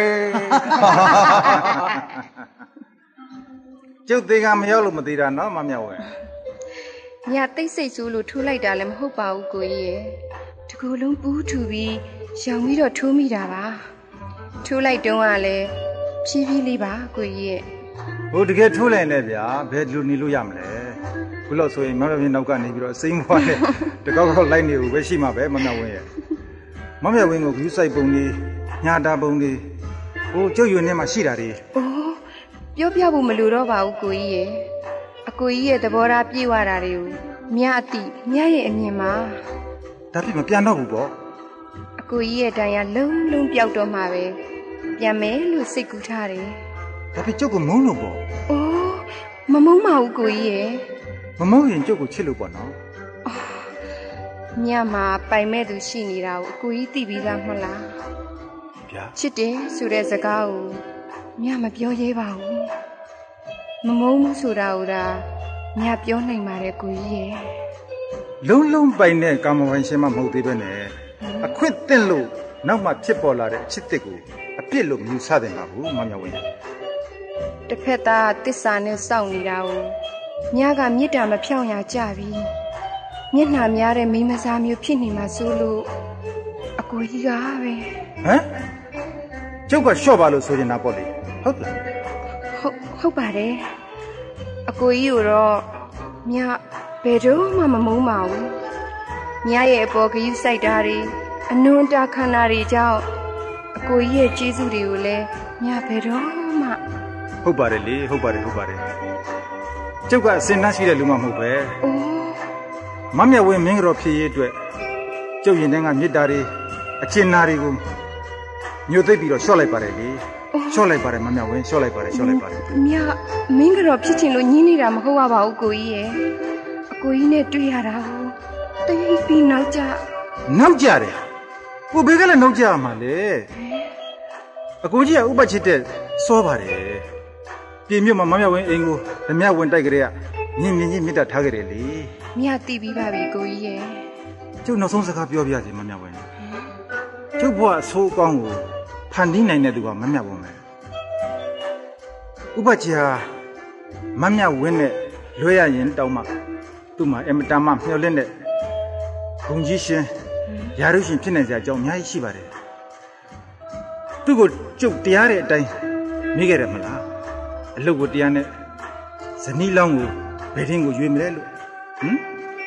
ကျုပ်သေးကမရောက်လို့မသေးတာနော်မမြောက်ဝဲညတိတ်ဆိတ်ဆိုးလို့ထိုးလိုက်တာလည်းမဟုတ်ပါဘူးကိုကြီးရဲ့တကူလုံးပူးထူပြီးရောင်ပြီးတော့ထိုးမိတာပါထိုးလိုက်တုန်းကလည်းဖြည်းဖြည်းလေးပါကိုကြီးရဲ့ဟိုတကယ်ထိုးလိုက်နဲ့ဗျာဘယ်လိုနေလို့ရမလဲခုလို့ဆိုရင်မမြောက်ဝဲနောက်ကနေပြီးတော့စိမ့်မွားနဲ့တကောက်ကောက်လိုက်နေဘူးပဲရှိမှာပဲမမြောက်ဝဲရဲ့မမြောက်ဝဲကိုဂူးဆိုင်ပုံလေးညာတာပုံလေးဟိုကျုပ်ရွနေမှာရှိတာတွေအိုးပြောပြဖို့မလိုတော့ပါဘူးကိုကြီးရဲ့အကိုကြီးရဲ့သဘောထားပြေဝတာတွေကိုမြအတိမြရဲ့အမြင်မှာဒါပြမပြန်တော့ဘူးပေါ့အကိုကြီးရဲ့တိုင်ရလုံးလုံးပျောက်တော့မှာပဲပြန်မယ်လို့စိတ်ကူးထားတယ်ဒါပြကျုပ်ကမုန်းလို့ပေါ့အိုးမမုန်းပါဘူးကိုကြီးရဲ့မမုန်းရင်ကျုပ်ကိုချစ်လို့ပေါ့နော်မြမှာပိုင်မဲ့သူရှိနေတာကိုအကိုကြီးသိပြီးသားမဟုတ်လားဗျာချစ်တယ်ဆိုတဲ့စကားကိုမြမပြောရဲပါဘူးမမုန်းဘူးဆိုတာကိုဒါမြပြောနိုင်ပါတယ်ကိုကြီးရဲ့လုံးလုံးပိုင်တဲ့ကာမဝိုင်းရှင်မမဟုတ်သေးပဲနဲ့အခွင့်တင်လို့နောက်မှဖြစ်ပေါ်လာတဲ့အချစ်တစ်ကိုအပြစ်လို့မယူဆတယ်ပါဘူးမမြောက်ဝင်းတစ်ဖက်သားတစ္ဆာနဲ့စောင့်နေတာကိုမြကမြစ်တာမဖြောင်းရကြပြီမျက်နှာများတဲ့မိမစားမျိုးဖြစ်နေမှာစိုးလို့အကိုကြီးကပဲဟမ်ကျုပ်ကလျှော့ပါလို့ဆိုနေတာပေါ့လေဟုတ်လားဟုတ်ဟုတ်ပါတယ်အကိုကြီးကိုတော့မြဘယ်တော့မှမမုန်းပါဘူးမြရဲ့အပေါ်ကယူဆိုင်တာတွေအနွန်တာခန္ဓာတွေကြောင့်အကိုကြီးရဲ့ကျေးဇူးတွေကိုလည်းမြဘယ်တော့မှဟုတ်ပါတယ်လေဟုတ်ပါတယ်ဟုတ်ပါတယ်ကျုပ်ကအစင်နှရှိတဲ့လူမှမဟုတ်ပဲအိုးမမြဝင်းမင်းကြော်ဖြစ်ရေးအတွက်ကျုပ်ရင်ထဲကမြစ်တာတွေအကျဉ်းနာတွေကိုညှို့သိပ်ပြီးတော့လျှော့လိုက်ပါတယ်လေလျှော့လိုက်ပါတယ်မမြဝင်းလျှော့လိုက်ပါတယ်လျှော့လိုက်ပါတယ်မြမင်းကြော်ဖြစ်ချင်လို့ညင်းနေတာမဟုတ်ပါဘူးကိုကြီးရဲ့အကိုကြီးနဲ့တွေ့ရတာကိုတိတ်ပြီးနောက်ကျနောက်ကျတယ်ကိုဘေးကလည်းနောက်ကျမှာလေအကိုကြီးကဥပချစ်တဲ့စောပါတယ်ပြည်မြို့မှာမမြဝင်းအိမ်ကိုဓမြဝင်တိုက်ကြတဲ့ကမြင်မြင်ချင်းမြစ်တာထားကြတယ်လေမြတိပြီးပါပြီကိုကြီးရဲ့ကျုပ်နောက်ဆုံးစကားပြောပြစီမမြဝင်းကျုပ်ဘဝအဆိုးအကောင်းကိုဖန်တီးနိုင်တဲ့သူကမမြဝင်းပဲဥပချစ်ဟာမမြဝင်းနဲ့လွှဲရရင်တောင်းမှသူ့မှာအမတမမျှော်လင့်တဲ့ဂုံကြီးရှင်ရာရုရှင်ဖြစ်နေကြအကြောင်းအများကြီးရှိပါတယ်သူ့ကိုကျုပ်တရားတဲ့အတိုင်းမိခဲ့တယ်မလားအလုပ်ကိုတရားနဲ့ဇနီးလောင်းကိုဘယ်ထင်းကိုရွေးမလဲလို့ဟမ်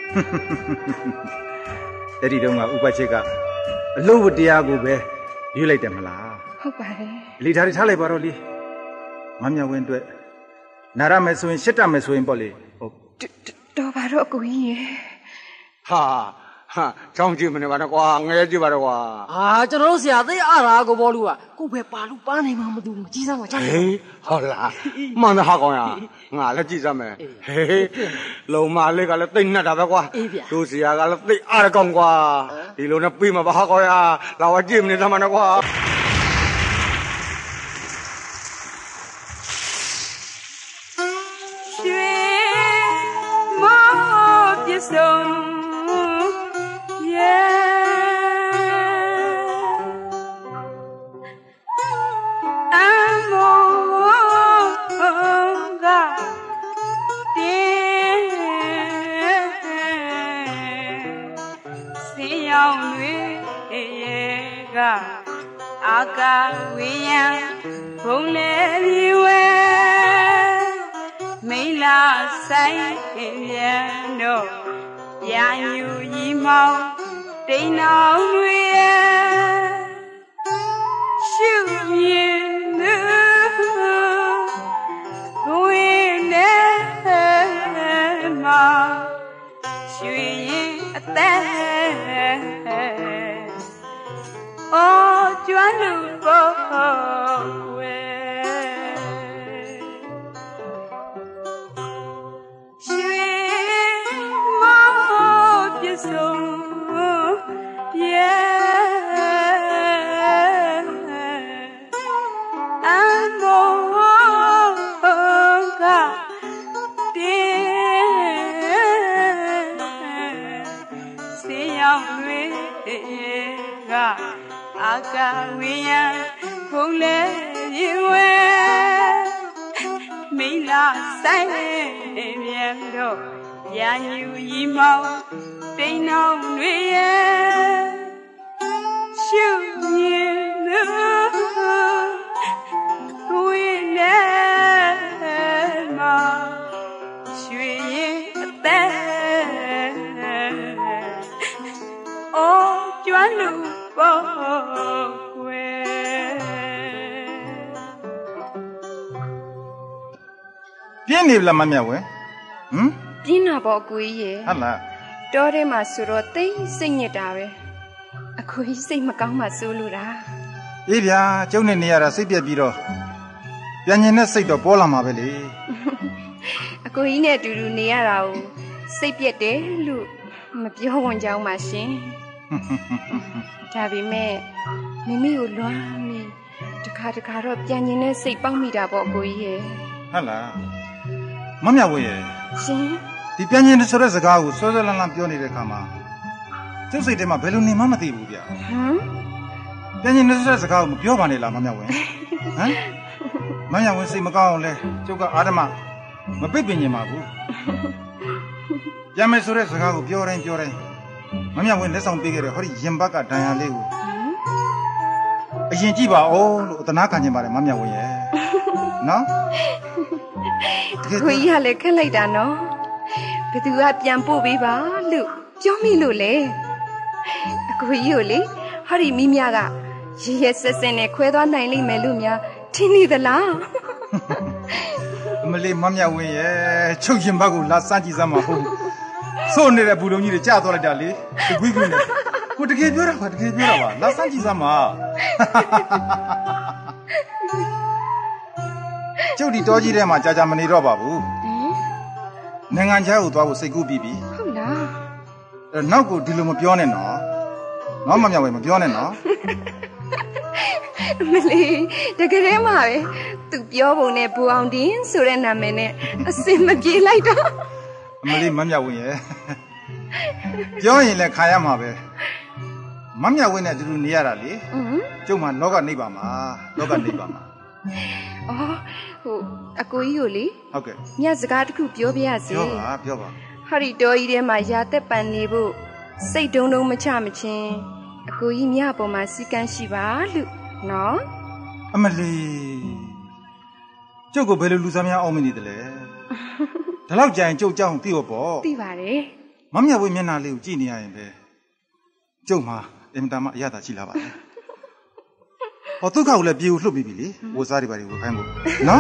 အဲ့ဒီတော့ကဥပချစ်ကအလုပ်ကိုတရားကိုပဲရွေးလိုက်တယ်မလားဟုတ်ပါတယ်လေထားထားလိုက်ပါတော့လေမမြဝင်းအတွက်နာရမယ်ဆိုရင်ရှစ်တမယ်ဆိုရင်ပေါ့လေဟုတ်တော်ပါတော့အကိုကြီးရဲ့ဟာဟာချောင်းကြည့်မနေပါနဲ့ကွာငရဲကြည့်ပါတော့ကွာအာကျွန်တော်တို့ဆရာသိအားတာကိုဘောလူကကိုပဲပါလူပါနိုင်မှာမသိဘူးကြီးစားမှာချမ်းဟေးဟုတ်လားမှန်တယ်ဟာကောင်ရငါလည်းကြည့်စမ်းမယ်ဟေးလုံမလေးကလည်းတိတ်နှက်တာပဲကွာတို့ဆရာကလည်းသိအားရကောင်ကွာဒီလိုနဲ့ပြီးမှာပါဟာကောင်ရလာဝကြည့်မနေသမှာနဲ့ကွာရွှေမောပြဆုံးအာကာဝေယံဘုံလေပြေဝဲမိလာဆိုင်ပြန်တော့ရာယူကြီးမောင်တိန်အောင်တွေ哦，转路不归，雪毛别送别。阿嘎维呀，空来一位，没拉塞面头，也有一毛被闹累呀，秋年呢，为来嘛，雪也白，哦，转路。不归。 ပြင်းနေပြီလားမမြတ်ဝဲဟမ်ပြင်းတာပေါ့အကိုကြီးရေဟုတ်လားတောထဲမှာဆိုတော့တိတ်စိတ်ညစ်တာပဲအကိုကြီးစိတ်မကောင်းမှစိုးလို့တာအေးဗျာကျုပ်နဲ့နေရတာစိတ်ပြက်ပြီးတော့ပြန်ញင်တဲ့စိတ်တော့ပေါ်လာမှာပဲလေအကိုကြီးနဲ့အတူတူနေရတာကိုစိတ်ပြက်တယ်လို့မပြောဝင်ကြအောင်ပါရှင်ဒါပေမဲ့မိမိကိုလွမ်းပြီးတခါတခါတော့ပြန်ញင်တဲ့စိတ်ပေါက်မိတာပေါ့ကိုကြီးရဲ့ဟုတ်လားမမြဝဲရဲ့ရှင်ဒီပြန်ញင်တဲ့ဆိုတဲ့စကားကိုစောစောလန်းလန်းပြောနေတဲ့အခါမှာကျုပ်စိတ်ထဲမှာဘယ်လိုနေမှမသိဘူးဗျဟမ်ပြန်ញင်တဲ့ဆိုတဲ့စကားကိုမပြောပါနဲ့လားမမြဝဲဟမ်မမြဝဲစိတ်မကောင်းအောင်လဲကျုပ်ကအာဓမမပိတ်ပင်ញင်ပါဘူးပြန်မယ်ဆိုတဲ့စကားကိုပြောတိုင်းပြောတိုင်းမမြဝင်လက်ဆောင်ပေးခဲ့တဲ့ဟောဒီရင်ဘက်ကဒဏ်ရာလေးကိုအရင်ကြည့်ပါဦးလို့အသနာခံချင်ပါတယ်မမြဝင်ရဲ့နော်ကိုကြီးကလည်းခက်လိုက်တာနော်ဘယ်သူကပြန်ပို့ပေးပါလို့ပြောမိလို့လေအကိုကြီးကိုလေဟောဒီမိမြကရရဆက်စင်နဲ့ခွဲသွားနိုင်လိမ့်မယ်လို့များထင်နေသလားအမလေးမမြဝင်ရဲ့ချုပ်ရင်ဘက်ကိုလာစမ်းကြည့်စမ်းပါဟုတ်ဆိုနေတဲ့ဘူလုံးကြီးတွေကြာသွားလိုက်တာလေဒီကွေးကွေးနဲ့ကိုတကယ်ပြောတာပါတကယ်ပြောတာပါလာစမ်းကြည့်စမ်းပါကျုပ်ဒီတောကြီးထဲမှာကြာကြာမနေတော့ပါဘူးနိုင်ငံခြားကိုသွားဖို့စိတ်ကူးပြီးပြီဟုတ်လားအဲနောက်ကိုဒီလိုမပြောနဲ့နော်နော်မမြောက်ဝဲမပြောနဲ့နော်မလေးတကယ်တည်းမှာပဲသူပြောပုံနဲ့ဘူအောင်တင်ဆိုတဲ့နာမည်နဲ့အစင်မပြေလိုက်တော့အမလေးမမြောက်ဝင်ရဲ့ပြောရင်လည်းခါရမှာပဲမမြောက်ဝင်နဲ့အတူတူနေရတာလေကျုပ်မှလောကနေပါမှာလောကနေပါမှာအော်ဟိုအကိုကြီးကိုလေဟုတ်ကဲ့မြတ်စကားတစ်ခုပြောပြရစီပြောပါပြောပါဟာဒီတော်ကြီးထဲမှာရာသက်ပန်နေဖို့စိတ်တုံးတုံးမချမချင်းအကိုကြီးမြတ်ပေါ်မှာစီကန်းရှိပါလို့နော်အမလေးကျုပ်ကိုဘယ်လိုလူစားများအောင်မနေတယ်လဲဒါတော့ကြရင်ကျုပ်ကြောင်းသိတော့ပေါ့သိပါတယ်မမြတ်ဝင်းမျက်နှာလေးကိုကြည့်နေရရင်ပဲကျုပ်မှာအင်မတန်မှအရသာရှိလာပါတယ်ဟောဒုက္ခကိုလည်းပြေကိုလှုပ်ပြီးပြီလေဝစားတွေပါတွေဝခိုင်းဖို့နော်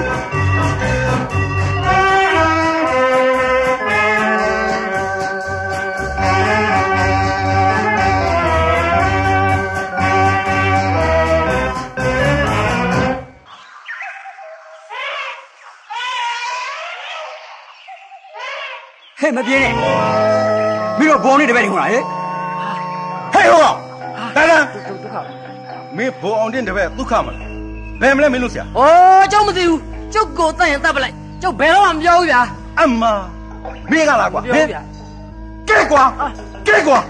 ဟဲ့မပြေးနဲ့မင်းတို့ဘောနေတပည့်နေဟိုလားဟဲ့ဟဲ့ဟိုကောင်တန်းတန်းဒုက္ခမင်းဘောအောင်တင်တပည့်ဒုက္ခမလားဘယ်မလဲမင်းလို့ဆရာဩကျုပ်မသိဘူးကျုပ်ကိုတတ်ရင်တတ်ပလိုက်ကျုပ်ဘယ်တော့မှမပြောဘူးဗျာအမမင်းကလားကွာမင်းကဲကွာကဲကွာ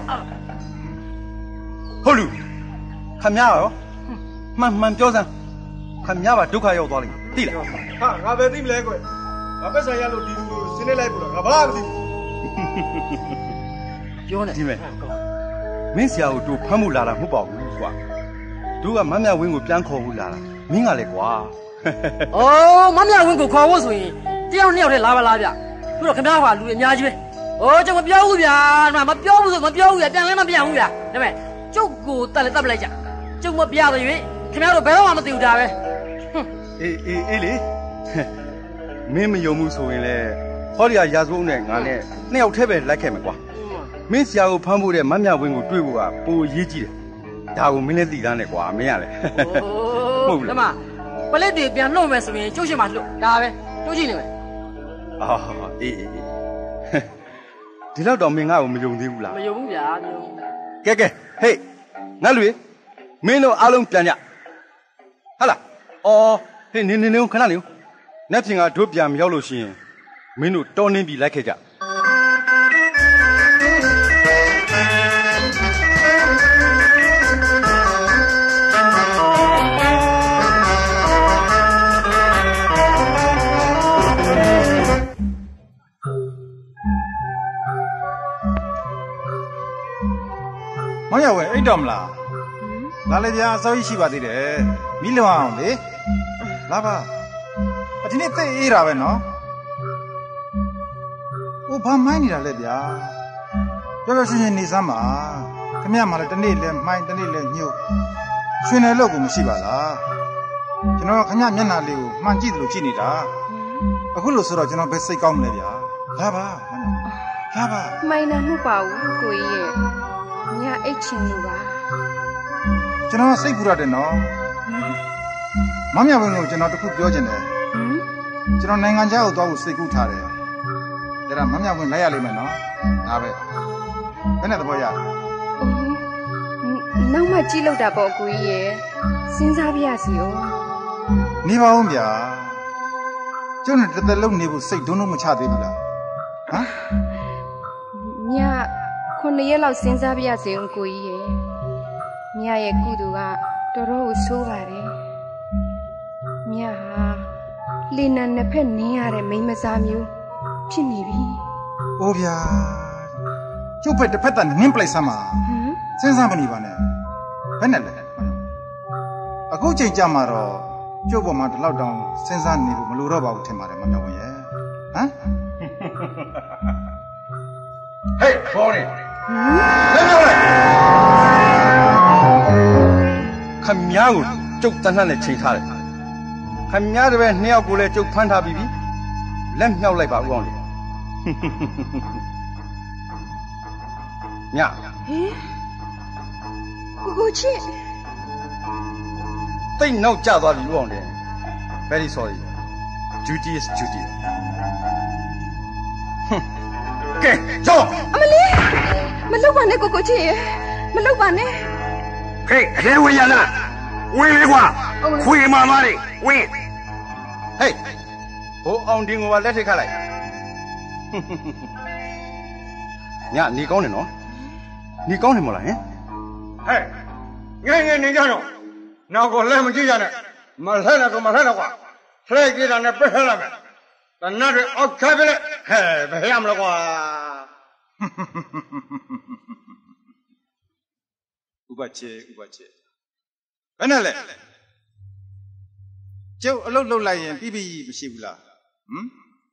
ဟုတ်လူခမရရောမှန်မှန်ပြောစမ်းခမရပါဒုက္ခရောက်သွားလိမ့်မယ်သိလားဟာငါပဲသိမလဲကွယ်ငါပဲဆိုင်ရလို့ဒီလူကိုစင်းနေလိုက်ပို့တော့ငါဘာမှမသိဘူးပြောနေဒီမဲ့မင်းဆရာကိုတို့ဖမ်းမှုလာတာမဟုတ်ပါဘူးကွာတို့ကမမြဝင်းကိုပြန်ခေါ်ဖို့လာတာမင်းကလည်းကွာဩမမြဝင်းကိုခေါ်ဖို့ဆိုရင်တယောက်နှစ်ယောက်တည်းလာပါလားဗျသူတို့ခင်ဗျားကလူအများကြီးပဲဩကျုပ်မပြောဘူးဗျာမပြောဘူးဆိုမပြောဘူးဗျပြန်လည်းမပြန်ဘူးဗျဒါပေမဲ့ကျုပ်ကိုတက်လည်းတက်ပလိုက်ကြကျုပ်မပြတော့ရွေးခင်ဗျားတို့ဘယ်တော့မှမသိဘူးဒါပဲအေးအေးအေးလေမင်းမယုံမှုဆိုရင်လေဟောဒီကရာဇဝုန်းနဲ့ငါနဲ့နှစ်ယောက်တည်းပဲလိုက်ခဲ့မယ်ကွာမင်းဆရာကိုဖမ်းဖို့တဲ့မမြဝင်းကိုတွေ့ဖို့ကပိုရေးကြည့်တယ်ဒါကိုမင်းလည်းသိသားနဲ့ကွာမင်းရလေဟုတ်ပြီလားပလက်တွေပြန်နှုတ်မယ်ဆိုရင်ကျုပ်ရှင်မှာလှုပ်ဒါပဲကျုပ်ကြည့်နေမယ်အော်အေးအေးဒီလောက်တော့မင်းငါ့ကိုမယုံသေးဘူးလားမယုံဘူးဗျာမယုံကဲကဲဟေးငါလူရေမင်းတို့အားလုံးပြန်ကြဟာလားအော်ဟေးနင်းနင်းနင်းခဏနေနက်ပြင်ကတို့ပြန်မရောက်လို့ရှိရင်မင်းတို့တော်နေပြီလိုက်ခဲ့ကြမောင်ရဝဲအိတ်တော်မလားလာလေဗျာအစောကြီးရှိပါသေးတယ်မိလွန်အောင်လေလာပါအဒီနေ့သိအေးတာပဲနော်ဟိုဘာမိုင်းနေတာလဲဗျာပြောပြောရှင်းရှင်းနေစမ်းပါခမရမှလည်းတနေ့လဲမိုင်းတနေ့လဲညှို့ရွှင်နယ်လို့ကိုမရှိပါလားကျွန်တော်ခမရမျက်နှာလေးကိုမှန်ကြည့်တယ်လို့ကြည့်နေတာအခုလို့ဆိုတော့ကျွန်တော်ပဲစိတ်ကောင်းမလဲဗျာလာပါလာပါမိုင်းနာမှုပါဘူးကိုကြီးရဲ့ညာအိတ်ချင်လို့ပါကျွန်တော်စိတ်ပူရတယ်နော်မမရဝင်ကိုကျွန်တော်တခုပြောချင်တယ်ကျွန်တော်နိုင်ငံခြားကိုသွားဖို့စိတ်ကူးထားတယ်ဒါကမမရဝင်လိုက်ရလိမ့်မယ်နော်ဒါပဲဘယ်နဲ့သဘောရနောက်မှကြည့်လို့တာပေါ့ကိုကြီးရဲ့စဉ်းစားပြရစီရောနေပါဦးဗျာကျုပ်နဲ့တသက်လုံးနေဖို့စိတ်ဒုံးလုံးမချသေးဘူးလားဟမ်ညခုနှစ်ရက်လောက်စဉ်းစားပြရစီဦးကိုကြီးရဲ့မြရဲ့ကုသိုလ်ကတော်တော်ကိုဆိုးပါတယ်မြဟာလေနံနှစ်ဖက်နင်းရတဲ့မိန်းမစားမျိုးဖြစ်နေပြီ။အိုးဗျာကျုပ်ဖက်တစ်ဖက်တည်းနင်းပလိုက်စမ်းပါစဉ်းစားမနေပါနဲ့ဘယ်နဲ့လဲအခုချိန်ကြမှာတော့ကျုပ်ပေါ်မှာဒီလောက်တောင်စဉ်းစားနေလို့မလိုတော့ပါဘူးထင်ပါတယ်မမြောက်ဝင်ရဲ့ဟမ်ဟေးဘောနေလဲမြောက်လဲခမညာကိုကျုပ်တန်းနဲ့ချိန်ထားတယ်ခမညာတပည့်နှစ်ယောက်ကိုလည်းကျုပ်ဖမ်းထားပြီးပြီလက်မြောက်လိုက်ပါဦးအောင်လေညဟင်ကိုကိုချစ်တိတ်နောက်ကျသွားပြီဦးအောင်လေ very sorry duty is duty ကဲကြောက်အမလေးမလုပ်ပါနဲ့ကိုကိုချစ်မလုပ်ပါနဲ့ဟေးအလဲဝင်ရလားဝင်လေကွာခွေမာမာလေးဝင်ဟေးဟိုအောင်တင်ကိုလက်ထိတ်ခတ်လိုက်ညနေကောင်းတယ်နော်နေကောင်းတယ်မလားဟင်ဟဲ့ငယ်ငယ်နေကြတော့နောက်ကိုလက်မကြည့်ကြနဲ့မလှက်နဲ့တော့မလှက်တော့ကွာလှည့်ကြည့်တာနဲ့ပြည့်လှက်မယ်တနတ်တွေအောက်ခါပြလိုက်ဟဲ့ဘယ်ရမလဲကွာဥပချေဥပချေဘယ်နဲ့လဲကျုပ်အလုပ်လုပ်လိုက်ရင်ပြီးပြီမရှိဘူးလားဟမ်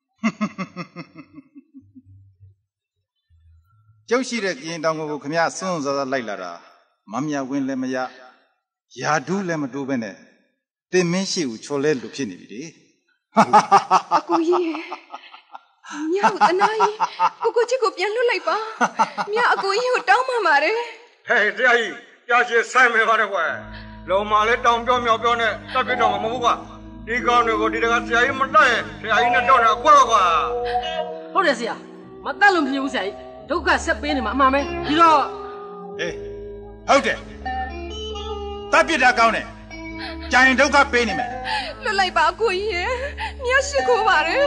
ကျုပ်ရှိတဲ့ကရင်တောင်ကိုခမရစွန်းစွန်းစားလိုက်လာတာမမြဝင်းလည်းမရယာဒူးလည်းမတိုးပဲနဲ့တင်မင်းရှိကိုချော်လဲလို့ဖြစ်နေပြီလေအကူကြီးညောက်တနာကြီးကိုကိုချစ်ကိုပြန်လွတ်လိုက်ပါမြအကူကြီးကိုတောင်းပန်ပါတယ်ဟဲ့တရားကြီးကြားချင်ဆိုင်မယ်ပါတော့ကွာလုံးမလေးတောင်ပြောမြောက်ပြောနဲ့တက်ပြတော့မှာမဟုတ်ကွာဒီကောင်းတွေကိုဒီတကဆရာကြီးမတက်ရင်ဆရာကြီးနဲ့တော့တာခွတော့ကွာဟုတ်တယ်ဆရာမတက်လို့မဖြစ်ဘူးဆရာကြီးဒုက္ခဆက်ပေးနေမှာအမှန်ပဲဒီတော့အေးဟုတ်တယ်တက်ပြတာကောင်းတယ်ကြရင်ဒုက္ခပေးနေမယ်လွတ်လိုက်ပါအကူကြီးရမြတ်ရှိခိုးပါတယ်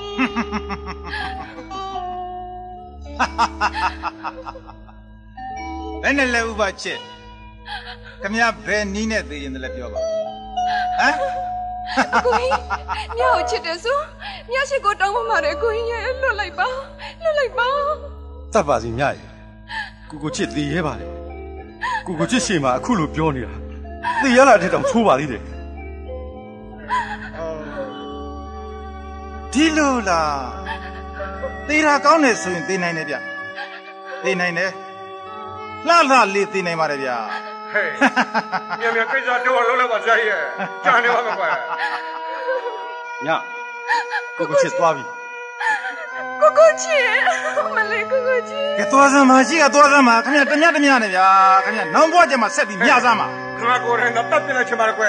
ဘယ်နဲ့လဲဥပချစ်ခမရဘယ်နီးနဲ့သေးရင်လည်းပြောပါဟမ်အကူကြီးမြတ်ကိုချစ်တယ်ဆိုမြတ်ရှိကိုတောင်းပန်ပါတယ်အကူကြီးရလွတ်လိုက်ပါလွတ်လိုက်ပါတတ်ပါစီမြတ်ရကိုကိုချစ်သေးရဲပါလေကိုကိုချစ်ရှင်မှာအခုလိုပြောနေတာသေရလာတဲ့တောင်ချိုးပါသေးတယ်ဒီလိုလားသေတာကောင်းတယ်ဆိုရင်သေနိုင်တယ်ဗျသေနိုင်တယ်လှလှလေးသေနိုင်ပါတယ်ဗျဟဲ့မြန်မြန်ကိစ္စတော့လုံးလိုက်ပါဆရာကြီးကြာနေပါမယ်ကွာညကိုကိုချစ်သွားပြီကိုကိုကိုချစ်မလေးကိုကိုချစ်ကဲသွားစမ်းပါရှိကသွားစမ်းပါခင်ဗျာတ냐တ냐နဲ့ဗျာခင်ဗျာနောင်ဘွားကျမှဆက်ပြီးမြစမ်းပါခင်ဗျာကိုယ်နဲ့တပ်ပြလိုက်ချင်ပါကွယ်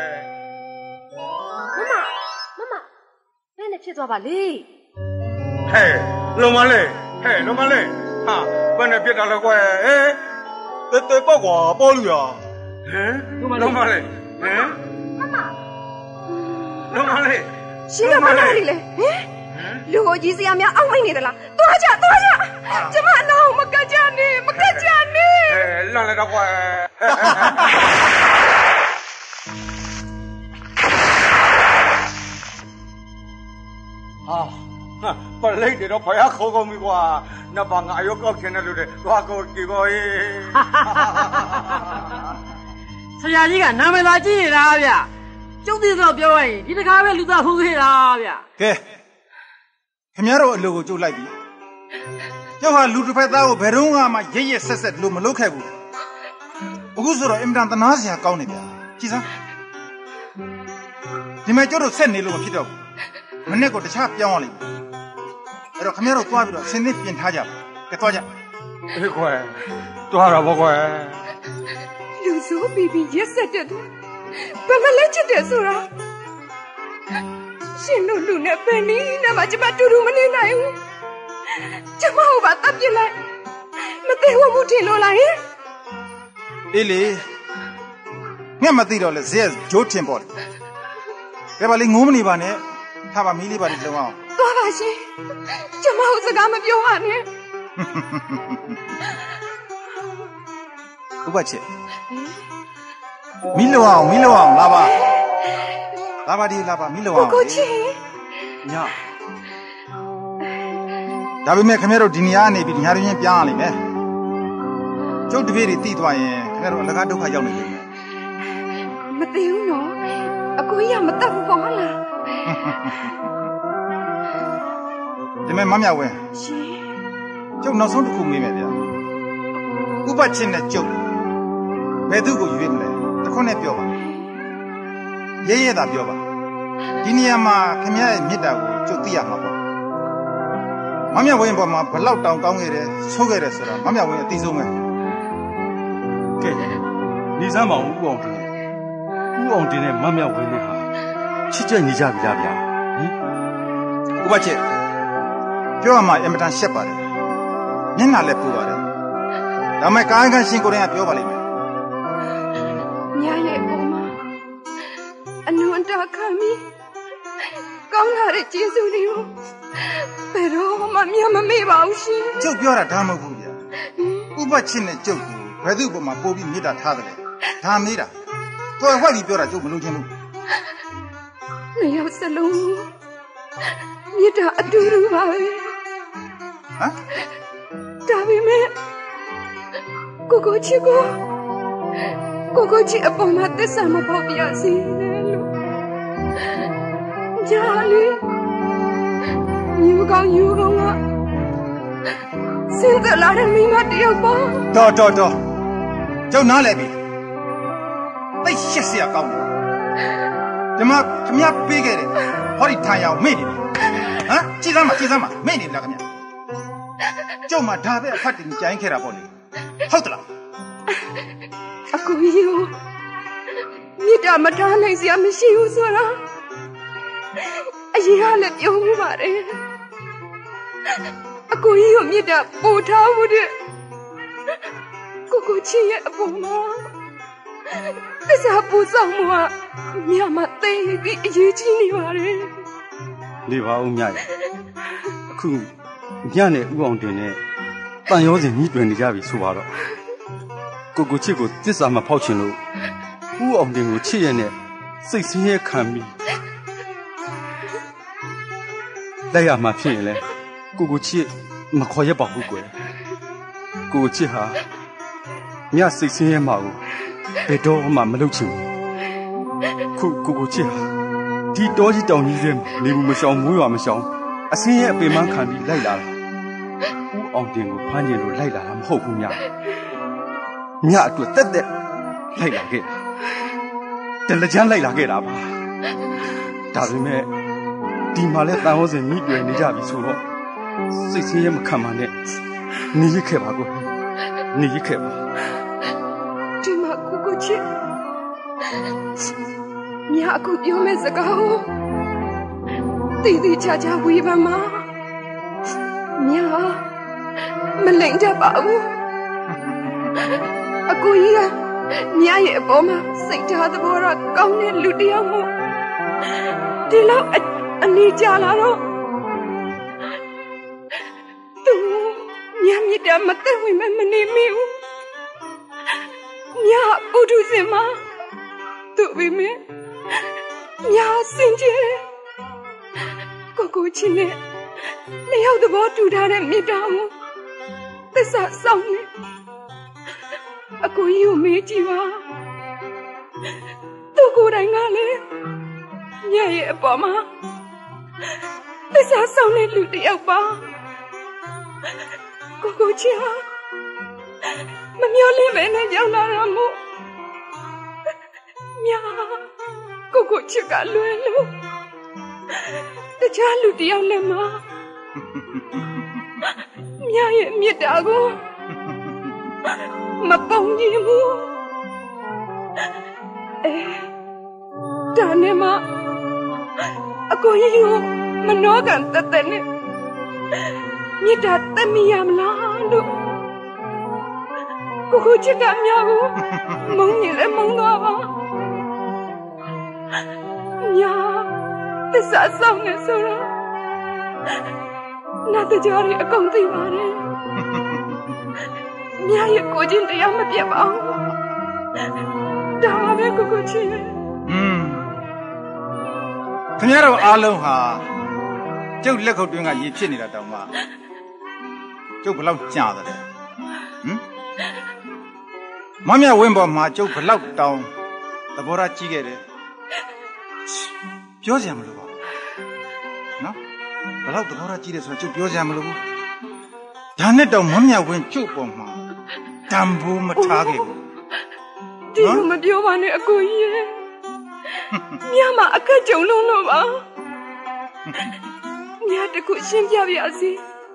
မမမမဘယ်နဲ့ဖြစ်သွားပါလေဟဲ့လုံမလေးဟဲ့လုံမလေးဟာဘယ်နဲ့ပြစ်တာလဲကွယ်ဟဲ့တဲတဲပေါ့ကွာပေါ်လူရဟမ်လုံမလေးဟမ်မမလုံမလေးရှင်ကမလာလိလေဟင်လူကိုကြီးစရာများအောက်မိတ်နေသလားသွားကြသွားကြကျမအနာကိုမကတ်ကြနဲ့မကတ်ကြနဲ့ဟဲ့လန့်လိုက်တော့ကွယ်ဟာပလိတ်တော့ဖယားခေါ်ကုန်ပြီကွာနဘာငါအယောကောက်ချင်တယ်လို့တဲ့သွားကိုကြည့်ပါရဲ့ဆရာကြီးကနာမည်သာကြည့်နေတာဗျကျုပ်သိတော့ပြောရရင်ဒီတခါပဲလူသားဖုန်းခဲ့တာဗျကဲခင်ဗျားတို့အလိုကိုကြုတ်လိုက်ပြီကျောင်းဟာလူတစ်ဖက်သားကိုဘယ်တော့မှရရဆက်ဆက်လို့မလုပ်ခဲ့ဘူးအခုဆိုတော့အင်မတန်သနာစရာကောင်းနေဗျာကြည့်စမ်းဒီမဲ့ကျောင်းတို့ဆက်နေလို့မဖြစ်တော့ဘူးမနေ့ကတခြားပြောင်းရလိမ့်မယ်အဲ့တော့ခင်ဗျားတို့သွားပြီးတော့ဆင်းသင်းပြင်ထားကြပါကဲသွားကြအေးခွဲသွားတော့ဘောခွဲလူစိုးပြီးပြီးရက်ဆက်တဲ့ဘယ်မလဲချစ်တယ်ဆိုတာရှင်တို့လူနဲ့ဘယ်နည်းနဲ့မှကျမတူတူမနေနိုင်ဘူးကျမဟိုပါတပ်ပြလိုက်မသေးဘူးမှုထင်လို့လားဟင်အေးလေငှက်မသိတော့လေဇက်ဂျိုးထင်ပေါ့လေကဲပါလေငိုးမနေပါနဲ့ထားပါမီးလေးပါလေလုံအောင်သွားပါရှင်ကျမဟိုစကားမပြောပါနဲ့ဥပချစ်မီးလုံအောင်မီးလုံအောင်လာပါလာပါဒီလာပါမီးလုံအောင်ကိုကိုချစ်ညဒါပေမဲ့ခင်ဗျားတို့ဒီနေရာနေပြီးညာရင်းပြန်ရလိမ့်မယ်ကျုပ်တပည့်တွေတိသွားရင်ခင်ဗျားတို့အလကားဒုက္ခရောက်နေတယ်မသိဘူးနော်အကိုကြီးကမတတ်ဘူးပေါ့လားဒီမဲ့မမြောက်ဝင်းရှင်ကျုပ်နောက်ဆုံးတစ်ခုမေးမယ်ဗျာဥပချစ်နဲ့ကျုပ်ဘယ်သူ့ကိုရွေးမလဲတခွန်းနဲ့ပြောပါရဲရဲသာပြောပါဒီနေရာမှာခင်ဗျားရဲ့မေတ္တာကိုကျုပ်သိရမှာပေါ့မမြောက်ဝင်းပေါ်မှာဘလောက်တောင်ကောင်းခဲ့တယ်ဆိုးခဲ့တယ်ဆိုတာမမြောက်ဝင်းအသိဆုံးပဲကဲနေစမ်းပါဦးဦးအောင်တင်ဦးအောင်တင်နဲ့မမြောက်ဝင်းနဲ့ဟာချစ်ကြိုက်နေကြပြီလားဗျာဟင်ဥပချစ်ပြောရမှာအင်မတန်ရှက်ပါတယ်မျက်နှာလည်းပူပါတယ်ဒါမဲ့ကာယကံရှင်ကိုယ်တိုင်ကပြောပါလိမ့်မယ်ညာရဲ့ပုံမှာအနုအတခံပြီးကောင်းလာတဲ့ကျေးဇူးတွေကိုဘယ်တော့မှမြတ်မမေ့ပါဘူးရှင်ကျုပ်ပြောတာဒါမဟုတ်ဘူးဗျာဥပချစ်နဲ့ကျုပ်ကိုဘယ်သူ့ပုံမှာပို့ပြီးမေတ္တာထားတယ်ဒါမေးတာတော်ဝက်ပြီးပြောတာကျုပ်မလုပ်ချင်ဘူးနှစ်ယောက်စလုံးမေတ္တာအတူတူပါပဲဟမ်ဒါပေမဲ့ကိုကိုချစ်ကိုကိုကိုချစ်အပေါ်မှာသစ္စာမပေါက်ပြစီနဲ့လို့ကြာလေယူကောင်းယူကောင်းကစင်တလာတဲ့မိမတယောက်ပါတော်တော်တော်ကျုပ်နားလဲပြီသိရှက်စရာကောင်းတယ်ဒီမှာခမရပေးခဲ့တယ်ဟောဒီထိုင်ရအောင်မေ့နေပြီဟမ်ကြည်စမ်းပါကြည်စမ်းပါမေ့နေလားခမရကျုပ်မှဒါပဲအဖတ်တင်ကြိုင်းခဲ့တာပေါ့လေဟုတ်သလားအကူကြီးကိုမြစ်တာမထားနိုင်စရာမရှိဘူးဆိုတာအရင်ကလည်းပြောမှုပါတယ်အကူကြီးကိုမြစ်တာပို့ထားမှုတဲ့ကိုကိုချင်းရဲ့အပေါ်မှာသစ္စာပူဆောင်မှုကမြတ်မသိပြီးအရေးကြီးနေပါတယ်နေပါဦးမြတ်အခုညနဲ့ဥအောင်တင်နဲ့တန်ရောစင်ကြီးတွင်နေကြပြီဆိုပါတော့ကိုကိုချစ်ကိုတစ္ဆာမဖောက်ချင်လို့ဥအောင်တင်ကိုချစ်ရတဲ့စိတ်ဆင်းရဲခံပြီးလိုက်ရမှာဖြစ်ရင်လေကိုကိုချစ်မခေါ်ရပါဘူးကွယ်ကိုကိုချစ်ဟာညစိတ်ဆင်းရဲမှာကိုဘယ်တော့မှမလုပ်ချင်ဘူးခုကိုကိုချစ်ဟာဒီတောကြီးတောင်ကြီးစဲနေဘူးမရှောင်မိုးရွာမရှောင်အစင်းရဲ့အပင်မခံပြီးလိုက်လာတာဦးအောင်တင်ကိုဖမ်းကျင်လို့လိုက်လာတာမဟုတ်ဘူးညညအတွက်တက်တက်လိုက်လာခဲ့တာတလချမ်းလိုက်လာခဲ့တာပါဒါပေမဲ့ဒီမှာလဲတန်ဟောစဉ်မိတွေ့နေကြပြီဆိုတော့စိတ်ဆင်းရဲမခံပါနဲ့နေရခဲ့ပါကိုနေရခဲ့ပါဒီမှာကိုကိုချစ်မြာအခုပြောမဲ့စကားကိုတည်တည်ချာချာဝေဖန်မှာမြာမလိမ့်တတ်ပါဘူးအကိုကြီးကမြာရဲ့အပေါ်မှာစိတ်ထားသဘောထားကောင်းတဲ့လူတစ်ယောက်မို့ဒီလောက်အနေကြလာတော့သူမြာမြစ်တာမသက်ဝင်မမနေမိဘူးမြာပုထုဇဉ်မှာသူ့မိမမြာစင်ကြယ်ကိုကိုချင်းနဲ့နှစ်ယောက်သဘောတူထားတဲ့မိသားစုသစ္စာဆောင်နေအကိုကြီးကိုမေးကြည့်ပါသူကိုယ်တိုင်ကလည်းမြတ်ရဲ့အပေါ်မှာသစ္စာဆောင်တဲ့လူတစ်ယောက်ပါကိုကိုချင်းဟာမမျော်လင့်ပဲနဲ့ရောက်လာတာမို့မြတ်ကိုကိုချစ်ကလွယ်လို့တခြားလူတစ်ယောက်လည်းမမြတ်ရဲ့မြတ်တာကိုမပုံရင်ဘူးအဲဒါနဲ့မှအကိုကြီးကိုမနှောကန်တက်တက်နဲ့မြတ်တာတက်မိရမလားလို့ကိုကိုချစ်ကမြတ်ကိုမုန်းရင်လည်းမုန်းသွားပါမြတ်သစ္စာဆောင်နေဆိုတော့နာတကြရီအကုန်သိပါတယ်မြတ်ရဲ့ကိုချင်းတရားမပြတ်ပါဘူးဒါပါပဲကိုကိုချင်းอืมခင်ဗျားတို့အားလုံးဟာကျုပ်လက်ခုပ်တွင်းကရေဖြစ်နေတာတောင်မှကျုပ်ဘလောက်ကြာတယ်ဟမ်မမြဝင်းပေါ်မှာကျုပ်ဘလောက်တောင်သဘောထားကြီးခဲ့တယ်ပြောစရာမလိုပါဘူးနော်ဘလောက်သဘောထားကြီးတယ်ဆိုတော့ကျုပ်ပြောစရာမလိုဘူးဒါနဲ့တောင်မမြဝင်းကျုပ်ပေါ်မှာတံပိုးမထားခဲ့ဘူးဒီလိုမပြောပါနဲ့အကိုကြီးရဲ့မြတ်မအခက်ကြုံလုံးလို့ပါမြတ်တခုရှင်းပြပြစီ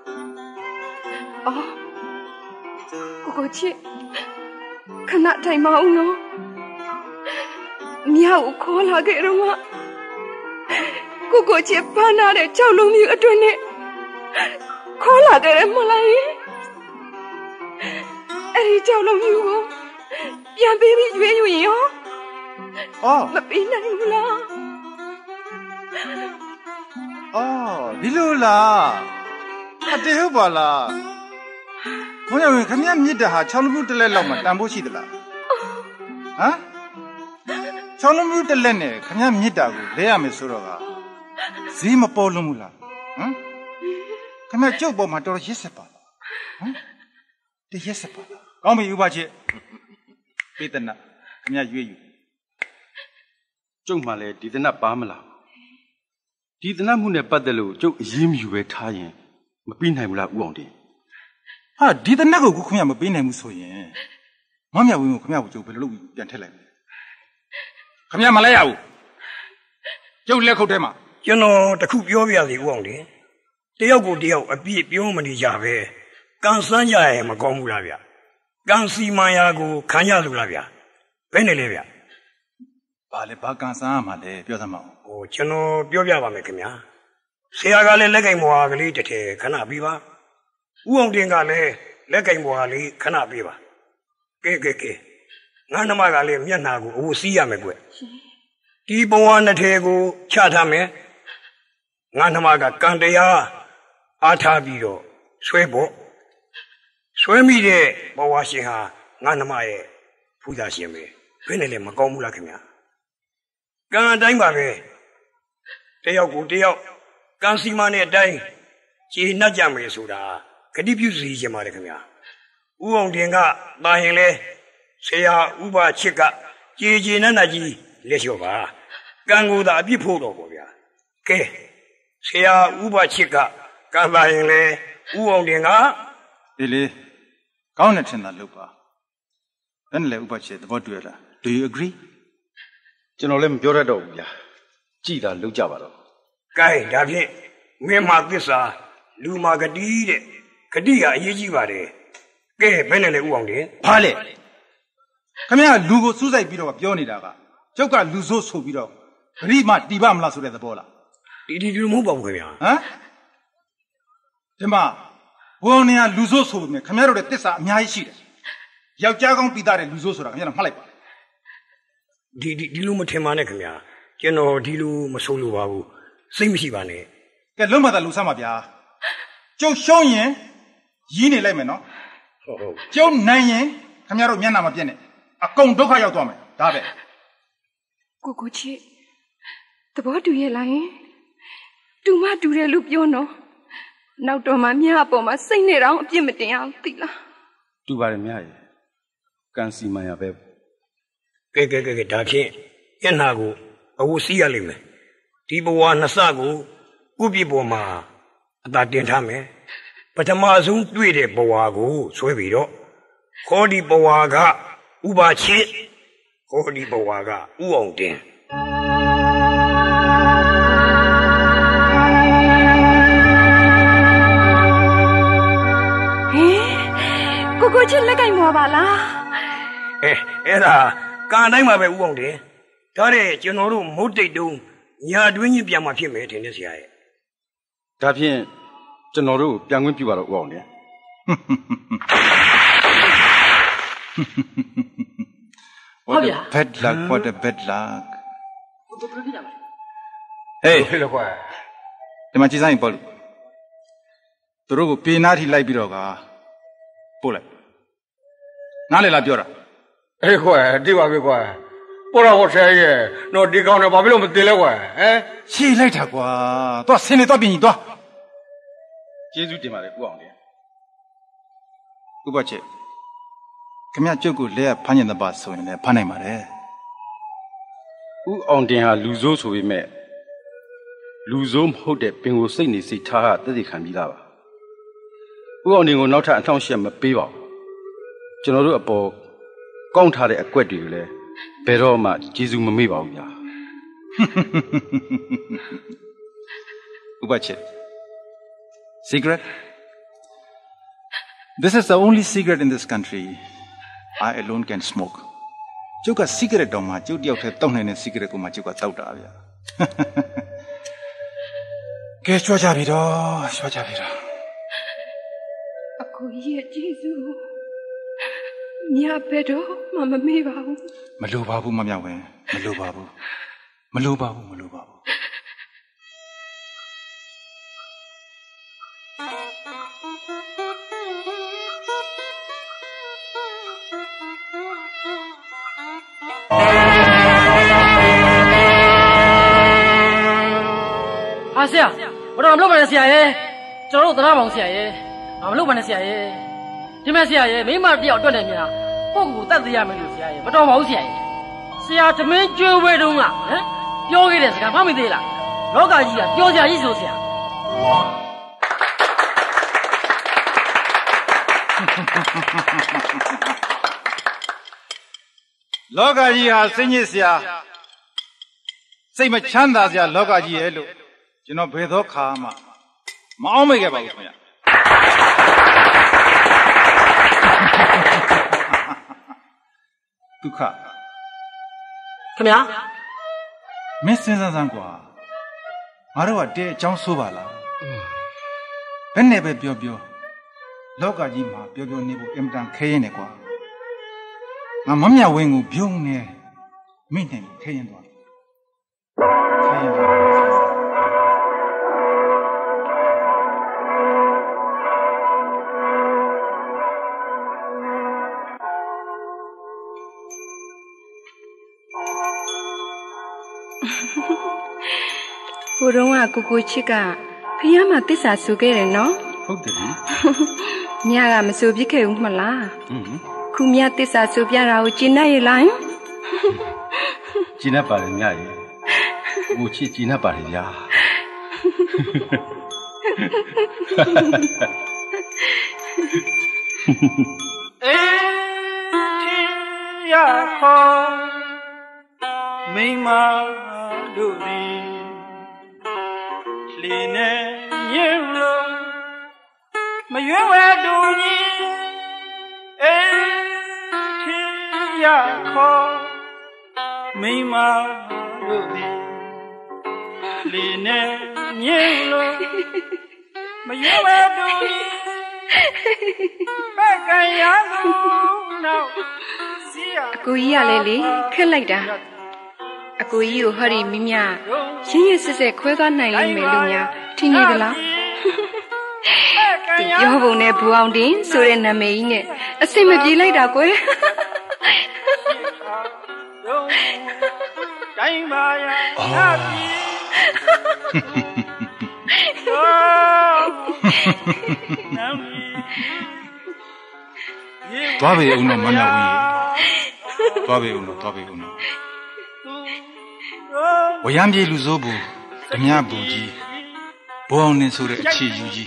အော်ကိုကိုချစ်ခဏထိုင်မအောင်နော်မြတ်ကိုခေါ်လာခဲ့တော့မှကိုကိုချစ်ဖမ်းထားတဲ့ကြောက်လုံးမျိုးအတွင်းနဲ့ခေါ်လာခဲ့တယ်မလားအဲ့ဒီကြောက်လုံးမျိုးကိုပြန်ပေးပြီးရွေးယူရင်ရောအော်မပေးနိုင်ဘူးလားအော်ဒီလိုလားအတေဟုတ်ပါလားဘုရားဝင်ခမရမြစ်တာဟာ၆လုံးမျိုးတစ်လက်လောက်မှတန်ဖို့ရှိသလားဟမ်၆လုံးမျိုးတစ်လက်နဲ့ခမရမြစ်တာကိုလဲရမယ်ဆိုတော့ကဈေးမပေါ်လုံးဘူးလားဟမ်ခမရကျုပ်ပေါ်မှာတော်တော်ရစ်ဆက်ပါလားဟမ်တရစ်ဆက်ပါလားကောင်းပြီဥပချစ်ပေးတဲ့နာခမရရွေးယူကျုပ်မှလည်းဒီသနတ်ပါမလားဒီသနတ်မှုနဲ့ပတ်သက်လို့ကျုပ်အရေးမယူပဲထားရင်မပြီးနိုင်ဘူးလားဥအောင်တင်ဟာဒီသနတ်ကိုခုခမရမပေးနိုင်ဘူးဆိုရင်မမြဝင်းကိုခမရကိုကျုပ်ဘယ်လိုလုပ်ပြန်ထည့်လိုက်မလဲခမရမလဲရဘူးကျုပ်လက်ခုပ်ထဲမှာကျွန်တော်တခုပြောပြစီဥအောင်တင်တယောက်ကိုတယောက်အပြည့်ပြောမနေကြပဲကန်ဆန်းကြရဲ့မကောင်းဘူးလားဗျကန်စီမန်ယာကိုခံရလို့လားဗျဘယ်နဲ့လဲဗျဘာလဲဘာကန်ဆန်းရမှာလဲပြောစမ်းမအောင်ဟိုကျွန်တော်ပြောပြပါမယ်ခင်ဗျာဆရာကလည်းလက်ကင်ဘွားကလေးတစ်ထည်ခဏပြီးပါဥအောင်တင်ကလည်းလက်ကင်ဘွားလေးခဏပြီးပါကဲကဲကဲငါနှမကလည်းမျက်နှာကိုအဝစီးရမယ်ကွဒီဘဝနှစ်ထည်ကိုချထားမယ်ငါနှမကကံတရားအားထားပြီးတော့ဆွဲဖို့ဆွဲမိတဲ့ဘဝရှင်ဟာငါနှမရဲ့ဖူးသာရှင်ပဲဘယ်နဲ့လဲမကောင်းဘူးလားခင်ဗျာကံအတိုင်းပါပဲတယောက်ကိုတယောက်ကံစီမနဲ့အတိုင်းခြေနှက်ကြမယ်ဆိုတာဂတိပြုစီခြင်းပါတယ်ခင်ဗျာဥအောင်တင်ကတာရင်လဲဆရာဥပချစ်ကကြည်ကြည်နက်နက်ကြီးလက်လျှော့ပါကံကိုသာအပြစ်ဖို့တော့ပေါ့ဗျာကဲဆရာဥပချစ်ကကံတာရင်လဲဥအောင်တင်ကဒီလေကောင်းတဲ့ထင်တာလုပ်ပါဘယ်နဲ့လဲဥပချစ်သဘောတူရလား Do you agree ကျွန်တော်လည်းမပြောတတ်တော့ဘူးဗျာကြည်တာလုပ်ကြပါတော့ကဲဒါဖြင့်မင်းမသစ္စာလူမာဂတိတဲ့ဂတိကအရေးကြီးပါတယ်ကဲဘယ်နဲ့လဲဥအောင်တယ်ဘာလဲခင်ဗျာလူကိုစူးစိုက်ပြီးတော့ပြောနေတာကကျုပ်ကလူဆိုးဆိုပြီးတော့ဂရိမတီးပါမလားဆိုတဲ့သဘောလားဒီဒီလူမဟုတ်ပါဘူးခင်ဗျာဟမ်ဒီမှာဘုံနေရလူဆိုးဆိုပြီးခင်ဗျားတို့ရဲ့တစ္ဆာအများကြီးရှိတယ်ယောက်ျားကောင်းပြီးသားတဲ့လူဆိုးဆိုတာခင်ဗျားတို့မှတ်လိုက်ပါဒီဒီဒီလူမထင်ပါနဲ့ခင်ဗျာကျွန်တော်ဒီလူမဆိုးလို့ပါဘူးစိတ်မရှိပါနဲ့ကဲလုံးမသာလူဆမ်းပါဗျာကျုပ်ရှုံးရင်ရင်းနေလိုက်မယ်နော်ဟုတ်ဟုတ်ကျုပ်နိုင်ရင်ခင်ဗျားတို့မျက်နှာမပြတ်နဲ့အကုန်ဒုက္ခရောက်သွားမယ်ဒါပဲကိုကိုချစ်သဘောတူရဲ့လားယင်တူမတူတယ်လို့ပြောနော်နောက်တော့မှမြအပေါ်မှာစိတ်နဲ့တောင်အပြစ်မတင်အောင်သိလားတူပါတယ်မြရဲ့ကန်စီမန်ရပဲကဲကဲကဲဒါဖြင့်ညနာကိုအဝစီးရလိမ့်မယ်ဒီဘဝနှစ်ဆကိုဥပိပေါ်မှာအသာတင်ထားမယ်ပထမဆုံးတွေ့တဲ့ဘဝကိုဆွဲပြီးတော့ခေါ်ဒီဘဝကဥပါချစ်ခေါ်ဒီဘဝကဥအောင်တင်ကိုကိုချစ်လက်ကင်မောပါလားအဲအဲ့ဒါကာတိုင်းမှာပဲဥအောင်တင်ဒါတဲ့ကျွန်တော်တို့မုတ်တိတ်တုံးညာတွင်းကြီးပြန်มาဖြစ်မယ်ထင်တယ်ဆရာရဲ့ဒါဖြင့်ကျွန်တော်တို့ပြန်ခွင့်ပြုပါတော့ဥအောင်တင် What a bad luck, what a bad luck. Hey,ဒီမှာကြည့်စမ်းပေါ့လို့သူတို့ကိုပေနာထိလိုက်ပြီးတော့ကပို့လိုက်နားလေလားပြောတာအေးခွာတိပါပြီခွာပို့တော့ဆရာရဲ့တော့ဒီကောင်တော့ဘာဖြစ်လို့မတင်လဲခွာဟမ်ရှေ့လိုက်တာကွာသွားဆင်းနေသွားပြင်ကြီးသွားကျေးဇူးတင်ပါတယ်ဥအောင်လေးဥပချက်ခင်ဗျကျုပ်ကိုလက်ရဖမ်းကျင်တဲ့ပါဆိုရင်လည်းဖမ်းနိုင်ပါတယ်ဥအောင်တင်ဟာလူဆိုးဆိုပေမဲ့လူဆိုးမဟုတ်တဲ့ပင်ကိုစိတ်နေစိတ်ထားတည်တည်ခံပြီးသားပါဥအောင်တင်ကိုနောက်ထပ်အထောက်အရှက်မပေးပါဘူးကျွန်တော်တို့အပေါ်ကောင်းထားတဲ့အကွက်တွေကိုလည်းဘယ်တော့မှကျေးဇူးမမေ့ပါဘူးညာဥပချက် Cigarette This is the only cigarette in this country I alone can smoke ကျုပ်က cigarette တောင်မှကျုပ်တယောက်တည်းတောက်နိုင်တဲ့ cigarette ကိုမှကျုပ်ကတောက်တာဗျာကဲကြွားကြပြီတော့ကြွားကြပြီတော့အကိုကြီးရဲ့ကျေးဇူးမြတ်ဘယ်တော့မှမမေ့ပါဘူးမလိုပါဘူးမမြောက်ဝင်မလိုပါဘူးမလိုပါဘူးမလိုပါဘူး啊，是呀，我让老板的是呀耶，这老子哪帮是呀耶，俺们老板的是呀耶，这边是呀耶，没嘛必要锻炼你啊，包括单子也没有是呀耶，不找毛是呀耶，是呀，这门绝味中啊，嗯，标给的是看旁边的了，老家鸡啊，标价一手是呀。 လောကကြီးဟာစိတ်ညစ်စရာစိတ်မချမ်းသာစရာလောကကြီးရဲ့လို့ကျွန်တော်ဘယ်သောခါမှမအောင်မိခဲ့ပါဘူးခင်ဗျာဒုက္ခခင်ဗျာမင်းစဉ်းစားစမ်းကွာငါတို့ကတဲအကြောင်းဆိုးပါလားဘယ်နဲ့ပဲပြောပြောလောကကြီးမှာပြောပြောနေဖို့အင်မတန်ခဲရင်နေကွာငါမမြဝင်းကိုပြုံးနေမိနေခဲရင်သွားခဲရင်သွားကိုတော့ကကိုကိုချစ်ကဖះမှာတစ္ဆာဆိုခဲ့တယ်နော်ဟုတ်တယ်လေမြကမဆိုပြစ်ခဲ့ဘူးမလားอืมခုမြတစ္ဆာဆိုပြတာကိုကျင်နေရလားကျင်နေပါလေမြရေကိုချစ်ကျင်နေပါလေဗျာအေးရခေါ်မိမတို့သည်လီနေရေလို့မရွေးဝဲတူကြီးအေးထီရခေါ်မိမတို့သည်လေနဲ့မြင်လို့မရွေးဝဲတူကြီးဘက်ကရလို့နောက်စီရအကိုကြီးကလည်းလေခက်လိုက်တာအကိုကြီးကိုဟောဒီမိမြရင်းရစစ်စစ်ခွဲသွားနိုင်လိမ့်မယ်လို့များထင်နေသလားသူပြောပုံနဲ့ဘူအောင်တင်ဆိုတဲ့နာမည်ကြီးနဲ့အစိမ့်မပြေးလိုက်တာကွယ်တိုင်းပါရနာပြီသွားပေဦးတော့မမြောက်ဘူးသွားပေဦးတော့သွားပေဦးတော့ဝရမ်းပြေလူစိုးဘူးဓမြဘူးကြီးဘုံနဲ့ဆိုတဲ့အခြေယူကြီး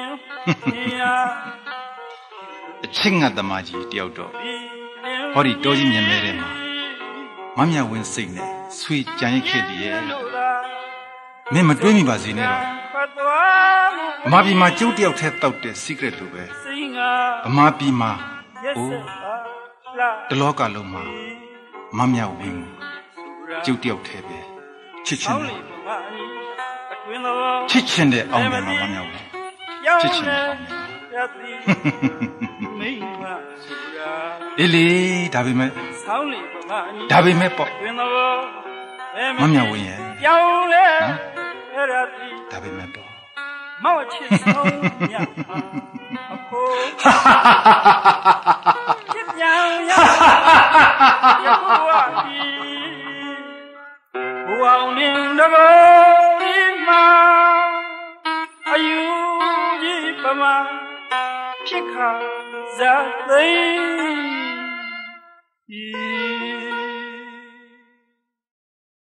အချင်းငတ်သမားကြီးတယောက်တော့ဟောဒီတောကြီးမြင်မဲတဲ့မှာမမြဝင်းစိတ်နဲ့ဆွေကြံရခဲ့တည်းရဲ့မင်းမတွေးမိပါစေနဲ့တော့ဗမာပြည်မှာကျုပ်တယောက်ထဲတောက်တဲ့ secret လိုပဲဗမာပြည်မှာအိုးတလောကလုံးမှာမမြဝင်းကျုပ်တယောက်ထဲပဲချစ်ချင်းချစ်ချင်းတဲ့အောင်တယ်မှာမမြဝင်းချစ်ချင်းတဲ့အောင်တယ်အေးလေဒါပေမဲ့ဒါပေမဲ့ပေါ့မမြဝင်းရဲ့ပြောင်းလဲအဲ့ဒါဒီဒါပေမဲ့ပေါ့မောက်ချစ်ဆုံးမြတ်အဖိုးချစ်ပြောင်းရရဖို့ဝဒီဘဝအောင်နေတကောဒီမှာအယူကြီးပမာဖြစ်ခါဇာသိ